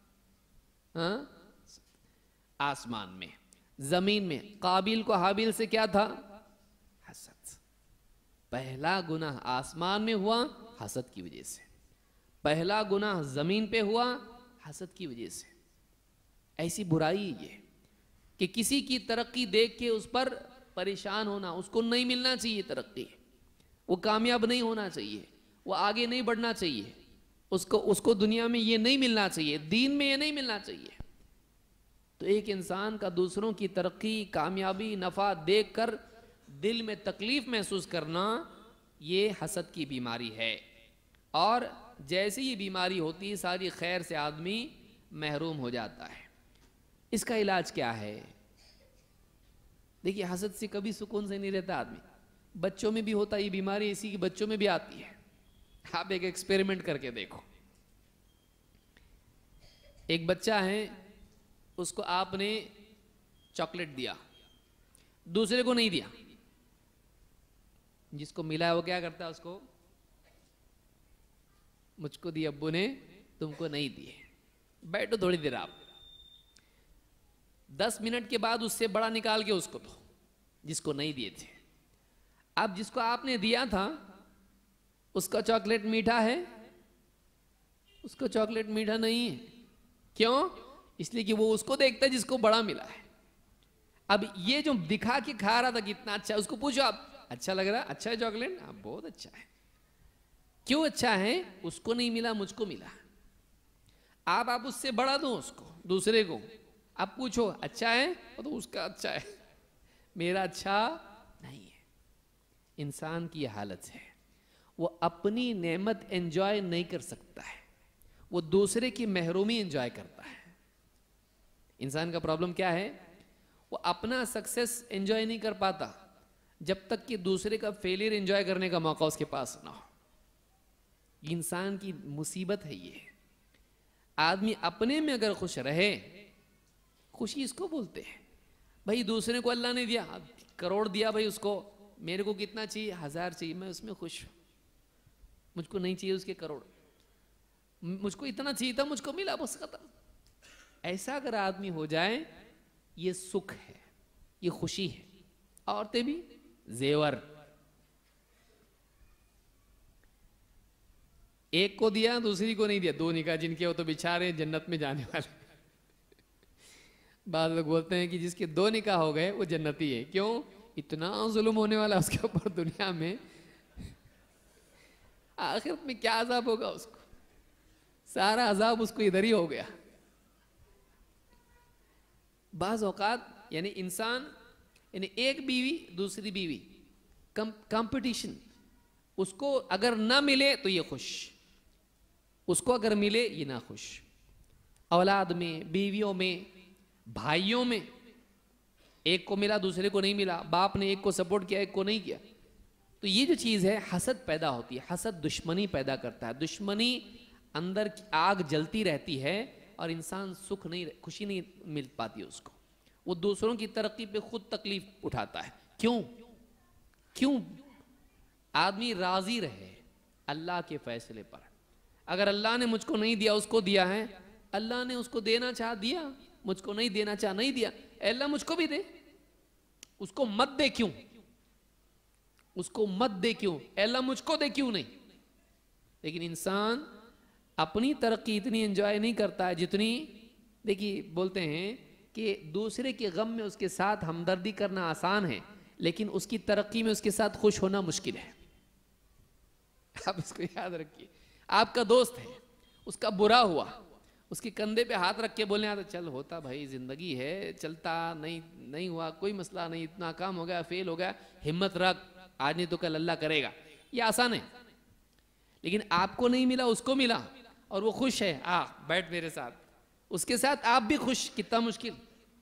آسمان میں، زمین میں۔ قابیل کو حابیل سے کیا تھا؟ حسد۔ پہلا گناہ آسمان میں ہوا حسد کی وجہ سے، پہلا گناہ زمین پہ ہوا حسد کی وجہ سے۔ ایسی برائی یہ کہ کسی کی ترقی دیکھ کے اس پر پریشان ہونا، اس کو نہیں ملنا چاہیے ترقی، وہ کامیاب نہیں ہونا چاہیے، وہ آگے نہیں بڑھنا چاہیے، اس کو دنیا میں یہ نہیں ملنا چاہیے، دین میں یہ نہیں ملنا چاہیے۔ تو ایک انسان کا دوسروں کی ترقی، کامیابی، نفع دیکھ کر دل میں تکلیف محسوس کرنا، یہ حسد کی بیماری ہے، اور جیسے یہ بیماری ہوتی ہے ساری خیر سے آدمی محروم ہو جاتا ہے۔ اس کا علاج کیا ہے؟ دیکھیے، حسد سے کبھی سکون سے نہیں رہتا آدمی۔ بچوں میں بھی ہوتا ہے یہ بیماری، اسی کی بچوں میں بھی آتی ہے۔ آپ ایک ایکسپیریمنٹ کر کے دیکھو۔ ایک بچہ ہے، اس کو آپ نے چاکلیٹ دیا، دوسرے کو نہیں دیا، جس کو ملا ہے وہ کیا کرتا ہے؟ اس کو، مجھ کو دی ابو نے، تم کو نہیں دیے، بیٹھو تھوڑی دیر آپ۔ 10 منٹ کے بعد اس سے بڑا نکال کے اس کو دو جس کو نہیں دیے تھے۔ اب جس کو آپ نے دیا تھا اس کا چاکلیٹ میٹھا ہے، اس کو چاکلیٹ میٹھا نہیں ہے۔ کیوں؟ اس لیے کہ وہ اس کو دیکھتا ہے جس کو بڑا ملا ہے۔ اب یہ جو دکھا کے کھا رہا تھا کتنا اچھا، اس کو پوچھو آپ اچھا لگ رہا ہے؟ اچھا ہے چاکلیٹ؟ آپ بہت اچھا ہے۔ کیوں اچھا ہے؟ اس کو نہیں ملا، مجھ کو ملا۔ آپ اس سے بڑا دو اس کو، دوسرے کو، اب پوچھو اچھا ہے؟ تو اس کا اچھا ہے، میرا اچھا نہیں ہے۔ انسان کی یہ حالت ہے، وہ اپنی نعمت انجوائے نہیں کر سکتا ہے، وہ دوسرے کی محرومی انجوائے کرتا ہے۔ انسان کا پرابلم کیا ہے؟ وہ اپنا سکسس انجوائے نہیں کر پاتا جب تک کہ دوسرے کا فیلئر انجوائے کرنے کا موقع اس کے پاس نہ ہو۔ انسان کی مصیبت ہے یہ۔ آدمی اپنے میں اگر خوش رہے، خوشی اس کو بولتے ہیں۔ بھائی دوسرے کو اللہ نے دیا، کروڑ دیا، بھائی اس کو، میرے کو کتنا چاہیے؟ 1000 چاہیے، میں اس میں خوش ہوں۔ مجھ کو نہیں چاہیے اس کے کروڑ، مجھ کو اتنا چاہیے تھا، مجھ کو ملا، بس ختم۔ ایسا اگر آدمی ہو جائے، یہ سکھ ہے، یہ خوشی ہے۔ عورتیں بھی زیور، ایک کو دیا دوسری کو نہیں دیا، 2 نکاح جن کے وہ تو بیچارے جنت میں جانے والے۔ بعض لوگ بولتے ہیں کہ جس کے 2 نکاح ہو گئے وہ جنتی ہے۔ کیوں؟ اتنا ظلم ہونے والا اس کے اوپر دنیا میں، آخرت میں کیا عذاب ہوگا اس کو؟ سارا عذاب اس کو ادھر ہی ہو گیا۔ بعض اوقات یعنی انسان، یعنی ایک بیوی دوسری بیوی، کمپٹیشن، اس کو اگر نہ ملے تو یہ خوش، اس کو اگر ملے یہ نہ خوش۔ اولاد میں، بیویوں میں، بھائیوں میں، ایک کو ملا دوسرے کو نہیں ملا، باپ نے ایک کو سپورٹ کیا ایک کو نہیں کیا، تو یہ جو چیز ہے حسد پیدا ہوتی ہے۔ حسد دشمنی پیدا کرتا ہے، دشمنی اندر کی آگ جلتی رہتی ہے، اور انسان سکھ نہیں، خوشی نہیں مل پاتی اس کو۔ وہ دوسروں کی ترقی پہ خود تکلیف اٹھاتا ہے۔ کیوں آدمی راضی رہے اللہ کے فیصلے پر۔ اگر اللہ نے مجھ کو نہیں دیا، اس کو دیا ہے، اللہ نے اس کو دینا چاہ دیا، مجھ کو نہیں دینا چاہ نہیں دیا، اے اللہ مجھ کو بھی دے، اس کو مت دے کیوں؟ اس کو مت دے کیوں؟ اے اللہ مجھ کو دے کیوں نہیں؟ لیکن انسان اپنی ترقی اتنی انجوائے نہیں کرتا ہے جتنی، دیکھیے بولتے ہیں کہ دوسرے کے غم میں اس کے ساتھ ہمدردی کرنا آسان ہے، لیکن اس کی ترقی میں اس کے ساتھ خوش ہونا مشکل ہے. آپ اس کو یاد رکھیے. آپ کا دوست ہے، اس کا برا ہوا، اس کے کندھے پہ ہاتھ رکھ کے بولنے آتا چل ہوتا بھائی، زندگی ہے، چلتا نہیں ہوا کوئی مسئلہ نہیں، اتنا کام ہو گیا، فیل ہو گیا، ہمت رکھ، آج نہیں تو کل اللہ کرے گا. یہ آسان ہے. لیکن آپ کو نہیں ملا، اس کو ملا اور وہ خوش ہے، بیٹھ میرے ساتھ، اس کے ساتھ آپ بھی خوش، کتنا مشکل.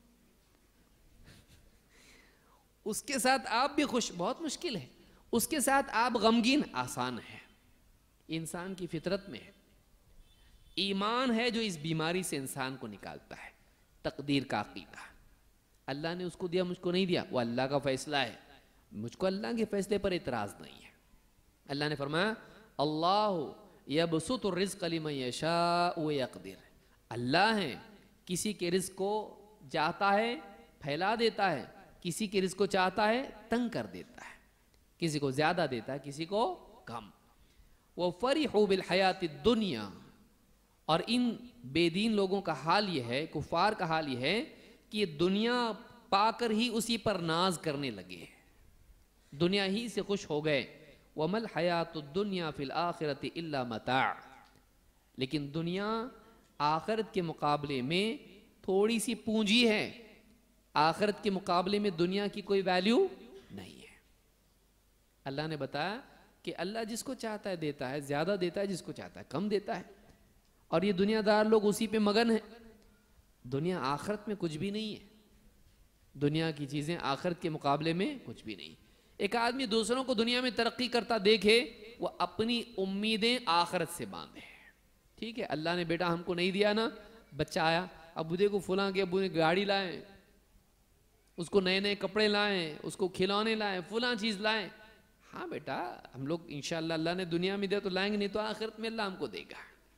اس کے ساتھ آپ بھی خوش، بہت مشکل ہے. اس کے ساتھ آپ غمگین، آسان ہے. انسان کی فطرت میں ایمان ہے جو اس بیماری سے انسان کو نکالتا ہے. تقدیر کا عقیدہ، اللہ نے اس کو دیا، مجھ کو نہیں دیا، وہ اللہ کا فیصلہ ہے، مجھ کو اللہ کے فیصلے پر اعتراض نہیں ہے. اللہ نے فرمایا اللہ یبسط الرزق لمن یشاء ویقدر. اللہ ہے کسی کے رزق کو چاہتا ہے پھیلا دیتا ہے، کسی کے رزق کو چاہتا ہے تنگ کر دیتا ہے، کسی کو زیادہ دیتا ہے، کسی کو کم. وَفَرِحُوا بِالْحَيَاةِ الدُّنْيَا. اور ان بے دین لوگوں کا حال یہ ہے، کفار کا حال یہ ہے کہ یہ دنیا پا کر ہی اسی پر ناز کرنے لگے، دنیا ہی سے خوش ہو گئے. وَمَا الْحَيَاةُ الدُّنْيَا فِي الْآخِرَةِ إِلَّا مَتَاعٌ. لیکن دنیا آخرت کے مقابلے میں تھوڑی سی پونجی ہے، آخرت کے مقابلے میں دنیا کی کوئی ویلیو نہیں ہے. اللہ نے بتایا کہ اللہ جس کو چاہتا ہے دیتا ہے، زیادہ دیتا ہے، جس کو چاہتا ہے کم دیتا ہے. اور یہ دنیا دار لوگ اسی پہ مگن ہیں. دنیا آخرت میں کچھ بھی نہیں ہے، دنیا کی چیزیں آخرت کے مقابلے میں کچھ بھی نہیں. ایک آدمی دوسروں کو دنیا میں ترقی کرتا دیکھے، وہ اپنی امیدیں آخرت سے باندھے. ٹھیک ہے، اللہ نے بیٹا ہم کو نہیں دیا نا، بچہ آیا، ابو دیکھو فلاں کے ابو نے گاڑی لائیں، اس کو نئے نئے کپڑے لائیں، اس کو کھلونے لائیں، فلاں چیز لائیں. ہاں بیٹا ہم لوگ انشاءاللہ اللہ نے دنیا میں دیا تو لائیں گے، نہیں تو آخرت میں اللہ ہم کو دے گا.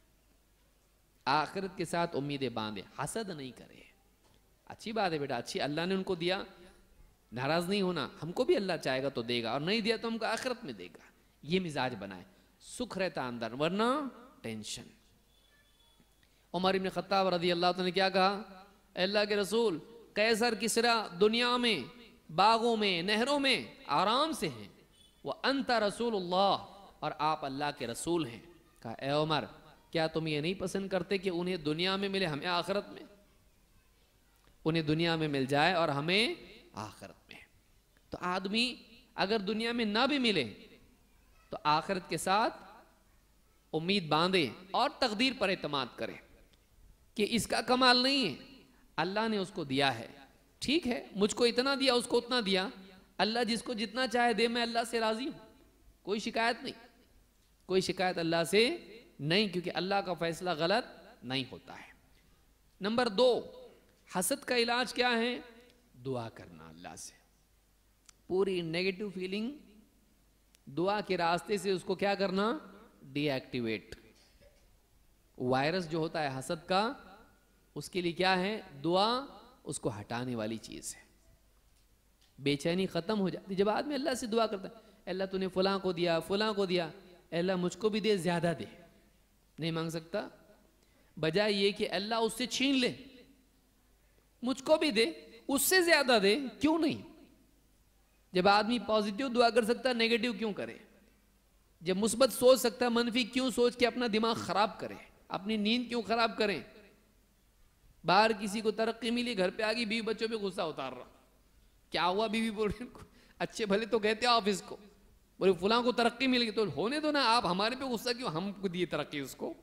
آخرت کے ساتھ امیدیں باندھے، حسد نہیں کرے. اچھی بات ہے بیٹا، اچھی، اللہ نے ان کو دیا، ناراض نہیں ہونا، ہم کو بھی اللہ چاہے گا تو دے گا، اور نہیں دیا تو ہم کو آخرت میں دے گا. یہ مزاج بنائے، سکھ رہتا اندر، ورنہ ٹینشن. عمر بن خطاب رضی اللہ عنہ نے کیا کہا، اے اللہ کے رسول، قیصر کسریٰ دنیا میں باغوں میں نہروں میں آرام سے ہیں، وَأَنْتَ رَسُولُ اللَّهِ، اور آپ اللہ کے رسول ہیں. کہا اے عمر کیا تم یہ نہیں پسند کرتے کہ انہیں دنیا میں ملے ہمیں آخرت میں؟ انہیں دنیا میں مل جائے اور ہمیں آخرت میں. تو آدمی اگر دنیا میں نہ بھی ملے تو آخرت کے ساتھ امید باندھے اور تقدیر پر اعتماد کرے کہ اس کا کمال نہیں ہے، اللہ نے اس کو دیا ہے. ٹھیک ہے، مجھ کو اتنا دیا، اس کو اتنا دیا، اللہ جس کو جتنا چاہے دے، میں اللہ سے راضی ہوں، کوئی شکایت نہیں، کوئی شکایت اللہ سے نہیں، کیونکہ اللہ کا فیصلہ غلط نہیں ہوتا ہے. نمبر 2، حسد کا علاج کیا ہے؟ دعا کرنا اللہ سے. پوری نیگیٹو فیلنگ دعا کے راستے سے اس کو کیا کرنا؟ D activate. وائرس جو ہوتا ہے حسد کا، اس کے لیے کیا ہے؟ دعا اس کو ہٹانے والی چیز ہے. بے چینی ختم ہو جاتی جب آدمی اللہ سے دعا کرتا ہے، اے اللہ تو نے فلاں کو دیا، فلاں کو دیا، اے اللہ مجھ کو بھی دے، زیادہ دے. نہیں مانگ سکتا، بجائے یہ کہ اللہ اس سے چھین لے، مجھ کو بھی دے، اس سے زیادہ دے، کیوں نہیں؟ جب آدمی پازیٹیو دعا کر سکتا ہے، نیگیٹو کیوں کرے؟ جب مثبت سوچ سکتا ہے، منفی کیوں سوچ کے اپنا دماغ خراب کرے؟ اپنی نیند کیوں خراب کریں؟ باہر کسی کو ترقی ملی، گھر پہ آگی، بیوی بچوں پہ غصہ اتار رہا، کیا ہوا؟ بیوی بول رہی اچھے بھلے تو کہتے آفس کو، بولے فلاں کو ترقی مل گئی، تو ہونے دو نا، آپ ہمارے پہ غصہ کیوں؟ ہم کو دیے ترقی، اس کو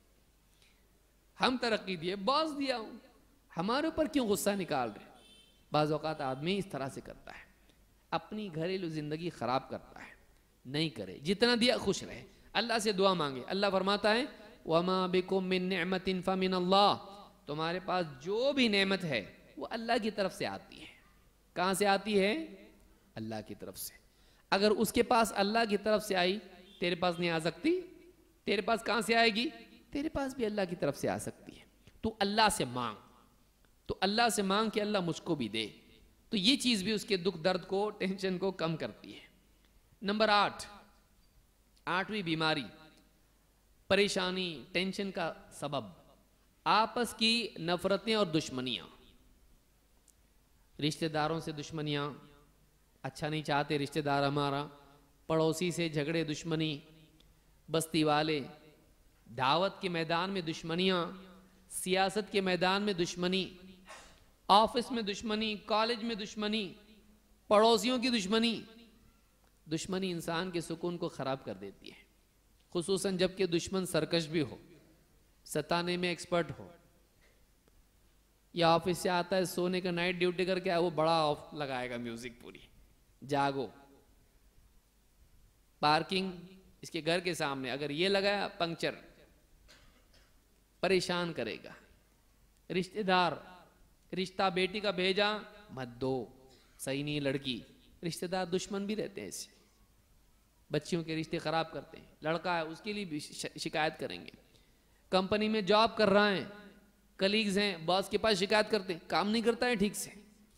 ہم ترقی دیے، باس دیا ہوں، ہمارے اوپر کیوں غصہ نکال رہے؟ بعض اوقات آدمی اس طرح سے کرتا ہے، اپنی گھریلو زندگی خراب کرتا ہے. نہیں کرے، جتنا دیا خوش رہے. اللہ سے دعا مانگے. اللہ فرماتا ہے وَمَا بِكُم مِّن نِعْمَةٍ فَمِنَ اللَّهِ، تمہارے پاس جو بھی نعمت ہے وہ اللہ کی طرف سے آتی ہے. کہاں سے آتی ہے؟ اللہ کی طرف سے. اگر اس کے پاس اللہ کی طرف سے آئی، تیرے پاس نہیں آ سکتی؟ تیرے پاس کہاں سے آئے گی؟ تیرے پاس بھی اللہ کی طرف سے آ سکتی ہے. تو اللہ سے مانگ، تو اللہ سے مانگ کہ اللہ مجھ کو بھی دے. تو یہ چیز بھی اس کے دکھ درد کو، ٹینشن کو کم کرتی ہے. نمبر 8، 8ویں بیماری، परेशानी, टेंशन का सबब आपस की नफरतें और दुश्मनियाँ। रिश्तेदारों से दुश्मनियाँ, अच्छा नहीं चाहते रिश्तेदार हमारा, पड़ोसी से झगड़े दुश्मनी, बस्ती वाले, दावत के मैदान में दुश्मनियाँ, सियासत के मैदान में दुश्मनी, ऑफिस में दुश्मनी, कॉलेज में दुश्मनी, पड़ोसियों की दुश्मनी। दुश्मनी इंसान के सुकून को ख़राब कर देती है, खुसूसन जबकि दुश्मन सरकश भी हो, सताने में एक्सपर्ट हो। या ऑफिस से आता है, सोने का नाइट ड्यूटी करके आया, वो बड़ा ऑफ लगाएगा म्यूजिक पूरी, जागो। पार्किंग इसके घर के सामने अगर ये लगाया, पंक्चर, परेशान करेगा। रिश्तेदार, रिश्ता बेटी का भेजा, मत दो, सही नहीं लड़की। रिश्तेदार दुश्मन भी रहते हैं इससे, बच्चियों के रिश्ते खराब करते हैं। लड़का है उसके लिए भी शिकायत करेंगे। कंपनी में जॉब कर रहा है, कलीग्स हैं, बॉस के पास शिकायत करते हैं, काम नहीं करता है ठीक से,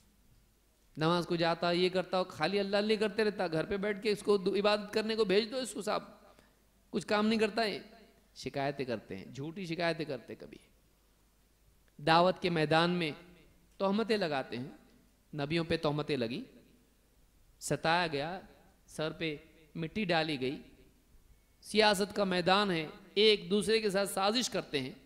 नमाज को जाता है, ये करता हो, खाली अल्लाह अल्लाह करते रहता, घर पे बैठ के इसको इबादत करने को भेज दो इसको, साहब कुछ काम नहीं करता है। शिकायतें करते हैं, झूठी शिकायतें करते हैं। कभी दावत के मैदान में तोहमतें लगाते हैं, नबियों पे तोहमतें लगी, सताया गया, सर पे मिट्टी डाली गई। सियासत का मैदान है, एक दूसरे के साथ साजिश करते हैं,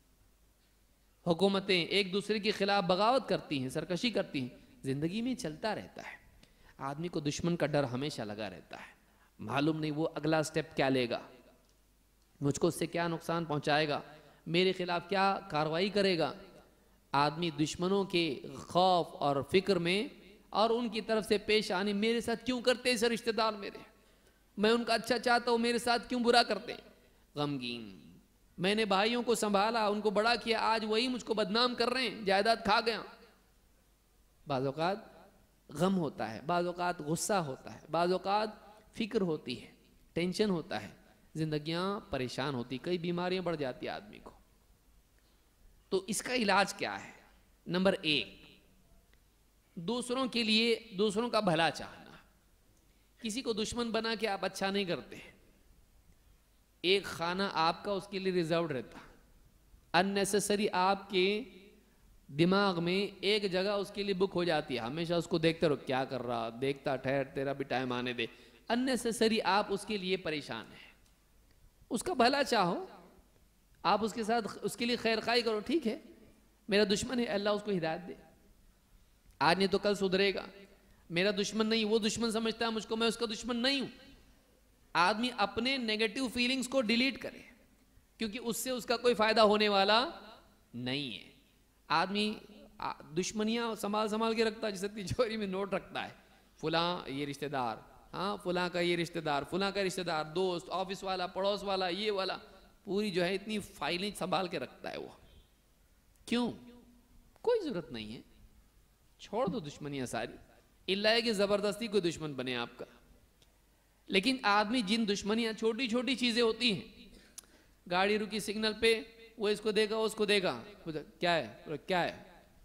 हुकूमतें एक दूसरे के खिलाफ बगावत करती हैं, सरकशी करती हैं। जिंदगी में चलता रहता है। आदमी को दुश्मन का डर हमेशा लगा रहता है, मालूम नहीं वो अगला स्टेप क्या लेगा, मुझको उससे क्या नुकसान पहुंचाएगा, मेरे खिलाफ क्या कार्रवाई करेगा। आदमी दुश्मनों के खौफ और फिक्र में और उनकी तरफ से पेश आनी, मेरे साथ क्यों करते हैं रिश्तेदार मेरे, मैं उनका अच्छा चाहता हूँ, मेरे साथ क्यों बुरा करते हैं। गमगीन, मैंने भाइयों को संभाला, उनको बड़ा किया, आज वही मुझको बदनाम कर रहे हैं, जायदाद खा गया। बाज़ औक़ात गम होता है, बाज़ औक़ात गुस्सा होता है, बाज़ औक़ात फिक्र होती है, टेंशन होता है, जिंदगियां परेशान होती, कई बीमारियां बढ़ जाती है आदमी को। तो इसका इलाज क्या है? नंबर 1, दूसरों के लिए दूसरों का भला चाहना। किसी को दुश्मन बना के आप अच्छा नहीं करते। एक खाना आपका उसके लिए रिजर्व रहता, अननेसेसरी आपके दिमाग में एक जगह उसके लिए बुक हो जाती है, हमेशा उसको देखते रहो, क्या कर रहा, देखता ठहर, तेरा भी टाइम आने दे। अननेसेसरी आप उसके लिए परेशान हैं। उसका भला चाहो, आप उसके साथ उसके लिए खैर खाई करो, ठीक है मेरा दुश्मन है, अल्लाह उसको हिदायत दे, आज नहीं तो कल सुधरेगा। मेरा दुश्मन नहीं, वो दुश्मन समझता है मुझको, मैं उसका दुश्मन नहीं हूं। आदमी अपने नेगेटिव फीलिंग्स को डिलीट करे, क्योंकि उससे उसका कोई फायदा होने वाला नहीं है। आदमी दुश्मनियां संभाल संभाल के रखता है, जैसे तिजोरी में नोट रखता है, फुला ये रिश्तेदार, हाँ फुला का ये रिश्तेदार, फुला का रिश्तेदार, दोस्त, ऑफिस वाला, पड़ोस वाला, ये वाला, पूरी जो है इतनी फाइलें संभाल के रखता है वो। क्यों? कोई जरूरत नहीं है, छोड़ दो दुश्मनियां सारी, इल्ला है कि जबरदस्ती कोई दुश्मन बने आपका। लेकिन आदमी जिन दुश्मनियां, छोटी छोटी चीजें होती हैं, गाड़ी रुकी सिग्नल पे, वो इसको देगा, वो उसको देगा, क्या है, क्या है,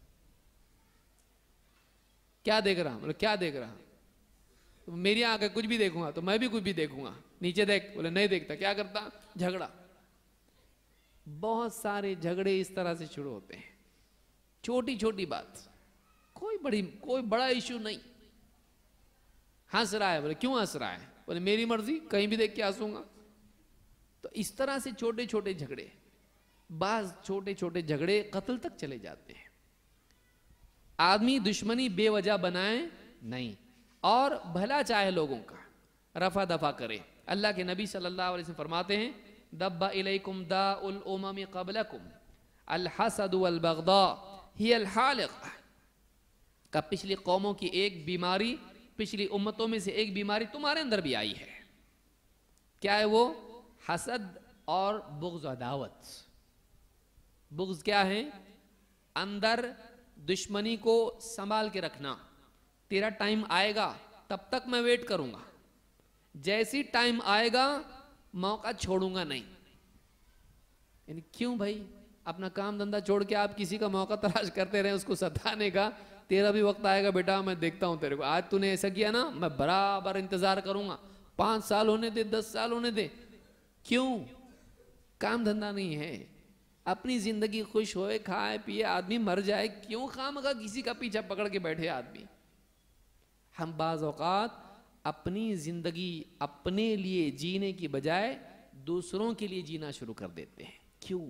क्या देख रहा, मतलब क्या देख रहा, तो मेरी आंख है, कुछ भी देखूंगा तो मैं भी कुछ भी देखूंगा, नीचे देख, बोले नहीं देखता, क्या करता, झगड़ा। बहुत सारे झगड़े इस तरह से शुरू होते हैं, छोटी छोटी बात, कोई बड़ा इश्यू नहीं। हंस रहा है, बोले क्यों हंस रहा है, बोले मेरी मर्जी, कहीं भी देख के हंसूंगा। तो इस तरह से छोटे छोटे झगड़े, बाज छोटे छोटे झगड़े कत्ल तक चले जाते हैं। आदमी दुश्मनी बेवजह बनाए नहीं, और भला चाहे लोगों का, रफा दफा करे। अल्लाह के नबी सल्लल्लाहु अलैहि वसल्लम फरमाते हैं, दब्बा इलैकुम दाउल उमम क़ब्लकुम अल हसद वल बग़दा हिय अल हालिक़। का पिछली कौमों की एक बीमारी, पिछली उम्मतों में से एक बीमारी तुम्हारे अंदर भी आई है। क्या है वो? हसद और बुग़्ज़, अदावत। बुग़्ज़ क्या है? अंदर दुश्मनी को संभाल के रखना, तेरा टाइम आएगा तब तक मैं वेट करूंगा, जैसी टाइम आएगा मौका छोड़ूंगा नहीं। यानी क्यों भाई, अपना काम धंधा छोड़ के आप किसी का मौका तलाश करते रहे उसको सताने का, तेरा भी वक्त आएगा बेटा, मैं देखता हूं तेरे को, आज तूने ऐसा किया ना, मैं बराबर इंतजार करूंगा, 5 साल होने दे, 10 साल होने दे। क्यों? کام دھندہ نہیں ہے. اپنی زندگی خوش ہوئے, کھائے پیے, آدمی مر جائے, کیوں خواہ کسی کا پیچھا پکڑ کے بیٹھے آدمی. ہم بعض اوقات اپنی زندگی اپنے لیے جینے کی بجائے دوسروں کے لیے جینا شروع کر دیتے ہیں. کیوں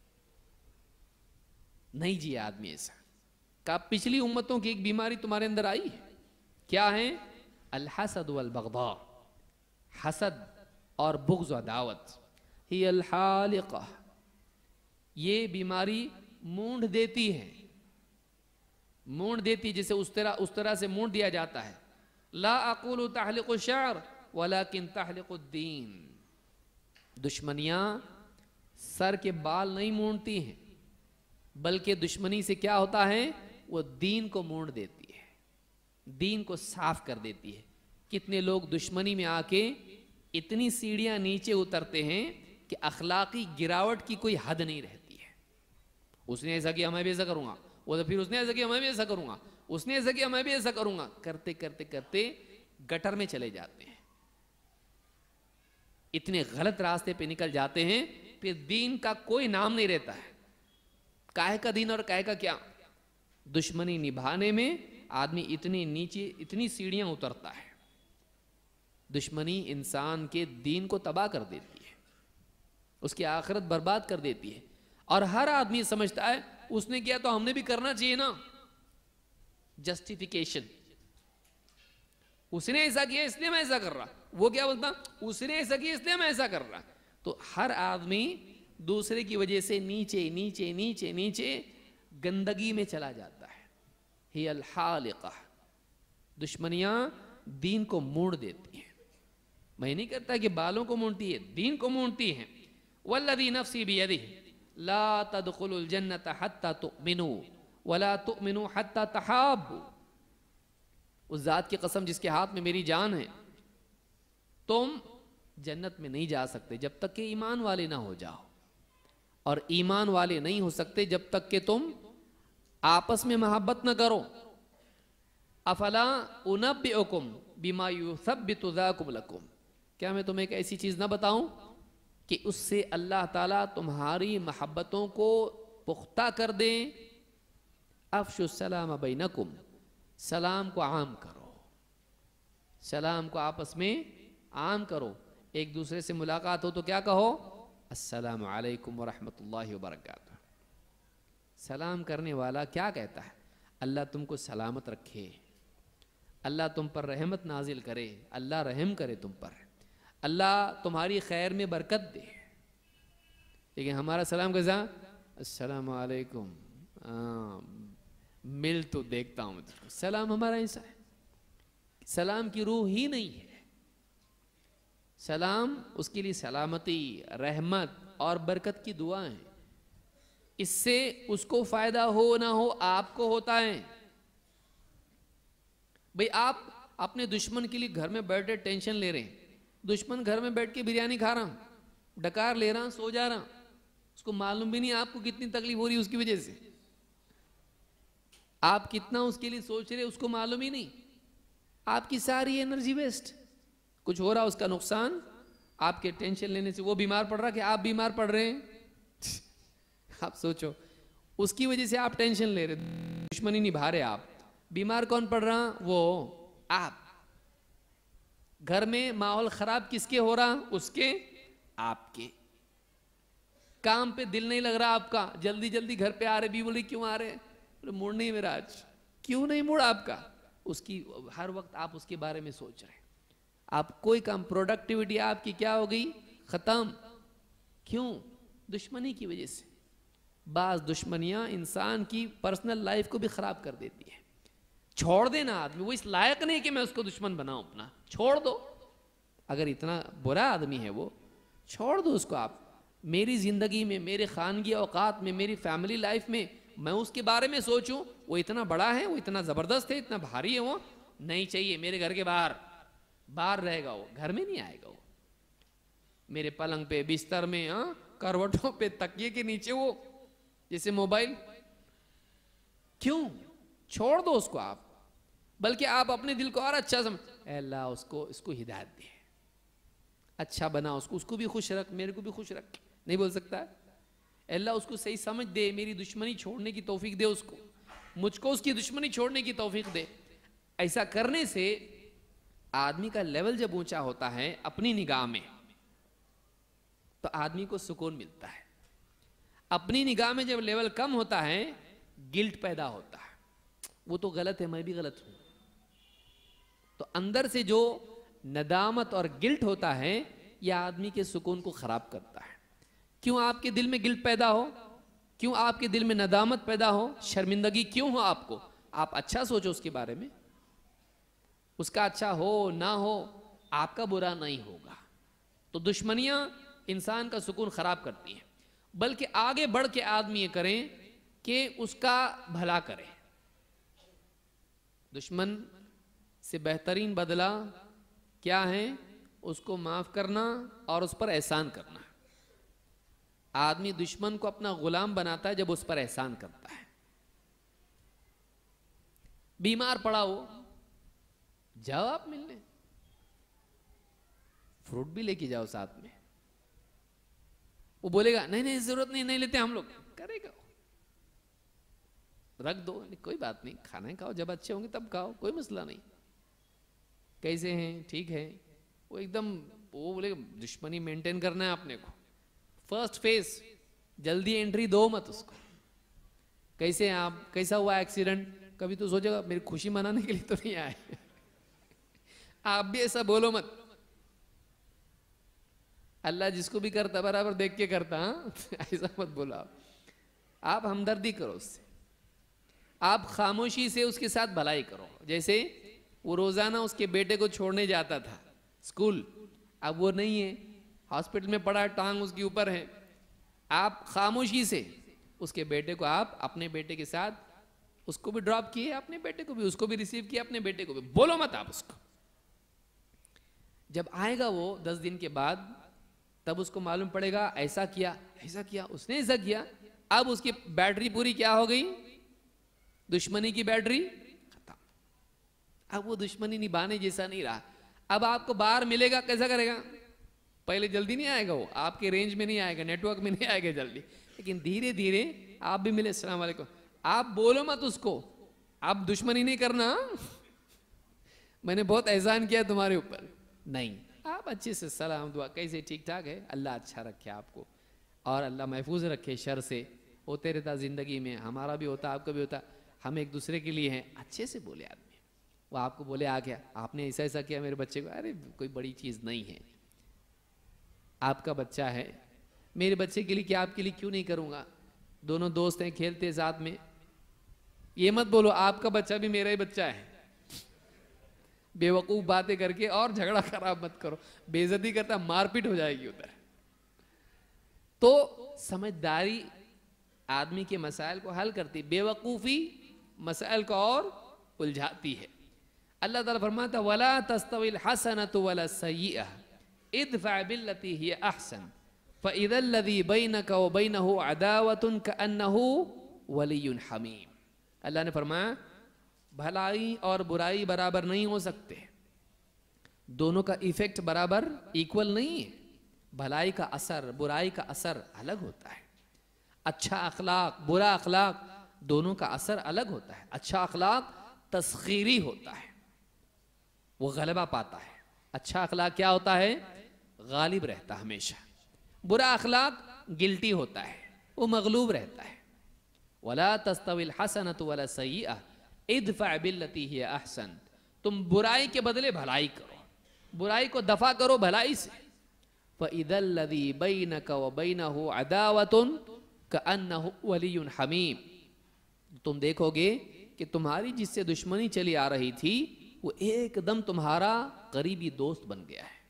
نہیں جیا آدمی ایسا؟ کہ پچھلی امتوں کی ایک بیماری تمہارے اندر آئی ہے. کیا ہے؟ الحسد والبغضاء. حسد اور بغض و عداوت. ہی الحالقہ. یہ بیماری مونڈ دیتی ہے, مونڈ دیتی, جسے اس طرح سے مونڈ دیا جاتا ہے. لا اقول تحلق الشعر ولكن تحلق الدین. دشمنیاں سر کے بال نہیں مونڈتی ہیں, بلکہ دشمنی سے کیا ہوتا ہے, وہ دین کو مونڈ دیتی ہے, دین کو صاف کر دیتی ہے. کتنے لوگ دشمنی میں آ کے اتنی سیڑھیاں نیچے اترتے ہیں کہ اخلاقی گراوٹ کی کوئی حد نہیں رہتی ہے. اس نے ایسا کیا میں بھی ایسا کروں گا, وہ تو پھر اس نے ایسا کیا میں بھی ایسا کروں گا, اس نے ایسا کیا میں بھی ایسا کروں گا, کرتے کرتے کرتے گٹر میں چلے جاتے ہیں, اتنے غلط راستے پہ نکل جاتے ہیں. پھر دین کا کوئی نام نہیں رہتا ہے. کاہے کا دین اور کاہے کا کیا؟ دشمنی نبھانے میں آدمی اتنی نیچے, اتنی سیڑھیاں اترتا ہے. دشمنی انسان کے دین کو تباہ کر دیتی ہے, اس کی آخرت برباد کر دیتی ہے. اور ہر آدمی سمجھتا ہے اس نے کیا تو ہم نے بھی کرنا چاہیے نا. جسٹیفیکیشن, اس نے ایسا کیا اس لیے میں ایسا کر رہا, وہ کیا بولتا اس نے ایسا کیا اس لیے میں ایسا کر رہا. تو ہر آدمی دوسرے کی وجہ سے نیچے نیچے نیچے نیچے گندگی میں چلا جاتا ہے. ہی الحالقہ. دشمنیاں دین کو موڑ دیتی ہیں. میں نہیں کہتا کہ بالوں کو مونڈتی ہے, دین کو مونڈتی ہیں. والذی نفسی بیدہ لا تدخلوا الجنة حتى تؤمنوا ولا تؤمنوا حتى تحابوا. اس ذات کی قسم جس کے ہاتھ میں میری جان ہے, تم جنت میں نہیں جا سکتے جب تک کہ ایمان والے نہ ہو جاؤ, اور ایمان والے نہیں ہو سکتے جب تک کہ تم آپس میں محبت نہ کرو. افلا انبئکم بما یثبت ذاکم لکم. کیا میں تمہیں ایک ایسی چیز نہ بتاؤں کہ اس سے اللہ تعالیٰ تمہاری محبتوں کو پختہ کر دیں. افشوا السلام بینکم. سلام کو عام کرو, سلام کو آپس میں عام کرو. ایک دوسرے سے ملاقات ہو تو کیا کہو؟ السلام علیکم ورحمۃ اللہ وبرکاتہ. سلام کرنے والا کیا کہتا ہے؟ اللہ تم کو سلامت رکھے, اللہ تم پر رحمت نازل کرے, اللہ رحم کرے تم پر, اللہ تمہاری خیر میں برکت دے. لیکن ہمارا سلام کیسا؟ السلام علیکم, مل تو دیکھتا ہوں. سلام ہمارا ایسا ہے, سلام کی روح ہی نہیں ہے. سلام اس کے لیے سلامتی, رحمت اور برکت کی دعا ہے. اس سے اس کو فائدہ ہو نہ ہو آپ کو ہوتا ہے. بھئی آپ اپنے دشمن کے لیے گھر میں بیٹھے ٹینشن لے رہے ہیں. دشمن گھر میں بیٹھ کے بریانی کھا رہا, ڈکار لے رہا, سو جا رہا, اس کو معلوم بھی نہیں آپ کو کتنی تکلیف ہو رہی ہے اس کی وجہ سے. آپ کتنا اس کے لیے سوچ رہے اس کو معلوم ہی نہیں. آپ کی ساری انرجی ویسٹ. کچھ ہو رہا اس کا نقصان, آپ کے ٹینشن لینے سے وہ بیمار پڑ رہا کہ آپ بیمار پڑ رہے ہیں. آپ سوچو, اس کی وجہ سے آپ ٹینشن لے رہے, دشمنی نبھا رہے آپ. بیمار کون پڑ رہا؟ وہ آپ. گھر میں ماحول خراب کس کے ہو رہا؟ اس کے, آپ کے. کام پہ دل نہیں لگ رہا آپ کا, جلدی جلدی گھر پہ آ رہے, بھی بولی کیوں آ رہے؟ موڈ نہیں میرا آج. کیوں نہیں موڈ آپ کا؟ اس کی ہر وقت آپ اس کے بارے میں سوچ رہے ہیں. آپ کوئی کام, پروڈکٹیوٹی آپ کی کیا ہو گئی؟ ختم. کیوں؟ دشمنی کی وجہ سے. بعض دشمنیاں انسان کی پرسنل لائف کو بھی خراب کر دیتی ہے. چھوڑ دینا آدمی, وہ اس لائق نہیں کہ میں اس کو دشمن بناؤں اپنا, چھوڑ دو. اگر اتنا برا آدمی ہے وہ, چھوڑ دو اس کو آپ. میری زندگی میں, میرے خانگی اوقات میں, میری فیملی لائف میں میں اس کے بارے میں سوچوں وہ اتنا بڑا ہے, وہ اتنا زبردست ہے, اتنا بھاری ہے, وہ نہیں چاہیے. میرے گھر کے باہر باہر رہے گا, وہ گھر میں نہیں آئے گا. وہ میرے پلنگ پہ, بستر میں, کروٹوں پہ, تکیے کے نیچے, وہ جیسے موبائل. کیوں؟ چھوڑ دو اس کو آپ. بلکہ آپ اپنے دل کو اور اچھا سمجھ, اے اللہ اس کو ہدایت دے, اچھا بنا اس کو بھی خوش رکھ, میرے کو بھی خوش رکھ. نہیں بول سکتا ہے؟ اللہ اس کو صحیح سمجھ دے، میری دشمنی چھوڑنے کی توفیق دے اس کو، مجھ کو اس کی دشمنی چھوڑنے کی توفیق دے۔ ایسا کرنے سے آدمی کا لیول جب اونچا ہوتا ہے اپنی نگاہ میں تو آدمی کو سکون ملتا ہے۔ اپنی نگاہ میں جب لیول کم ہوتا ہے گلٹ پیدا ہوتا ہے، وہ تو غلط ہے، میں بھی غلط ہوں۔ تو اندر سے جو ندامت اور گلٹ ہوتا ہے یہ آدمی کے سکون کو خراب کرتا ہے۔ کیوں آپ کے دل میں گلٹ پیدا ہو؟ کیوں آپ کے دل میں ندامت پیدا ہو؟ شرمندگی کیوں ہو آپ کو؟ آپ اچھا سوچو اس کے بارے میں، اس کا اچھا ہو نہ ہو آپ کا برا نہیں ہوگا۔ تو دشمنیاں انسان کا سکون خراب کرتی ہیں، بلکہ آگے بڑھ کے آدمی یہ کریں کہ اس کا بھلا کرے۔ دشمن سے بہترین بدلہ کیا ہے؟ اس کو معاف کرنا اور اس پر احسان کرنا۔ آدمی دشمن کو اپنا غلام بناتا ہے جب اس پر احسان کرتا ہے۔ بیمار پڑا ہو، جاؤ آپ ملنے، فروٹ بھی لے کے جاؤ ساتھ میں۔ وہ بولے گا نہیں نہیں ضرورت نہیں، نہیں لیتے ہم لوگ، کرے گا رکھ دو، کوئی بات نہیں، کھانا ہی کھاؤ، جب اچھے ہوں گے تب کھاؤ، کوئی مسئلہ نہیں۔ کیسے ہیں؟ ٹھیک ہے۔ وہ ایک دم وہ بولے دشمنی مینٹین کرنا ہے اپنے کو، فرسٹ فیس، جلدی انٹری دو مت اس کو۔ کیسے ہیں آپ؟ کیسا ہوا ایکسیڈنٹ؟ کبھی تو سوچے گا میری خوشی منانے کے لیے تو نہیں آئے۔ آپ بھی ایسا بولو مت۔ اللہ جس کو بھی کرتا برابر دیکھ کے کرتا، ہاں ایسا مت بولو آپ ہمدردی کرو اس سے، آپ خاموشی سے اس کے ساتھ بھلائی کرو۔ جیسے وہ روزانہ اس کے بیٹے کو چھوڑنے جاتا تھا اسکول، اب وہ نہیں ہے، ہاسپٹل میں پڑا ہے، ٹانگ اس کے اوپر ہے، آپ خاموشی سے اس کے بیٹے کو، آپ اپنے بیٹے کے ساتھ اس کو بھی ڈراپ کیے، اپنے بیٹے کو بھی، اس کو بھی ریسیو کیا، اپنے بیٹے کو بھی، بولو مت آپ اس کو۔ جب آئے گا وہ 10 دن کے بعد تب اس کو معلوم پڑے گا ایسا کیا اس نے ایسا کیا۔ اب اس کی بیٹری پوری کیا ہو گئی؟ دشمنی کی بیٹری ختم۔ اب وہ دشمنی نبھانے جیسا نہیں رہا۔ اب آپ کو باہر ملے گا کیسا کرے گا؟ پہلے جلدی نہیں آئے گا، وہ آپ کے رینج میں نہیں آئے گا، نیٹ ورک میں نہیں آئے گا جلدی، لیکن دھیرے دھیرے آپ بھی ملے، السلام علیکم، آپ بولو مت اس کو، آپ دشمنی نہیں کرنا، میں نے بہت احسان کیا تمہارے اوپر، نہیں، آپ اچھے سے سلام دعا، کیسے، ٹھیک ٹھاک ہے، اللہ اچھا رکھے آپ کو اور اللہ محفوظ رکھے شر سے۔ ہوتے رہتا زندگی میں، ہمارا بھی ہوتا، آپ کا بھی ہوتا، ہم ایک دوسرے کے لیے ہیں، اچھے سے بولے آدمی۔ وہ آپ کو بولے آ گیا، آپ نے ایسا ایسا کیا میرے بچے کو، ارے کوئی بڑی چیز نہیں ہے، آپ کا بچہ ہے، میرے بچے کے لیے کیا آپ کے لیے کیوں نہیں کروں گا؟ دونوں دوست ہیں، کھیلتے ساتھ میں، یہ مت بولو آپ کا بچہ بھی میرا ہی بچہ ہے، بے وقوف باتیں کر کے اور جھگڑا خراب مت کرو، بے عزتی کرتا، مار پیٹ ہو جائے گی ادھر۔ تو سمجھداری آدمی کے مسائل کو حل کرتی، بے وقوفی مسائل کو اور الجھاتی ہے۔ اللہ تعالیٰ فرماتا وَلَا تَسْتَوِي الْحَسَنَةُ وَلَا السَّيِّئَةُ ادْفَعْ بِالَّتِي هِيَ أَحْسَنُ فَإِذَا الَّذِي بَيْنَكَ وَبَيْنَهُ عَدَاوَةٌ كَأَنَّهُ وَلِيٌّ حَمِيمٌ۔ اللہ نے فرمایا بھلائی اور برائی برابر نہیں ہو سکتے، دونوں کا ایفیکٹ برابر ایکول نہیں ہے، بھلائی کا اثر برائی کا اثر الگ ہوتا ہے، اچھا اخلاق برا اخلاق دونوں کا اثر الگ ہوتا ہے۔ اچھا اخلاق تسخیری ہوتا ہے، وہ غلبہ پاتا ہے، اچھا اخلاق کیا ہوتا ہے؟ غالب رہتا ہمیشہ، برا اخلاق گلٹی ہوتا ہے، وہ مغلوب رہتا ہے۔ وَلَا تَسْتَوِي الْحَسَنَةُ وَلَا السَّيِّئَةُ ادْفَعْ بِالَّتِي هِيَ أَحْسَنُ، تم برائی کے بدلے بھلائی کرو، برائی کو دفع کرو بھلائی سے۔ فَإِذَا الَّذِي بَيْنَكَ وَبَيْنَهُ عَدَاوَةٌ كَأَنَّهُ وَلِيٌّ حَمِيمٌ، تم دیکھو گے کہ تمہاری جس سے دشمنی چلی آ رہی تھی وہ ایک دم تمہارا قریبی دوست بن گیا ہے،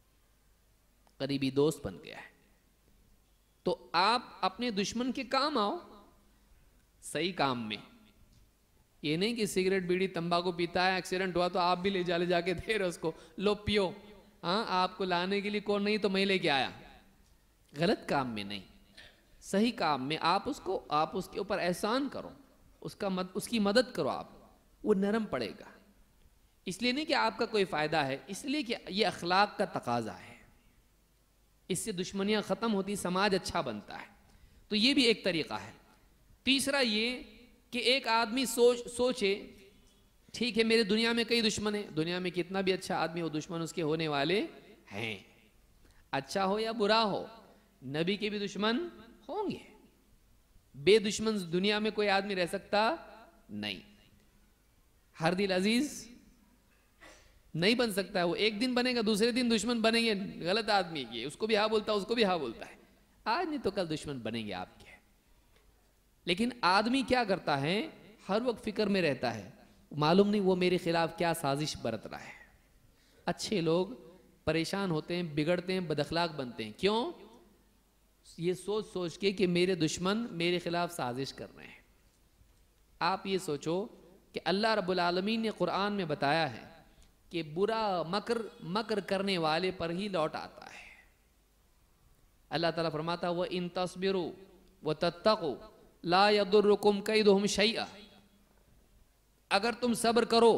قریبی دوست بن گیا ہے۔ تو آپ اپنے دشمن کے کام آؤ، صحیح کام میں، یہ نہیں کہ سگریٹ بیڑی تمباکو پیتا ہے، ایکسیڈنٹ ہوا تو آپ بھی لے جا کے دے رہے اس کو، لو پیو، ہاں آپ کو لانے کے لیے کون نہیں تو میں لے کے آیا، غلط کام میں نہیں، صحیح کام میں آپ اس کے اوپر احسان کرو، اس کی مدد کرو، آپ وہ نرم پڑے گا، اس لیے نہیں کہ آپ کا کوئی فائدہ ہے، اس لیے کہ یہ اخلاق کا تقاضا ہے۔ اس سے دشمنیاں ختم ہوتی، سماج اچھا بنتا ہے. تو یہ بھی ایک طریقہ ہے. تیسرا یہ کہ ایک آدمی سوچے ٹھیک ہے میرے دنیا میں کئی دشمن ہیں، دنیا میں کتنا بھی اچھا آدمی ہو دشمن اس کے ہونے والے ہیں، اچھا ہو یا برا ہو. نبی کے بھی دشمن ہوں گے، بے دشمن دنیا میں کوئی آدمی رہ سکتا نہیں. ہر دل عزیز نہیں بن سکتا ہے، وہ ایک دن بنے گا دوسرے دن دشمن بنیں گے. غلط آدمی ہے، اس کو بھی ہاں بولتا ہے اس کو بھی ہاں بولتا ہے، آج نہیں تو کل دشمن بنیں گے آپ کے. لیکن آدمی کیا کرتا ہے، ہر وقت فکر میں رہتا ہے، معلوم نہیں وہ میرے خلاف کیا سازش برت رہا ہے. اچھے لوگ پریشان ہوتے ہیں، بگڑتے ہیں، بد اخلاق بنتے ہیں. کیوں؟ یہ سوچ کے کہ میرے دشمن میرے خلاف سازش کر رہے ہیں. آپ یہ سوچو کہ اللہ رب العالمین نے قرآن میں بتایا ہے کہ برا مکر کرنے والے پر ہی لوٹ آتا ہے. اللہ تعالیٰ فرماتا وَإِن تَصْبِرُوا وَتَتَّقُوا لَا يَضُرُّكُمْ كَيْدُهُمْ شَيْئًا. اگر تم صبر کرو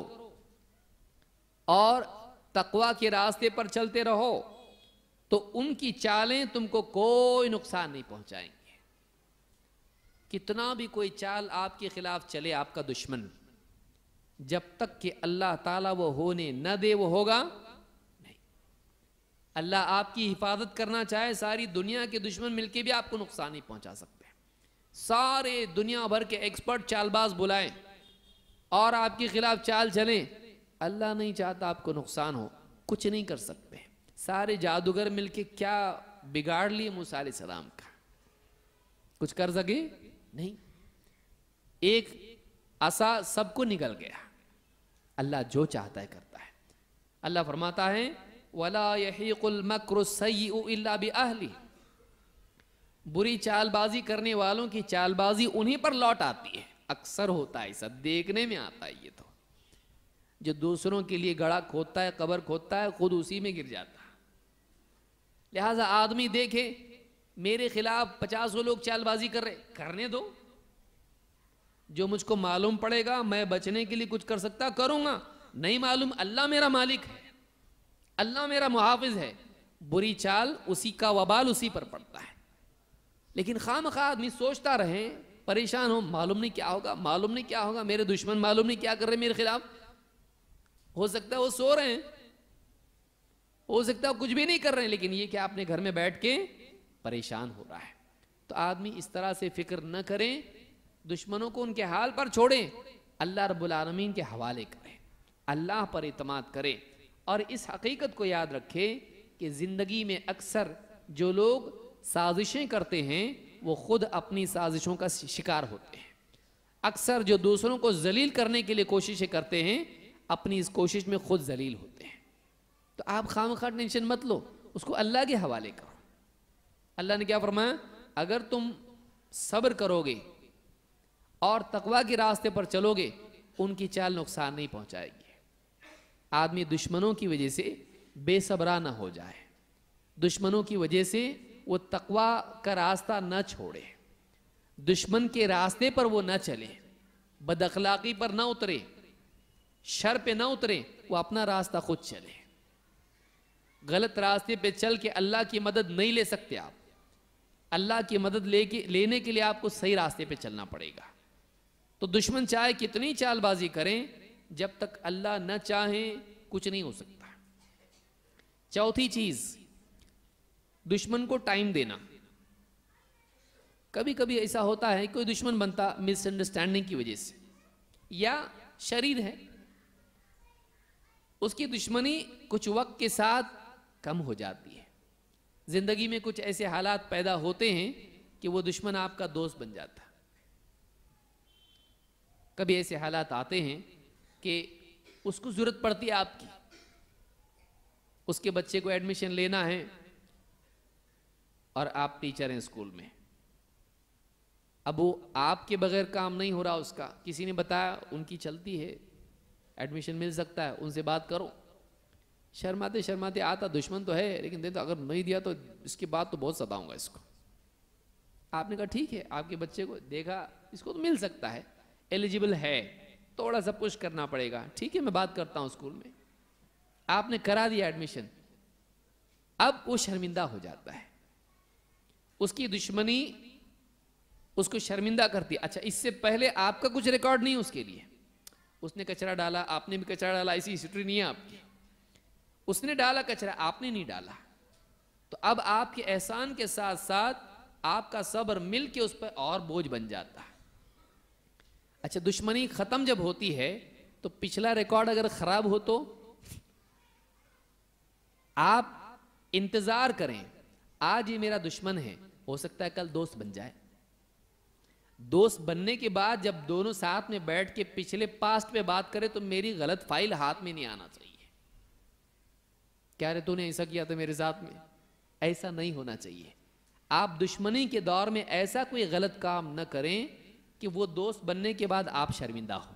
اور تقوی کے راستے پر چلتے رہو تو ان کی چالیں تم کو کوئی نقصان نہیں پہنچائیں گے. کتنا بھی کوئی چال آپ کے خلاف چلے آپ کا دشمن، جب تک کہ اللہ تعالیٰ وہ ہونے نہ دے وہ ہوگا نہیں. اللہ آپ کی حفاظت کرنا چاہے ساری دنیا کے دشمن مل کے بھی آپ کو نقصان نہیں پہنچا سکتے. سارے دنیا بھر کے ایکسپرٹ چال باز بلائیں اور آپ کے خلاف چال چلیں، اللہ نہیں چاہتا آپ کو نقصان ہو، کچھ نہیں کر سکتے. سارے جادوگر مل کے کیا بگاڑ لیے موسیٰ علیہ السلام کا، کچھ کر سکے نہیں. ایک عصا سب کو نکل گیا. اللہ جو چاہتا ہے کرتا ہے. اللہ فرماتا ہے وَلَا يَحِيقُ الْمَكْرُ السَّيِّئُ إِلَّا بِأَهْلِهِ. بری چال بازی کرنے والوں کی چال بازی انہی پر لوٹ آتی ہے. اکثر ہوتا ہے، سب دیکھنے میں آتا ہے. یہ تو جو دوسروں کے لیے گڑھا کھودتا ہے، قبر کھودتا ہے، خود اسی میں گر جاتا ہے. لہٰذا آدمی دیکھے میرے خلاف 50 لوگ چال بازی کر رہے، کرنے دو. جو مجھ کو معلوم پڑے گا میں بچنے کے لیے کچھ کر سکتا کروں گا، نہیں معلوم اللہ میرا مالک ہے، اللہ میرا محافظ ہے. بری چال اسی کا وبال اسی پر پڑتا ہے. لیکن خواہ آدمی سوچتا رہے، پریشان ہو، معلوم نہیں کیا ہوگا، معلوم نہیں کیا ہوگا، میرے دشمن معلوم نہیں کیا کر رہے میرے خلاف. ہو سکتا ہے وہ سو رہے ہیں، ہو سکتا ہے وہ کچھ بھی نہیں کر رہے ہیں، لیکن یہ کہ آپ نے گھر میں بیٹھ کے پریشان ہو رہا ہے. تو آدمی اس طرح سے فکر نہ کریں، دشمنوں کو ان کے حال پر چھوڑیں، اللہ رب العالمین کے حوالے کریں، اللہ پر اعتماد کریں. اور اس حقیقت کو یاد رکھیں کہ زندگی میں اکثر جو لوگ سازشیں کرتے ہیں وہ خود اپنی سازشوں کا شکار ہوتے ہیں. اکثر جو دوسروں کو ذلیل کرنے کے لیے کوششیں کرتے ہیں اپنی اس کوشش میں خود ذلیل ہوتے ہیں. تو آپ خواہ ٹینشن مت لو، اس کو اللہ کے حوالے کرو. اللہ نے کیا فرمایا؟ اگر تم صبر کرو گے اور تقوی کے راستے پر چلو گے ان کی چال نقصان نہیں پہنچائے گی. آدمی دشمنوں کی وجہ سے بے صبرا نہ ہو جائے، دشمنوں کی وجہ سے وہ تقوی کا راستہ نہ چھوڑے، دشمن کے راستے پر وہ نہ چلے، بد اخلاقی پر نہ اترے، شر پہ نہ اترے، وہ اپنا راستہ خود چلے. غلط راستے پہ چل کے اللہ کی مدد نہیں لے سکتے آپ. اللہ کی مدد لینے کے لیے آپ کو صحیح راستے پہ چلنا پڑے گا. تو دشمن چاہے کتنی چال بازی کریں، جب تک اللہ نہ چاہیں کچھ نہیں ہو سکتا. چوتھی چیز، دشمن کو ٹائم دینا. کبھی کبھی ایسا ہوتا ہے کوئی دشمن بنتا مس انڈرسٹینڈنگ کی وجہ سے، یا شریر ہے، اس کی دشمنی کچھ وقت کے ساتھ کم ہو جاتی ہے. زندگی میں کچھ ایسے حالات پیدا ہوتے ہیں کہ وہ دشمن آپ کا دوست بن جاتا. کبھی ایسے حالات آتے ہیں کہ اس کو ضرورت پڑتی ہے آپ کی، اس کے بچے کو ایڈمیشن لینا ہے اور آپ ٹیچر ہیں اسکول میں. اب وہ آپ کے بغیر کام نہیں ہو رہا، اس کا کسی نے بتایا ان کی چلتی ہے، ایڈمیشن مل سکتا ہے، ان سے بات کرو. شرماتے شرماتے آتا، دشمن تو ہے لیکن دیتا اگر نہیں دیا تو اس کے بعد تو بہت ستاؤں گا اس کو. آپ نے کہا ٹھیک ہے، آپ کے بچے کو دیکھا اس کو تو مل سکتا ہے، ایلیجیبل ہے، تھوڑا سا پش کرنا پڑے گا، ٹھیک ہے میں بات کرتا ہوں اسکول میں. آپ نے کرا دیا ایڈمیشن. اب وہ شرمندہ ہو جاتا ہے، اس کی دشمنی اس کو شرمندہ کرتی ہے. اچھا، اس سے پہلے آپ کا کچھ ریکارڈ نہیں اس کے لیے، اس نے کچرا ڈالا، آپ نے بھی کچرا ڈالا، ایسی ہسٹری نہیں ہے آپ کی. اس نے ڈالا کچرا، آپ نے نہیں ڈالا، تو اب آپ کے احسان کے ساتھ ساتھ آپ کا صبر مل کے اس پر اور بوجھ بن جاتا ہے. اچھا، دشمنی ختم جب ہوتی ہے تو پچھلا ریکارڈ اگر خراب ہو تو آپ انتظار کریں، آج یہ میرا دشمن ہے، ہو سکتا ہے کل دوست بن جائے. دوست بننے کے بعد جب دونوں ساتھ میں بیٹھ کے پچھلے پاسٹ پہ بات کرے تو میری غلط فائل ہاتھ میں نہیں آنا چاہیے. کیا رے تو نے ایسا کیا تھا میرے ساتھ میں، ایسا نہیں ہونا چاہیے. آپ دشمنی کے دور میں ایسا کوئی غلط کام نہ کریں کہ وہ دوست بننے کے بعد آپ شرمندہ ہو.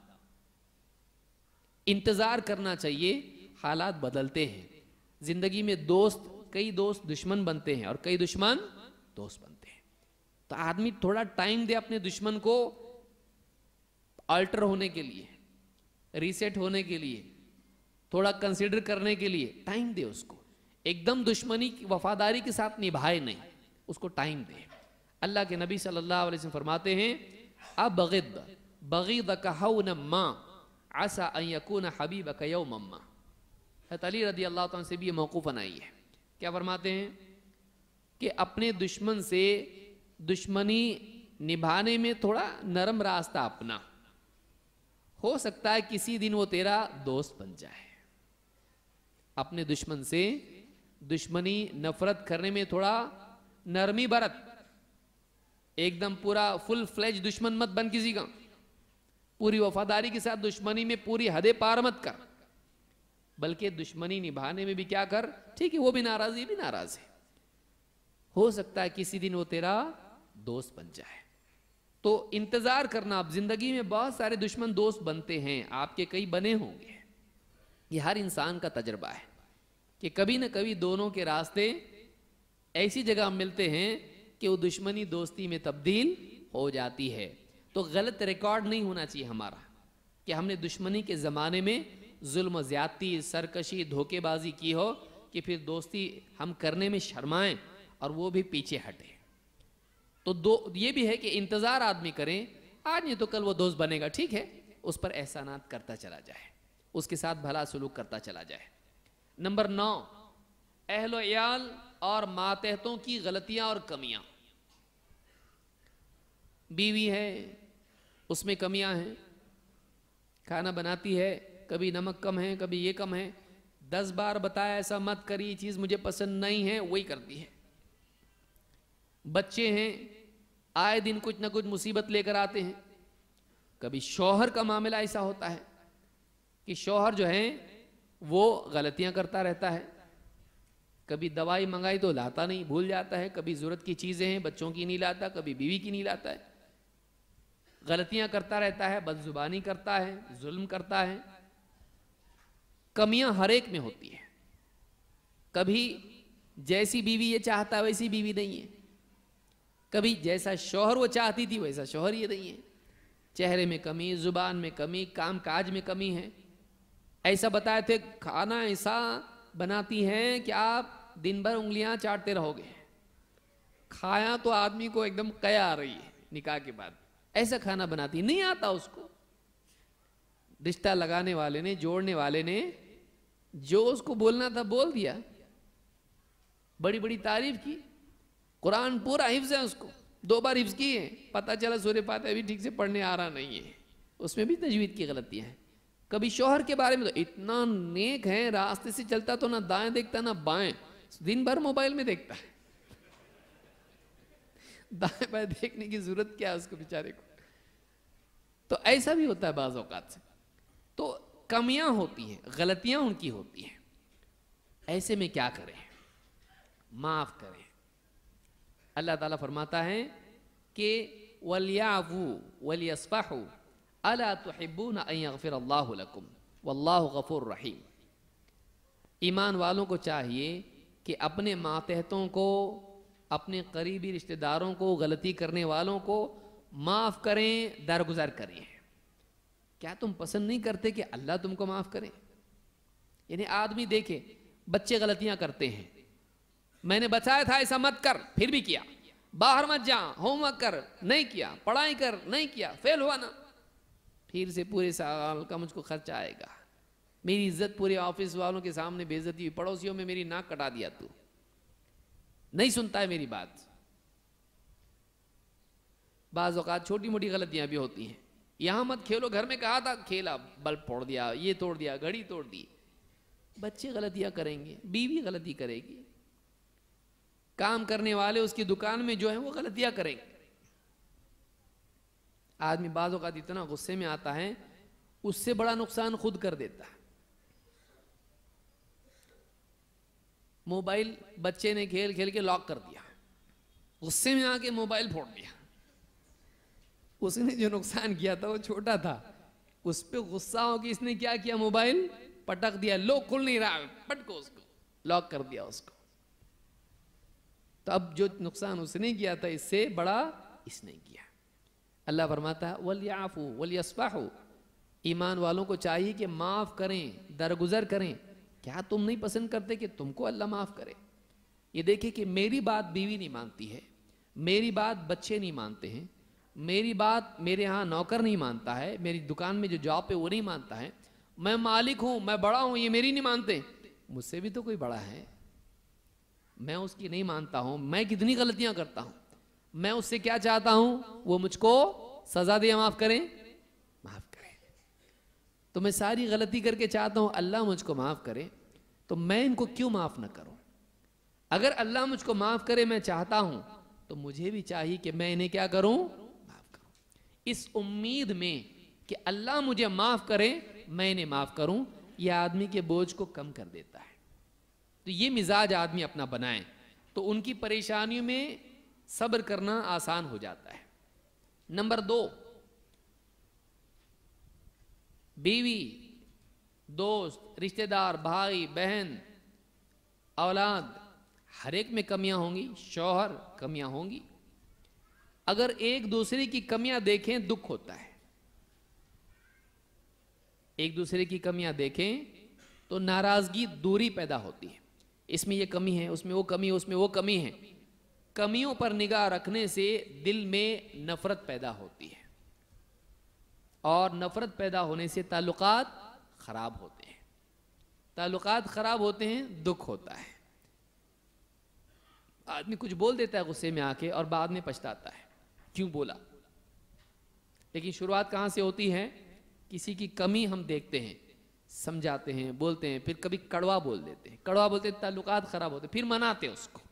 انتظار کرنا چاہیے، حالات بدلتے ہیں زندگی میں. دوست، کئی دوست دشمن بنتے ہیں اور کئی دشمن دوست بنتے ہیں. تو آدمی تھوڑا ٹائم دے اپنے دشمن کو آلٹر ہونے کے لیے، ریسیٹ ہونے کے لیے، تھوڑا کنسیڈر کرنے کے لیے ٹائم دے اس کو. ایک دم دشمنی کی وفاداری کے ساتھ نبھائے نہیں، اس کو ٹائم دے. اللہ کے نبی صلی اللہ علیہ وسلم فرماتے ہیں ابغض بغیضک ہونا ما عسى ان يكون حبیبک یوما ما. حضرت علی رضی اللہ تعالیٰ سے بھی یہ موقوفاً آئی ہے. کیا فرماتے ہیں کہ اپنے دشمن سے دشمنی نبھانے میں تھوڑا نرم راستہ اپنا، ہو سکتا ہے کسی دن وہ تیرا دوست بن جائے. اپنے دشمن سے دشمنی نفرت کرنے میں تھوڑا نرمی برت. ایک دم پورا فل فلیج دشمن مت بن کسی کا، پوری وفاداری کے ساتھ دشمنی میں پوری حد پار مت کر، بلکہ دشمنی نبھانے میں بھی کیا کر، ٹھیک ہے وہ بھی ناراض، یہ بھی ناراض ہے، ہو سکتا ہے کسی دن وہ تیرا دوست بن جائے. تو انتظار کرنا. آپ زندگی میں بہت سارے دشمن دوست بنتے ہیں، آپ کے کئی بنے ہوں گے. یہ ہر انسان کا تجربہ ہے کہ کبھی نہ کبھی دونوں کے راستے ایسی جگہ ملتے ہیں کہ وہ دشمنی دوستی میں تبدیل ہو جاتی ہے. تو غلط ریکارڈ نہیں ہونا چاہیے ہمارا کہ ہم نے دشمنی کے زمانے میں ظلم و زیادتی، سرکشی، دھوکے بازی کی ہو کہ پھر دوستی ہم کرنے میں شرمائیں اور وہ بھی پیچھے ہٹے. تو یہ بھی ہے کہ انتظار آدمی کریں، آج نہیں تو کل وہ دوست بنے گا، ٹھیک ہے، اس پر احسانات کرتا چلا جائے، اس کے ساتھ بھلا سلوک کرتا چلا جائے. نمبر 9، اہل و عیال اور ماتحتوں کی غلطیاں اور کمیاں. بیوی ہے، اس میں کمیاں ہیں، کھانا بناتی ہے، کبھی نمک کم ہے، کبھی یہ کم ہے، 10 بار بتایا ایسا مت کری، یہ چیز مجھے پسند نہیں ہے، وہی کرتی ہے. بچے ہیں، آئے دن کچھ نہ کچھ مصیبت لے کر آتے ہیں. کبھی شوہر کا معاملہ ایسا ہوتا ہے کہ شوہر جو ہے وہ غلطیاں کرتا رہتا ہے. کبھی دوائی منگائی تو لاتا نہیں، بھول جاتا ہے. کبھی ضرورت کی چیزیں ہیں بچوں کی نہیں لاتا، کبھی بیوی کی نہیں لاتا ہے. غلطیاں کرتا رہتا ہے، بد زبانی کرتا ہے، ظلم کرتا ہے. کمیاں ہر ایک میں ہوتی ہیں. کبھی جیسی بیوی یہ چاہتا ہے ویسی بیوی نہیں ہے، کبھی جیسا شوہر وہ چاہتی تھی ویسا شوہر یہ نہیں ہے. چہرے میں کمی، زبان میں کمی، کام کاج میں کمی ہے. ایسا بتائے تھے کھانا ایسا بناتی ہیں کہ آپ دن بھر انگلیاں چاٹتے رہو گے. کھایا تو آدمی کو ایک دم قیا آ رہی ہے نکاح کے بعد، ایسا کھانا بناتی. نہیں آتا اس کو. رشتہ لگانے والے نے، جوڑنے والے نے جو اس کو بولنا تھا بول دیا، بڑی بڑی تعریف کی. قرآن پورا حفظ ہے، اس کو 2 بار حفظ کی ہے، پتہ چلا سورہ فاتحہ ابھی ٹھیک سے پڑھنے آ رہا نہیں ہے، اس میں بھی تجوید کی غلطیاں ہیں. کبھی شوہر کے بارے میں تو اتنا نیک ہے، راستے سے چلتا تو نہ دائیں دیکھتا نہ بائیں، دن بھر موبائل میں دیکھتا ہے. دائیں بائیں دیکھنے کی ضرورت کیا ہے اس کو بیچارے کو. تو ایسا بھی ہوتا ہے بعض اوقات سے. تو کمیاں ہوتی ہیں، غلطیاں ان کی ہوتی ہیں. ایسے میں کیا کریں؟ معاف کریں. اللہ تعالیٰ فرماتا ہے کہ وَلْيَعْفُوا وَلْيَصْفَحُوا أَلَا تُحِبُّونَ أَن يَغْفِرَ اللَّهُ لَكُمْ وَاللَّهُ غَفُورٌ رَحِيمٌ. ایمان والوں کو چاہیے کہ اپنے ماتحتوں کو، اپنے قریبی رشتہ داروں کو، غلطی کرنے والوں کو معاف کریں، درگزر کریں. کیا تم پسند نہیں کرتے کہ اللہ تم کو معاف کرے؟ یعنی آدمی دیکھے بچے غلطیاں کرتے ہیں، میں نے بتایا تھا ایسا مت کر، پھر بھی کیا، باہر مت جا، ہوم ورک کر، نہیں کیا، پڑھائی کر، نہیں کیا، فیل ہوا نا، پھر سے پورے سال کا مجھ کو خرچ آئے گا، میری عزت پورے آفس والوں کے سامنے بے عزتی ہوئی، پڑوسیوں میں میری ناک کٹا دیا، تو نہیں سنتا ہے میری بات۔ بعض اوقات چھوٹی موٹی غلطیاں بھی ہوتی ہیں، یہاں مت کھیلو، گھر میں کہا تھا، کھیلا، بلب پھوڑ دیا، یہ توڑ دیا، گھڑی توڑ دی۔ بچے غلطیاں کریں گے، بیوی غلطی کرے گی، کام کرنے والے اس کی دکان میں جو ہیں وہ غلطیاں کریں گے۔ آدمی بعض اوقات اتنا غصے میں آتا ہے، اس سے بڑا نقصان خود کر دیتا ہے۔ موبائل بچے نے کھیل کھیل کے لاک کر دیا، غصے میں آ کے موبائل پھوڑ دیا، اس نے جو نقصان کیا تھا وہ چھوٹا تھا، اس پہ غصہ ہو کہ اس نے کیا کیا، موبائل پٹک دیا، لو کھل نہیں رہا، پٹکو اس کو، لاک کر دیا اس کو۔ تو اب جو نقصان اس نے کیا تھا اس سے بڑا اس نے کیا۔ اللہ فرماتا ہے وَلْيَعْفُوا وَلْيَصْفَحُوا، ایمان والوں کو چاہیے کہ معاف کریں، درگزر کریں۔ کیا تم نہیں پسند کرتے کہ تم کو اللہ معاف کرے؟ یہ دیکھیں کہ میری بات بیوی نہیں مانتی ہے، میری بات بچے نہیں مانتے ہیں، میری بات میرے ہاں نوکر نہیں مانتا ہے، میری دکان میں جو جاب پہ وہ نہیں مانتا ہے، میں مالک ہوں، میں بڑا ہوں، یہ میری نہیں مانتے، مجھ سے بھی تو کوئی بڑا ہے، میں اس کی نہیں مانتا ہوں، میں کتنی غلطیاں کرتا ہوں، میں اس سے کیا چاہتا ہوں، وہ مجھ کو سزا دے، معاف کریں، معاف کریں۔ تو میں ساری غلطی کر کے چاہتا ہوں اللہ مجھ کو معاف کرے، تو میں ان کو کیوں معاف نہ کروں؟ اگر اللہ مجھ کو معاف کرے میں چاہتا ہوں تو مجھے بھی چاہیے کہ میں انہیں کیا کروں، معاف کروں، اس امید میں کہ اللہ مجھے معاف کرے میں انہیں معاف کروں۔ یہ آدمی کے بوجھ کو کم کر دیتا ہے۔ تو یہ مزاج آدمی اپنا بنائے تو ان کی پریشانیوں میں صبر کرنا آسان ہو جاتا ہے۔ نمبر 2، بیوی، دوست، رشتہ دار، بھائی بہن، اولاد، ہر ایک میں کمیاں ہوں گی، شوہر کمیاں ہوں گی۔ اگر ایک دوسرے کی کمیاں دیکھیں دکھ ہوتا ہے، ایک دوسرے کی کمیاں دیکھیں تو ناراضگی، دوری پیدا ہوتی ہے، اس میں یہ کمی ہے، اس میں وہ کمی ہے، اس میں وہ کمی ہے۔ کمیوں پر نگاہ رکھنے سے دل میں نفرت پیدا ہوتی ہے، اور نفرت پیدا ہونے سے تعلقات خراب ہوتے ہیں، تعلقات خراب ہوتے ہیں، دکھ ہوتا ہے۔ آدمی کچھ بول دیتا ہے غصے میں آ کے اور بعد میں پچھتاتا ہے کیوں بولا۔ لیکن شروعات کہاں سے ہوتی ہے؟ کسی کی کمی ہم دیکھتے ہیں، سمجھاتے ہیں، بولتے ہیں، پھر کبھی کڑوا بول دیتے ہیں، کڑوا بولتے ہیں، تعلقات خراب ہوتے ہیں، پھر مناتے ہیں اس کو۔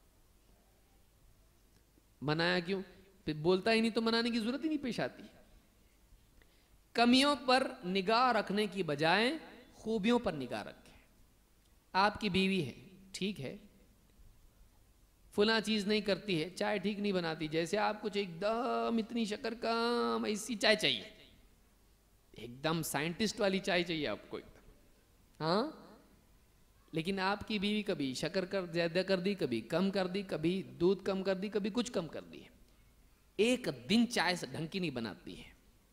منایا کیوں؟ پھر بولتا ہی نہیں تو منانے کی ضرورت ہی نہیں پیش آتی۔ کمیوں پر نگاہ رکھنے کی بجائے خوبیوں پر نگاہ رکھیں۔ آپ کی بیوی ہے، ٹھیک ہے، فلاں چیز نہیں کرتی ہے، چائے ٹھیک نہیں بناتی، جیسے آپ کچھ ایک دم اتنی شکر کم ایسی چائے چاہیے، ایک دم سائنٹسٹ والی چائے چاہیے آپ کو ایک دم، ہاں، لیکن آپ کی بیوی کبھی شکر زیادہ کر دی، کبھی کم کر دی، کبھی دودھ کم کر دی، کبھی کچھ کم کر دی، ایک دن چائے سے ڈھنگ کی نہیں بناتی ہے۔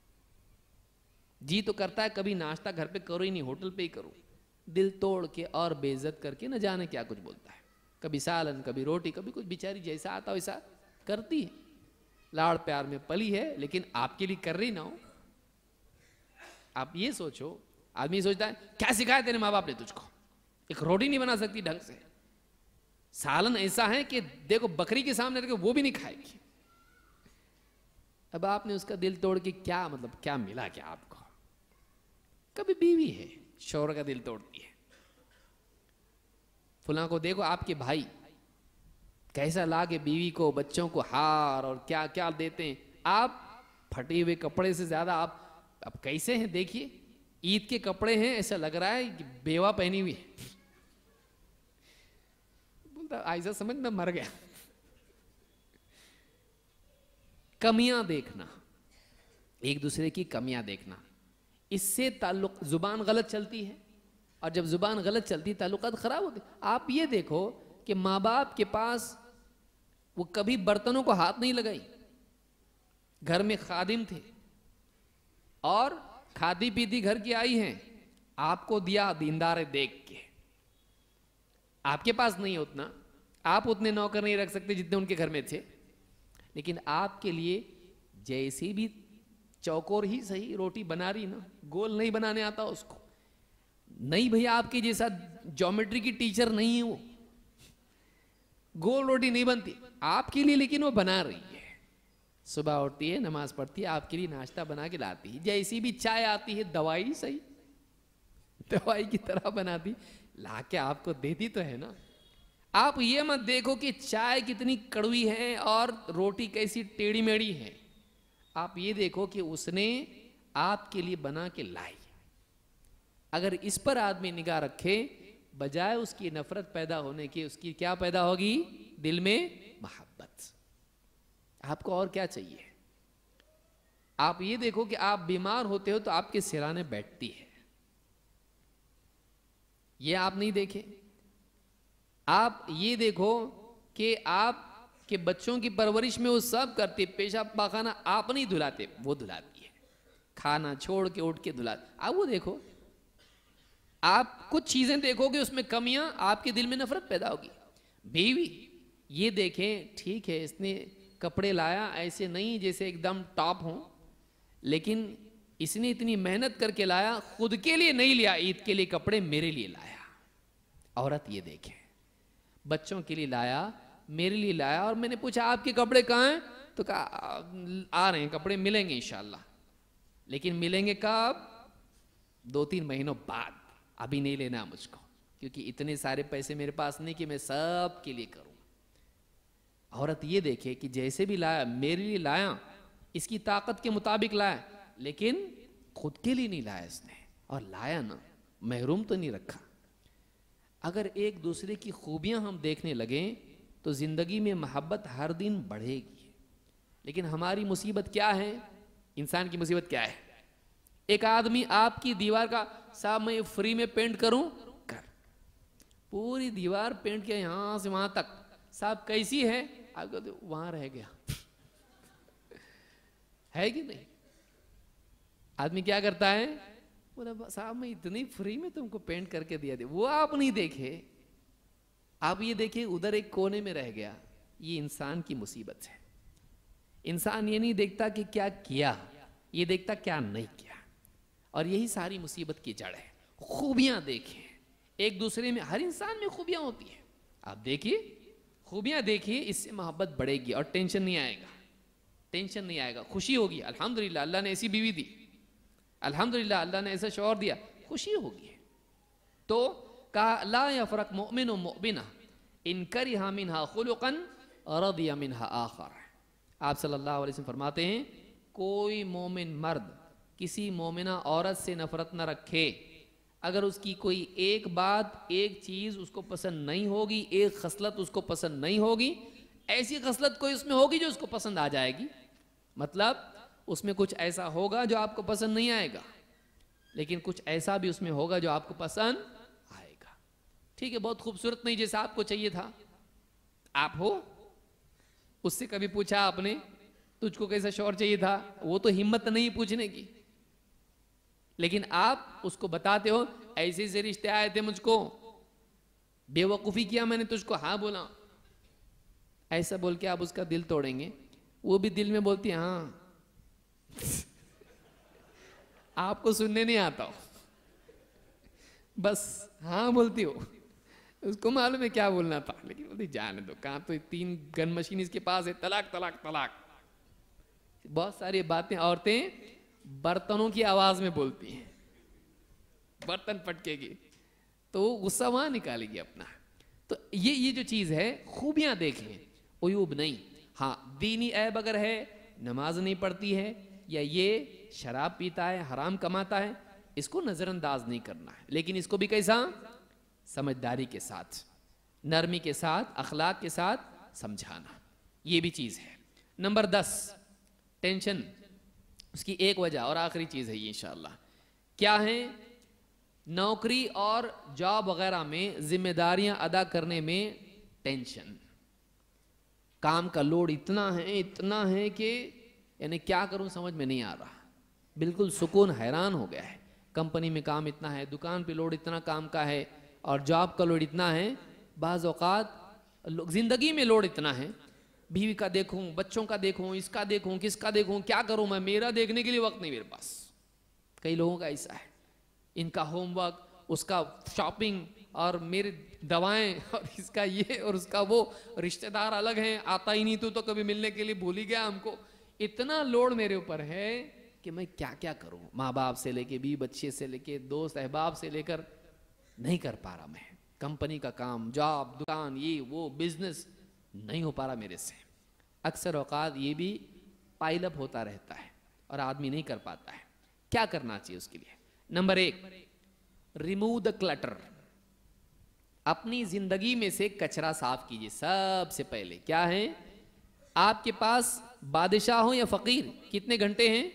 جی تو کرتا ہے کبھی ناشتہ گھر پہ کرو ہی نہیں، ہوٹل پہ ہی کرو، دل توڑ کے اور بے عزت کر کے نہ جانے کیا کچھ بولتا ہے، کبھی سالن، کبھی روٹی، کبھی کچھ، بیچاری جیسا آتا ویسا کرتی ہے، لاڑ پیار میں پلی ہے، لیکن آپ کے لیے کر رہی نہ ہو۔ آپ یہ سوچو، آدمی سوچتا ہے کیا سکھایا تیرے ماں باپ نے تجھ کو، ایک روٹی نہیں بنا سکتی ڈھنگ سے، سالن ایسا ہے کہ دیکھو بکری کے سامنے رکھے وہ بھی نہیں کھائے گی۔ اب آپ نے اس کا دل توڑ کے کیا مطلب، کیا ملا کیا آپ کو؟ کبھی بیوی ہے شوہر کا دل توڑتی ہے۔ فلاں کو دیکھو، آپ کے بھائی کیسا لا کے بیوی کو، بچوں کو ہار اور کیا کیا دیتے ہیں، آپ پھٹے ہوئے کپڑے سے زیادہ آپ اب کیسے ہیں دیکھیے، عید کے کپڑے ہیں، ایسا لگ رہا ہے کہ بیوہ پہنی ہوئی ہے، بولتا ایسا سمجھ میں مر گیا۔ کمیاں دیکھنا، ایک دوسرے کی کمیاں دیکھنا، اس سے تعلق، زبان غلط چلتی ہے، اور جب زبان غلط چلتی تعلقات خراب ہوتے۔ آپ یہ دیکھو کہ ماں باپ کے پاس وہ کبھی برتنوں کو ہاتھ نہیں لگائی، گھر میں خادم تھے اور کھاتی پیتی گھر کی آئی ہیں، آپ کو دیا دیندار دیکھ کے، آپ کے پاس نہیں اتنا، آپ اتنے نوکر نہیں رکھ سکتے جتنے ان کے گھر میں تھے، لیکن آپ کے لیے جیسی بھی چوکور ہی صحیح روٹی بنا رہی نا، گول نہیں بنانے آتا اس کو، نہیں بھیا آپ کے جیسا جیومیٹری کی ٹیچر نہیں ہے، وہ گول روٹی نہیں بنتی آپ کے لیے، لیکن وہ بنا رہی ہے، صبح اٹھتی ہے نماز پڑھتی ہے آپ کے لیے ناشتہ بنا کے لاتی ہے، جیسی بھی چائے آتی ہے دوائی صحیح دوائی کی طرح بناتی لا کے آپ کو دیتی تو ہے نا۔ آپ یہ مت دیکھو کہ چائے کتنی کڑوی ہے اور روٹی کیسی ٹیڑھی میڑھی ہے، آپ یہ دیکھو کہ اس نے آپ کے لیے بنا کے لائی۔ اگر اس پر آدمی نگاہ رکھے، بجائے اس کی نفرت پیدا ہونے کی، اس کی کیا پیدا ہوگی؟ دل میں محبت۔ آپ کو اور کیا چاہیے؟ آپ یہ دیکھو کہ آپ بیمار ہوتے ہو تو آپ کے سرانے بیٹھتی ہے، یہ آپ نہیں دیکھیں۔ آپ یہ دیکھو کہ آپ کے بچوں کی پرورش میں وہ سب کرتے، پیشاب پاخانہ آپ نہیں دھلاتے، وہ دھلاتی ہے، کھانا چھوڑ کے اٹھ کے دھلاتے، آپ وہ دیکھو۔ آپ کچھ چیزیں دیکھو گے اس میں کمیاں، آپ کے دل میں نفرت پیدا ہوگی۔ بیوی یہ دیکھیں، ٹھیک ہے اس نے کپڑے لایا ایسے نہیں جیسے ایک دم ٹاپ ہوں، لیکن اس نے اتنی محنت کر کے لایا، خود کے لیے نہیں لیا، عید کے لیے کپڑے میرے لیے لایا۔ عورت یہ دیکھیں، بچوں کے لیے لایا، میرے لیے لایا، اور میں نے پوچھا آپ کے کپڑے کہاں ہیں؟ تو کہا آ رہے ہیں کپڑے، ملیں گے انشاءاللہ، لیکن ملیں گے کب؟ 2-3 مہینوں بعد، ابھی نہیں لینا مجھ کو، کیونکہ اتنے سارے پیسے میرے پاس نہیں کہ میں سب کے لیے کروں۔ عورت یہ دیکھے کہ جیسے بھی لایا میرے لیے لایا، اس کی طاقت کے مطابق لایا، لیکن خود کے لیے نہیں لایا اس نے، اور لایا نا محروم تو نہیں رکھا۔ اگر ایک دوسرے کی خوبیاں ہم دیکھنے لگیں تو زندگی میں محبت ہر دن بڑھے گی، لیکن ہماری مصیبت کیا ہے؟ انسان کی مصیبت کیا ہے؟ ایک آدمی آپ کی دیوار کا صاحب میں فری میں پینٹ کروں، کر پوری دیوار پینٹ کیا یہاں سے وہاں تک، صاحب کیسی ہے؟ آپ کہتے وہاں رہ گیا ہے کہ نہیں؟ آدمی کیا کرتا ہے؟ بولا صاحب میں اتنی فری میں تم کو پینٹ کر کے دیا دے، وہ آپ نہیں دیکھے، آپ یہ دیکھیں ادھر ایک کونے میں رہ گیا۔ یہ انسان کی مصیبت ہے۔ انسان یہ نہیں دیکھتا کہ کیا کیا، یہ دیکھتا کیا نہیں کیا، اور یہی ساری مصیبت کی جڑ ہے۔ خوبیاں دیکھیں ایک دوسرے میں، ہر انسان میں خوبیاں ہوتی ہیں، آپ دیکھیے خوبیاں دیکھیے، اس سے محبت بڑھے گی اور ٹینشن نہیں آئے گا، ٹینشن نہیں آئے گا، خوشی ہوگی۔ الحمدللہ اللہ نے ایسی بیوی دی، الحمدللہ اللہ نے ایسا شوہر دیا، خوشی ہوگی۔ تو کہا لا یفرق مؤمن مؤمنہ ان کرہ منہا خلقا رضی منہا آخر۔ آپ صلی اللہ علیہ وسلم فرماتے ہیں کوئی مومن مرد کسی مومنہ عورت سے نفرت نہ رکھے، اگر اس کی کوئی ایک بات، ایک چیز اس کو پسند نہیں ہوگی، ایک خصلت اس کو پسند نہیں ہوگی، ایسی خصلت کوئی اس میں ہوگی جو اس کو پسند آ جائے گی، مطلب اس میں کچھ ایسا ہوگا جو آپ کو پسند نہیں آئے گا، لیکن کچھ ایسا بھی اس میں ہوگا جو آپ کو پسند آئے گا۔ ٹھیک ہے بہت خوبصورت نہیں جیسا آپ کو چاہیے تھا، آپ ہو، اس سے کبھی پوچھا آپ نے تجھ کو کیسا شوہر چاہیے تھا؟ وہ تو ہمت نہیں پوچھنے کی، لیکن آپ اس کو بتاتے ہو ایسے سے رشتے آئے تھے مجھ کو، بے وقوفی کیا میں نے تجھ کو، ہاں بولا، ایسا بول کے آپ اس کا دل توڑیں گے، وہ بھی دل میں بولتی ہاں آپ کو سننے نہیں آتا ہو، بس ہاں بولتی ہو، اس کو معلوم ہے کیا بولنا تھا، لیکن بولتی جانے دو، کہاں تو 3 گن مشین اس کے پاس ہے، طلاق طلاق طلاق۔ بہت ساری باتیں عورتیں برتنوں کی آواز میں بولتی ہیں، برتن پٹکے گی تو وہ غصہ وہاں نکالے گی اپنا۔ تو یہ جو چیز ہے، خوبیاں دیکھیں، عیوب نہیں۔ ہاں دینی عیب اگر ہے، نماز نہیں پڑھتی ہے، یا یہ شراب پیتا ہے، حرام کماتا ہے، اس کو نظر انداز نہیں کرنا ہے، لیکن اس کو بھی کیسا؟ سمجھداری کے ساتھ، نرمی کے ساتھ، اخلاق کے ساتھ سمجھانا، یہ بھی چیز ہے۔ نمبر 10 ٹینشن، اس کی ایک وجہ اور آخری چیز ہے یہ انشاءاللہ، کیا ہے؟ نوکری اور جاب وغیرہ میں ذمہ داریاں ادا کرنے میں ٹینشن، کام کا لوڈ اتنا ہے کہ یعنی کیا کروں سمجھ میں نہیں آ رہا، بالکل سکون حیران ہو گیا ہے، کمپنی میں کام اتنا ہے، دکان پہ لوڈ اتنا کام کا ہے، اور جاب کا لوڈ اتنا ہے، بعض اوقات زندگی میں لوڈ اتنا ہے، بیوی کا دیکھوں، بچوں کا دیکھوں، اس کا دیکھوں، کس کا دیکھوں، کیا کروں میں، میرا دیکھنے کے لیے وقت نہیں میرے پاس. کئی لوگوں کا ایسا ہے، ان کا ہوم ورک، اس کا شاپنگ، اور میرے دوائیں، اور اس کا یہ اور اس کا وہ، رشتہ دار الگ ہیں، آتا ہی نہیں تو کبھی ملنے کے لیے بھول ہی گیا ہم کو. اتنا لوڈ میرے اوپر ہے کہ میں کیا کیا کروں، ماں باپ سے لے کے بیوی بچے سے لے کے دوست احباب سے لے کر نہیں کر پا رہا. میں کمپنی کا کام، جاب، دکان، یہ وہ بزنس نہیں ہو پا رہا میرے سے. اکثر اوقات یہ بھی پائل اپ ہوتا رہتا ہے اور آدمی نہیں کر پاتا ہے. کیا کرنا چاہیے اس کے لیے؟ Number 1، remove the clutter. اپنی زندگی میں سے کچرا صاف کیجیے. سب سے پہلے کیا ہے، آپ کے پاس بادشاہ ہو یا فقیر، کتنے گھنٹے ہیں؟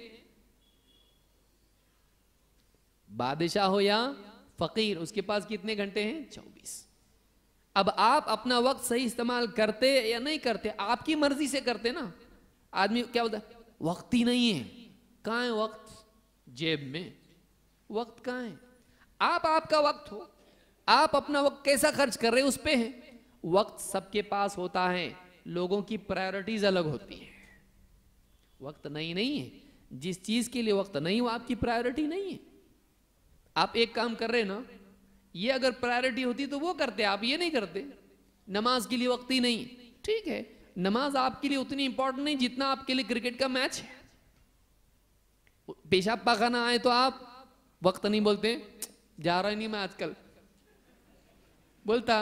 بادشاہ ہو یا فقیر، اس کے پاس کتنے گھنٹے ہیں؟ 24. اب آپ اپنا وقت صحیح استعمال کرتے یا نہیں کرتے، آپ کی مرضی سے کرتے نا. آدمی کیا بولتا ہے، وقت ہی نہیں ہے. کہاں ہے وقت؟ جیب میں. وقت کہاں ہے؟ آپ کا وقت ہو، آپ اپنا وقت کیسا خرچ کر رہے اس پہ ہے. وقت سب کے پاس ہوتا ہے، لوگوں کی پرائرٹیز الگ ہوتی ہیں. وقت نہیں ہے، جس چیز کے لیے وقت نہیں وہ آپ کی پرائرٹی نہیں ہے. آپ ایک کام کر رہے نا، یہ اگر پرائرٹی ہوتی تو وہ کرتے، آپ یہ نہیں کرتے. نماز کے لیے وقت ہی نہیں، ٹھیک ہے، نماز آپ کے لیے اتنی امپورٹنٹ نہیں جتنا آپ کے لیے کرکٹ کا میچ ہے. پیشاب پاخانہ آئے تو آپ وقت نہیں بولتے، جا رہا ہی نہیں میں آج کل، بولتا.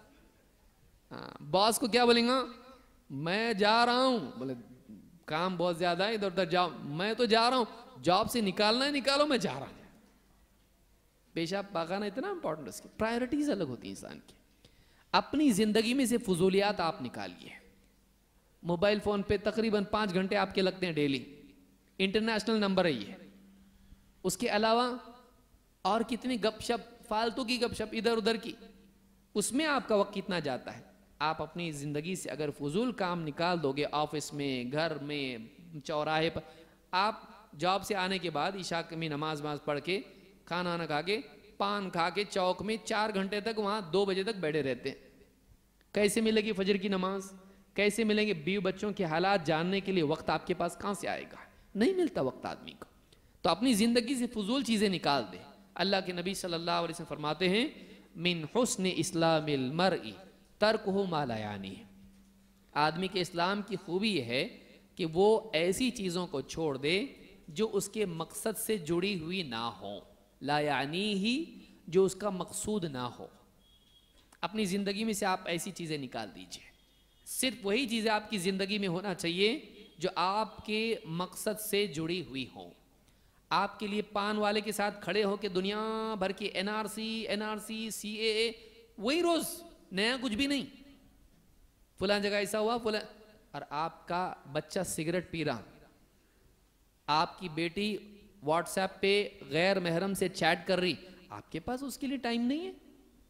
باس کو کیا بولیں گا، میں جا رہا ہوں، بولے کام بہت زیادہ ہے، ادھر ادھر جاؤ. میں تو جا رہا ہوں، جاب سے نکالنا ہے نکالو، میں جا رہا ہوں. پیشاب پاخانہ اتنا امپورٹنٹ، اس کی پرائرٹیز الگ ہوتی ہیں انسان کی. اپنی زندگی میں سے فضولیات آپ نکالیے. موبائل فون پہ تقریباً 5 گھنٹے آپ کے لگتے ہیں ڈیلی، انٹرنیشنل نمبر ہے یہ. اس کے علاوہ اور کتنی گپ شپ، فالتو کی گپ شپ ادھر ادھر کی، اس میں آپ کا وقت کتنا جاتا ہے. آپ اپنی زندگی سے اگر فضول کام نکال دو گے، آفس میں، گھر میں، چوراہے پر، آپ جاب سے آنے کے بعد عشاء میں نماز پڑھ کے، کھانا کھا کے، پان کھا کے چوک میں 4 گھنٹے تک وہاں 2 بجے تک بیٹھے رہتے ہیں. کیسے ملے گی فجر کی نماز؟ کیسے ملیں گے بیوی بچوں کے حالات جاننے کے لیے؟ وقت آپ کے پاس کہاں سے آئے گا؟ نہیں ملتا وقت آدمی کو. تو اپنی زندگی سے فضول چیزیں نکال دے. اللہ کے نبی صلی اللہ علیہ وسلم فرماتے ہیں، من حسن اسلام المرء ترکہ ما لا یعنی. آدمی کے اسلام کی خوبی یہ ہے کہ وہ ایسی چیزوں کو چھوڑ دے جو اس کے مقصد سے جڑی ہوئی نہ ہو. لا یعنی ہی، جو اس کا مقصود نہ ہو. اپنی زندگی میں سے آپ ایسی چیزیں نکال دیجئے. صرف وہی چیزیں آپ کی زندگی میں ہونا چاہیے جو آپ کے مقصد سے جڑی ہوئی ہوں. آپ کے لیے پان والے کے ساتھ کھڑے ہو کے دنیا بھر کی NRC CAA، وہی روز، نیا کچھ بھی نہیں. فلاں جگہ ایسا ہوا فلاں، اور آپ کا بچہ سگریٹ پی رہا، آپ کی بیٹی واٹس ایپ پہ غیر محرم سے چیٹ کر رہی، آپ کے پاس اس کے لیے ٹائم نہیں ہے.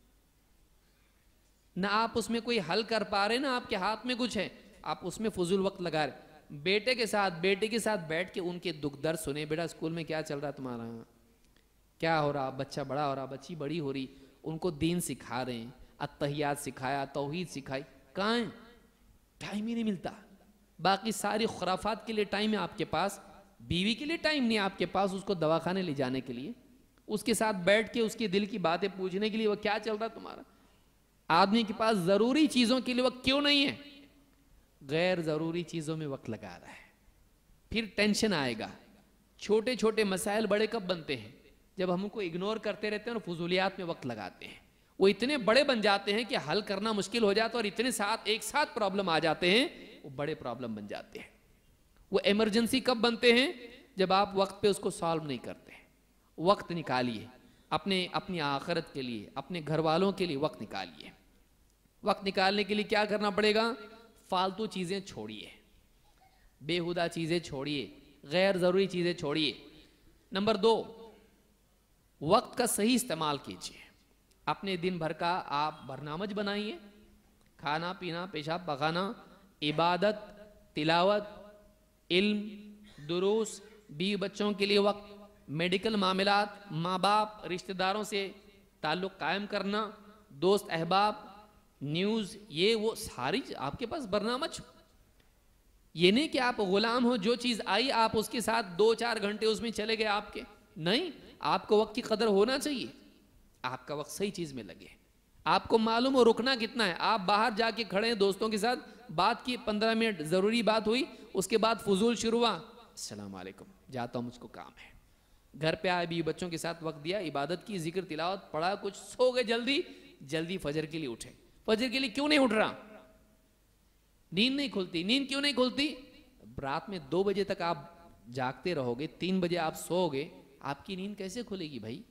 نہ آپ اس میں کوئی حل کر پا رہے، نہ آپ کے ہاتھ میں کچھ ہے، آپ اس میں فضول وقت لگا رہے. بیٹے کے ساتھ بیٹھ کے ان کے دکھ درد سنے، بیٹا اسکول میں کیا چل رہا تمہارا، کیا ہو رہا، بچہ بڑا ہو رہا، بچی بڑی ہو رہی، ان کو دین سکھا رہے ہیں، اتحیات سکھایا، توحید سکھائی. کہاں ہیں؟ ٹائم ہی نہیں ملتا. باقی ساری خرافات کے لیے ٹائم ہے آپ کے پاس، بیوی کے لیے ٹائم نہیں آپ کے پاس، اس کو دواخانے لے جانے کے لیے، اس کے ساتھ بیٹھ کے اس کے دل کی باتیں پوچھنے کے لیے وہ کیا چل رہا تمہارا. آدمی کے پاس ضروری چیزوں کے لیے وقت کیوں نہیں ہے؟ غیر ضروری چیزوں میں وقت لگا رہا ہے. پھر ٹینشن آئے گا. چھوٹے چھوٹے مسائل بڑے کب بنتے ہیں؟ جب ہم ان کو اگنور کرتے رہتے ہیں اور فضولیات میں وقت لگاتے ہیں. وہ اتنے بڑے بن جاتے ہیں کہ حل کرنا مشکل ہو جاتا ہے، اور اتنے ایک ساتھ پرابلم آ جاتے ہیں، وہ بڑے پرابلم بن جاتے ہیں. وہ ایمرجنسی کب بنتے ہیں؟ جب آپ وقت پہ اس کو سالو نہیں کرتے. وقت نکالیے اپنی آخرت کے لیے، اپنے گھر والوں کے لیے وقت نکالیے. وقت نکالنے کے لیے کیا کرنا پڑے گا؟ فالتو چیزیں چھوڑیے، بےہودہ چیزیں چھوڑیے، غیر ضروری چیزیں چھوڑیے. نمبر 2، وقت کا صحیح استعمال کیجیے. اپنے دن بھر کا آپ برنامج بنائیے. کھانا پینا، پیشاب پخانا، عبادت، تلاوت، علم، دروس، بیوی بچوں کے لیے وقت، میڈیکل معاملات، ماں باپ رشتہ داروں سے تعلق قائم کرنا، دوست احباب، نیوز یہ وہ ساری آپ کے پاس برنامج ہو. یہ نہیں کہ آپ غلام ہو, جو چیز آئی آپ اس کے ساتھ 2-4 گھنٹے اس میں چلے گئے آپ کے. نہیں, آپ کو وقت کی قدر ہونا چاہیے, آپ کا وقت صحیح چیز میں لگے. آپ کو معلوم ہو رکنا کتنا ہے. آپ باہر جا کے کھڑے ہیں دوستوں کے ساتھ, بات کی 15 منٹ ضروری بات ہوئی, اس کے بعد فضول شروع ہوا, السلام علیکم جاتا ہوں مجھ کو کام ہے. گھر پہ آئے بھی بچوں کے ساتھ وقت دیا, عبادت کی, ذکر تلاوت پڑھا, کچھ سو گئے, جلدی فجر کے لیے اٹھے. فجر کے لیے کیوں نہیں اٹھ رہا؟ نیند نہیں کھلتی. نیند کیوں نہیں کھلتی؟ رات میں 2 بجے تک آپ جاگتے رہو گے, 3 بجے آپ سو گے, آپ کی نیند کیسے کھلے گی بھائی؟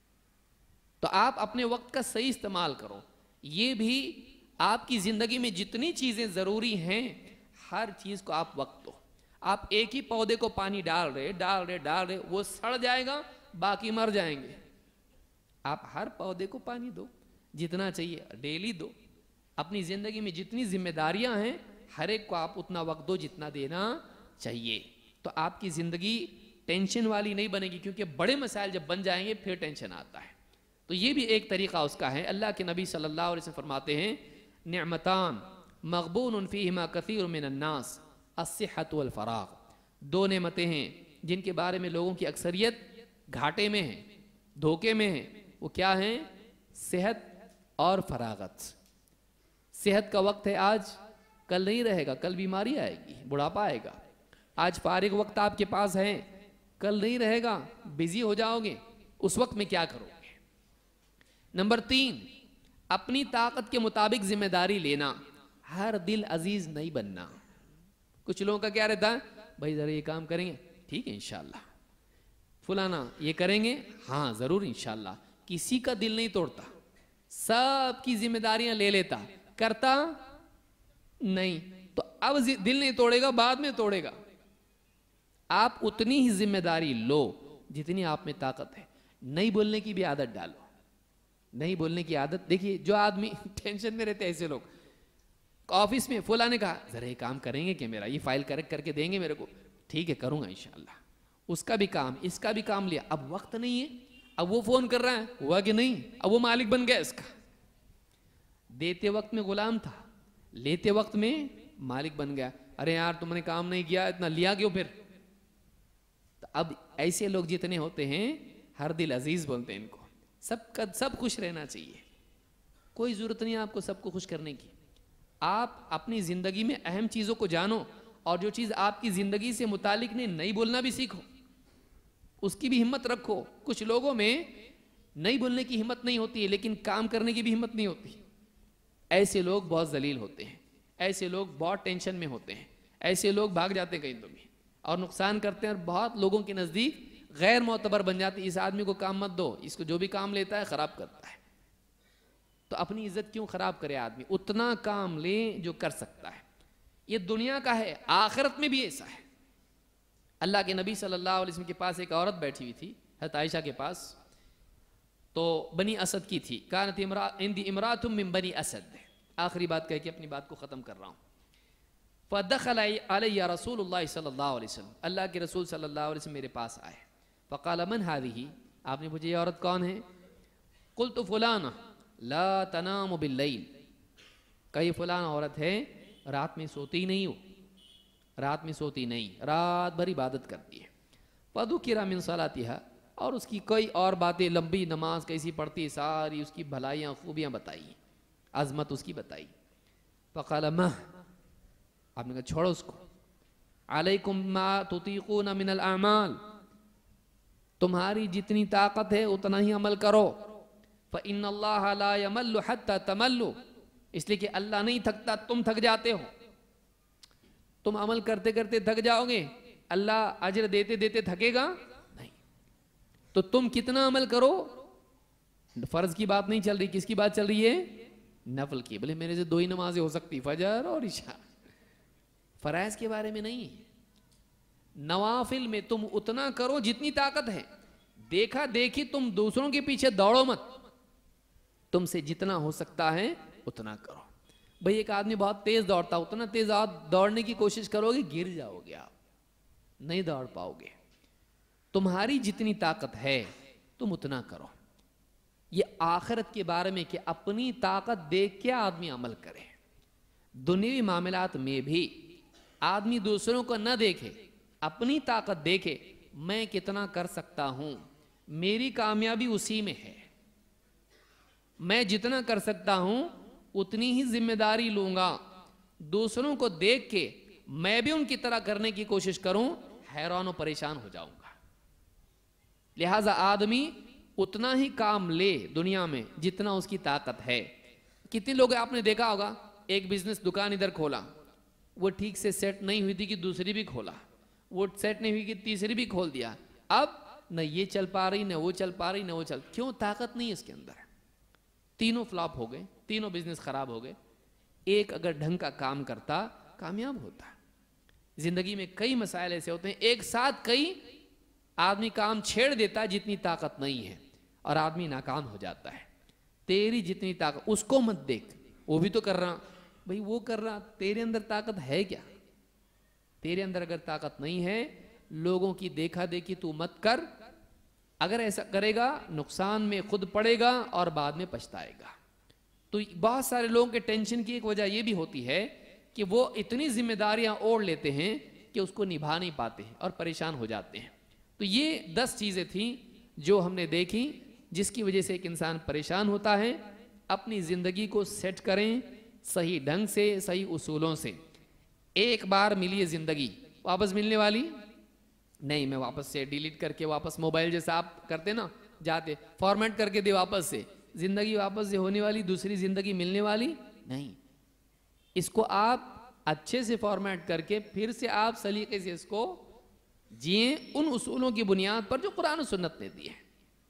تو آپ اپنے وقت کا صحیح استعمال کرو. یہ بھی آپ کی زندگی میں جتنی چیزیں ضروری ہیں ہر چیز کو آپ وقت دو. آپ ایک ہی پودے کو پانی ڈال رہے وہ سڑ جائے گا, باقی مر جائیں گے. آپ ہر پودے کو پانی دو جتنا چاہیے, ڈیلی دو. اپنی زندگی میں جتنی ذمہ داریاں ہیں ہر ایک کو آپ اتنا وقت دو جتنا دینا چاہیے. تو آپ کی زندگی ٹینشن والی نہیں بنے گی, کیونکہ بڑے مسائل جب بن جائیں گے پھر ٹینشن آتا ہے. تو یہ بھی ایک طریقہ اس کا ہے. اللہ کے نبی صلی اللہ علیہ وسلم فرماتے ہیں, نعمتان مغبون فیہما کثیر من الناس الصحۃ والفراغ. 2 نعمتیں ہیں جن کے بارے میں لوگوں کی اکثریت گھاٹے میں ہے, دھوکے میں ہے. وہ کیا ہیں؟ صحت اور فراغت. صحت کا وقت ہے آج, کل نہیں رہے گا, کل بیماری آئے گی, بڑھاپا آئے گا. آج فارغ وقت آپ کے پاس ہے, کل نہیں رہے گا, بزی ہو جاؤ گے. اس وقت میں کیا کرو گے؟ نمبر 3, اپنی طاقت کے مطابق ذمہ داری لینا. ہر دل عزیز نہیں بننا. کچھ لوگوں کا کیا رہتا ہے, بھائی ذرا یہ کام کریں گے, ٹھیک ہے انشاءاللہ. فلانا یہ کریں گے, ہاں ضرور انشاءاللہ. کسی کا دل نہیں توڑتا, سب کی ذمہ داریاں لے لیتا, کرتا نہیں. تو اب دل نہیں توڑے گا, بعد میں توڑے گا. آپ اتنی ہی ذمہ داری لو جتنی آپ میں طاقت ہے. نہیں بولنے کی بھی عادت ڈالو. نہیں بولنے کی عادت, دیکھیے جو آدمی ٹینشن میں رہتے ایسے لوگ, آفس میں فلاں نے کہا ذرا یہ کام کریں گے کہ میرا یہ فائل کریکٹ کر کے دیں گے میرے کو, ٹھیک ہے کروں گا انشاءاللہ. اس کا بھی کام, اس کا بھی کام لیا, اب وقت نہیں ہے. اب وہ فون کر رہا ہے, ہوا کہ نہیں, اب وہ مالک بن گیا اس کا. دیتے وقت میں غلام تھا, لیتے وقت میں مالک بن گیا. ارے یار تم نے کام نہیں کیا, اتنا لیا کیوں پھر؟ تو اب ایسے لوگ جتنے ہوتے ہیں ہر دل عزیز بولتے ہیں ان کو. سب خوش رہنا چاہیے, کوئی ضرورت نہیں آپ کو سب کو خوش کرنے کی. آپ اپنی زندگی میں اہم چیزوں کو جانو, اور جو چیز آپ کی زندگی سے متعلق نہیں بولنا بھی سیکھو, اس کی بھی ہمت رکھو. کچھ لوگوں میں نہیں بولنے کی ہمت نہیں ہوتی ہے, لیکن کام کرنے کی بھی ہمت نہیں ہوتی. ایسے لوگ بہت ذلیل ہوتے ہیں, ایسے لوگ بہت ٹینشن میں ہوتے ہیں, ایسے لوگ بھاگ جاتے ہیں کہیں تو بھی اور نقصان کرتے ہیں, اور بہت لوگوں کے نزدیک غیر معتبر بن جاتی. اس آدمی کو کام مت دو, اس کو جو بھی کام لیتا ہے خراب کرتا ہے. تو اپنی عزت کیوں خراب کرے آدمی؟ اتنا کام لے جو کر سکتا ہے. یہ دنیا کا ہے, آخرت میں بھی ایسا ہے. اللہ کے نبی صلی اللہ علیہ وسلم کے پاس ایک عورت بیٹھی ہوئی تھی, حضرت عائشہ کے پاس. تو بنی اسد کی تھی. کانت عندی امرأۃ من بنی اسد. آخری بات کہہ کے اپنی بات کو ختم کر رہا ہوں. فدخل علی رسول اللہ صلی اللہ علیہ وسلم. اللہ کے رسول صلی اللہ علیہ وسلم میرے پاس آئے. فقال من هذه, آپ نے پوچھا یہ عورت کون ہے؟ قلت فلانہ لا تنام باللیل. کئی فلان عورت ہے رات میں سوتی نہیں ہو, رات میں سوتی نہیں, رات بھر عبادت کرتی ہے. فذکر من صلاتها, اور اس کی کئی اور باتیں, لمبی نماز کیسی پڑھتی ہے, ساری اس کی بھلائیاں خوبیاں بتائی, عظمت اس کی بتائی. فقال ما, آپ نے کہا چھوڑو اس کو. علیکم ما تطیقون من الاعمال, تمہاری جتنی طاقت ہے اتنا ہی عمل کرو. فإن اللہ لا يمل حتى تملوا, اس لیے کہ اللہ نہیں تھکتا, تم تھک جاتے ہو. تم عمل کرتے کرتے تھک جاؤ گے, اللہ اجر دیتے دیتے تھکے گا نہیں. تو تم کتنا عمل کرو. فرض کی بات نہیں چل رہی, کس کی بات چل رہی ہے؟ نفل کی. بولے میرے سے 2 ہی نمازیں ہو سکتی, فجر اور عشاء. فرائض کے بارے میں نہیں. نوافل میں تم اتنا کرو جتنی طاقت ہے. دیکھا دیکھی تم دوسروں کے پیچھے دوڑو مت, تم سے جتنا ہو سکتا ہے اتنا کرو. بھئی ایک آدمی بہت تیز دوڑتا, اتنا تیز آپ دوڑنے کی کوشش کرو گے گر جاؤ گے, آپ نہیں دوڑ پاؤ گے. تمہاری جتنی طاقت ہے تم اتنا کرو. یہ آخرت کے بارے میں کہ اپنی طاقت دیکھ کے آدمی عمل کرے. دنیاوی معاملات میں بھی آدمی دوسروں کو نہ دیکھے, اپنی طاقت دیکھے, میں کتنا کر سکتا ہوں, میری کامیابی اسی میں ہے, میں جتنا کر سکتا ہوں اتنی ہی ذمہ داری لوں گا. دوسروں کو دیکھ کے میں بھی ان کی طرح کرنے کی کوشش کروں, حیران و پریشان ہو جاؤں گا. لہٰذا آدمی اتنا ہی کام لے دنیا میں جتنا اس کی طاقت ہے. کتنے لوگ آپ نے دیکھا ہوگا, ایک بزنس دکان ادھر کھولا, وہ ٹھیک سے سیٹ نہیں ہوئی تھی کہ دوسری بھی کھولا, وہ سیٹ نہیں ہوئی کہ تیسری بھی کھول دیا. اب نہ یہ چل پا رہی, نہ وہ چل پا رہی, نہ وہ چل, کیوں؟ طاقت نہیں اس کے اندر. تینوں فلاپ ہو گئے, تینوں بزنس خراب ہو گئے. ایک اگر ڈھنگ کا کام کرتا کامیاب ہوتا. زندگی میں کئی مسائل ایسے ہوتے ہیں, ایک ساتھ کئی آدمی کام چھیڑ دیتا جتنی طاقت نہیں ہے, اور آدمی ناکام ہو جاتا ہے. تیری جتنی طاقت, اس کو مت دیکھ, وہ بھی تو کر رہا, بھئی وہ کر رہا, تیرے اندر طاقت ہے کیا؟ تیرے اندر اگر طاقت نہیں ہے, لوگوں کی دیکھا دیکھی تو مت کر. اگر ایسا کرے گا نقصان میں خود پڑے گا اور بعد میں پچھتائے گا. تو بہت سارے لوگوں کے ٹینشن کی ایک وجہ یہ بھی ہوتی ہے کہ وہ اتنی ذمہ داریاں اوڑھ لیتے ہیں کہ اس کو نبھا نہیں پاتے ہیں اور پریشان ہو جاتے ہیں. تو یہ 10 چیزیں تھیں جو ہم نے دیکھی جس کی وجہ سے ایک انسان پریشان ہوتا ہے. اپنی زندگی کو سیٹ کریں صحیح ڈھنگ سے, صحیح اصولوں سے. ایک بار ملی زندگی, واپس ملنے والی نہیں. میں واپس سے ڈیلیٹ کر کے واپس موبائل جیسا آپ کرتے نا, جاتے فارمیٹ کر کے دے واپس سے, زندگی واپس سے ہونے والی, دوسری زندگی ملنے والی نہیں. اس کو آپ اچھے سے فارمیٹ کر کے پھر سے آپ سلیقے سے اس کو جئیں ان اصولوں کی بنیاد پر جو قرآن و سنت نے دی ہے.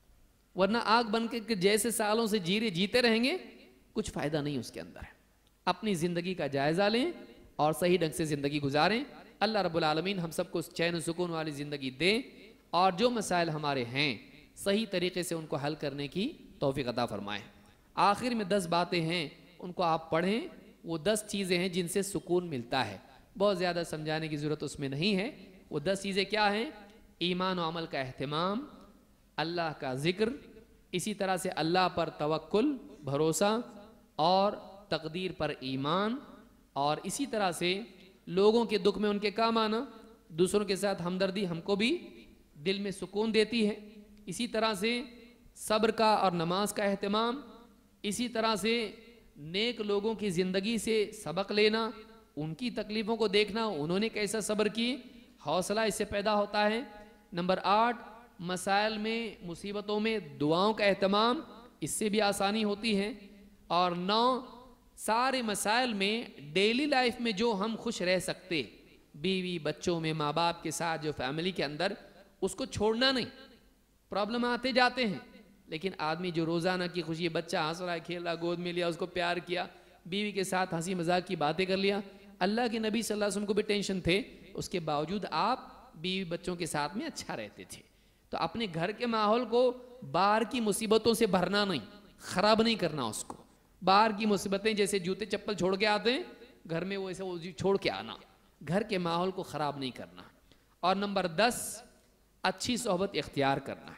ورنہ آگ بن کے جیسے سالوں سے جیتے رہیں گے, کچھ فائدہ نہیں اس کے اندر. اپنی زندگی کا جائزہ لیں اور صحیح ڈھنگ سے زندگی گزاریں. اللہ رب العالمین ہم سب کو چین و سکون والی زندگی دے, اور جو مسائل ہمارے ہیں صحیح طریقے سے ان کو حل کرنے کی توفیق عطا فرمائے. آخر میں 10 باتیں ہیں, ان کو آپ پڑھیں. وہ 10 چیزیں ہیں جن سے سکون ملتا ہے, بہت زیادہ سمجھانے کی ضرورت اس میں نہیں ہے. وہ 10 چیزیں کیا ہیں؟ ایمان و عمل کا اہتمام, اللہ کا ذکر, اسی طرح سے اللہ پر توکل بھروسہ, اور تقدیر پر ایمان, اور اسی طرح سے لوگوں کے دکھ میں ان کے کام آنا. دوسروں کے ساتھ ہمدردی ہم کو بھی دل میں سکون دیتی ہے. اسی طرح سے صبر کا اور نماز کا اہتمام, اسی طرح سے نیک لوگوں کی زندگی سے سبق لینا, ان کی تکلیفوں کو دیکھنا, انہوں نے کیسا صبر کی, حوصلہ اس سے پیدا ہوتا ہے. نمبر 8, مسائل میں مصیبتوں میں دعاؤں کا اہتمام, اس سے بھی آسانی ہوتی ہے. اور 9, سارے مسائل میں ڈیلی لائف میں جو ہم خوش رہ سکتے, بیوی بچوں میں, ماں باپ کے ساتھ, جو فیملی کے اندر, اس کو چھوڑنا نہیں. پرابلم آتے جاتے ہیں, لیکن آدمی جو روزانہ کی خوشی, بچہ ہنس رہا ہے, کھیل رہا, گود میں لیا, اس کو پیار کیا, بیوی کے ساتھ ہنسی مذاق کی باتیں کر لیا. اللہ کے نبی صلی اللہ علیہ وسلم کو بھی ٹینشن تھے, اس کے باوجود آپ بیوی بچوں کے ساتھ میں اچھا رہتے تھے. تو اپنے گھر کے ماحول کو باہر کی مصیبتوں سے بھرنا نہیں, خراب نہیں کرنا اس کو. باہر کی مصیبتیں جیسے جوتے چپل چھوڑ کے آتے ہیں گھر میں, ویسے وہ چھوڑ کے آنا, گھر کے ماحول کو خراب نہیں کرنا. اور نمبر 10, اچھی صحبت اختیار کرنا.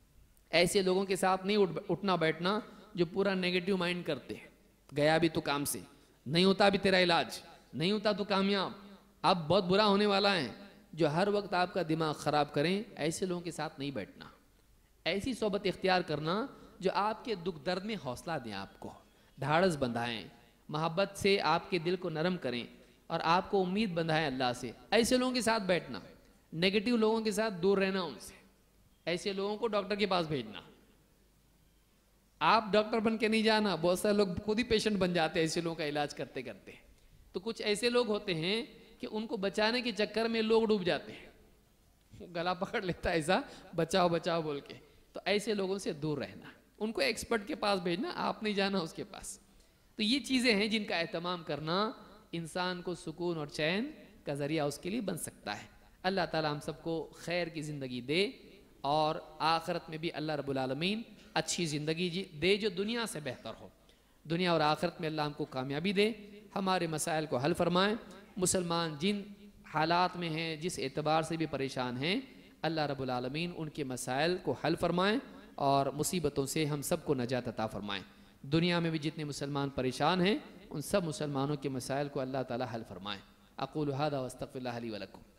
ایسے لوگوں کے ساتھ نہیں اٹھنا بیٹھنا جو پورا نیگیٹو مائنڈ کرتے ہیں. گیا بھی تو کام سے, نہیں ہوتا بھی تیرا علاج, نہیں ہوتا تو کامیاب, اب بہت برا ہونے والا ہے, جو ہر وقت آپ کا دماغ خراب کریں. ایسے لوگوں کے ساتھ نہیں بیٹھنا. ایسی صحبت اختیار کرنا جو آپ کے دکھ درد میں حوصلہ دیں, آپ کو ڈھاڑس بندھائیں, محبت سے آپ کے دل کو نرم کریں, اور آپ کو امید بندھائیں اللہ سے. ایسے لوگوں کے ساتھ بیٹھنا. نیگیٹو لوگوں کے ساتھ دور رہنا ان سے. ایسے لوگوں کو ڈاکٹر کے پاس بھیجنا. آپ ڈاکٹر بن کے نہیں جانا, بہت سارے لوگ خود ہی پیشنٹ بن جاتے ہیں ایسے لوگوں کا علاج کرتے کرتے. تو کچھ ایسے لوگ ہوتے ہیں کہ ان کو بچانے کے چکر میں لوگ ڈوب جاتے ہیں, گلا پکڑ لیتا ہے ایسا, بچاؤ بچاؤ بول کے. تو ایسے لوگوں سے دور رہنا, ان کو ایکسپرٹ کے پاس بھیجنا, آپ نہیں جانا اس کے پاس. تو یہ چیزیں ہیں جن کا اہتمام کرنا انسان کو سکون اور چین کا ذریعہ اس کے لیے بن سکتا ہے. اللہ تعالی ہم سب کو خیر کی زندگی دے, اور آخرت میں بھی اللہ رب العالمین اچھی زندگی دے جو دنیا سے بہتر ہو. دنیا اور آخرت میں اللہ ہم کو کامیابی دے, ہمارے مسائل کو حل فرمائیں. مسلمان جن حالات میں ہیں, جس اعتبار سے بھی پریشان ہیں, اللہ رب العالمین ان کے مسائل کو حل فرمائیں اور مصیبتوں سے ہم سب کو نجات عطا فرمائیں۔ دنیا میں بھی جتنے مسلمان پریشان ہیں ان سب مسلمانوں کے مسائل کو اللہ تعالی حل فرمائیں۔ اقول ھذا واستغفر اللہ لی ولکم۔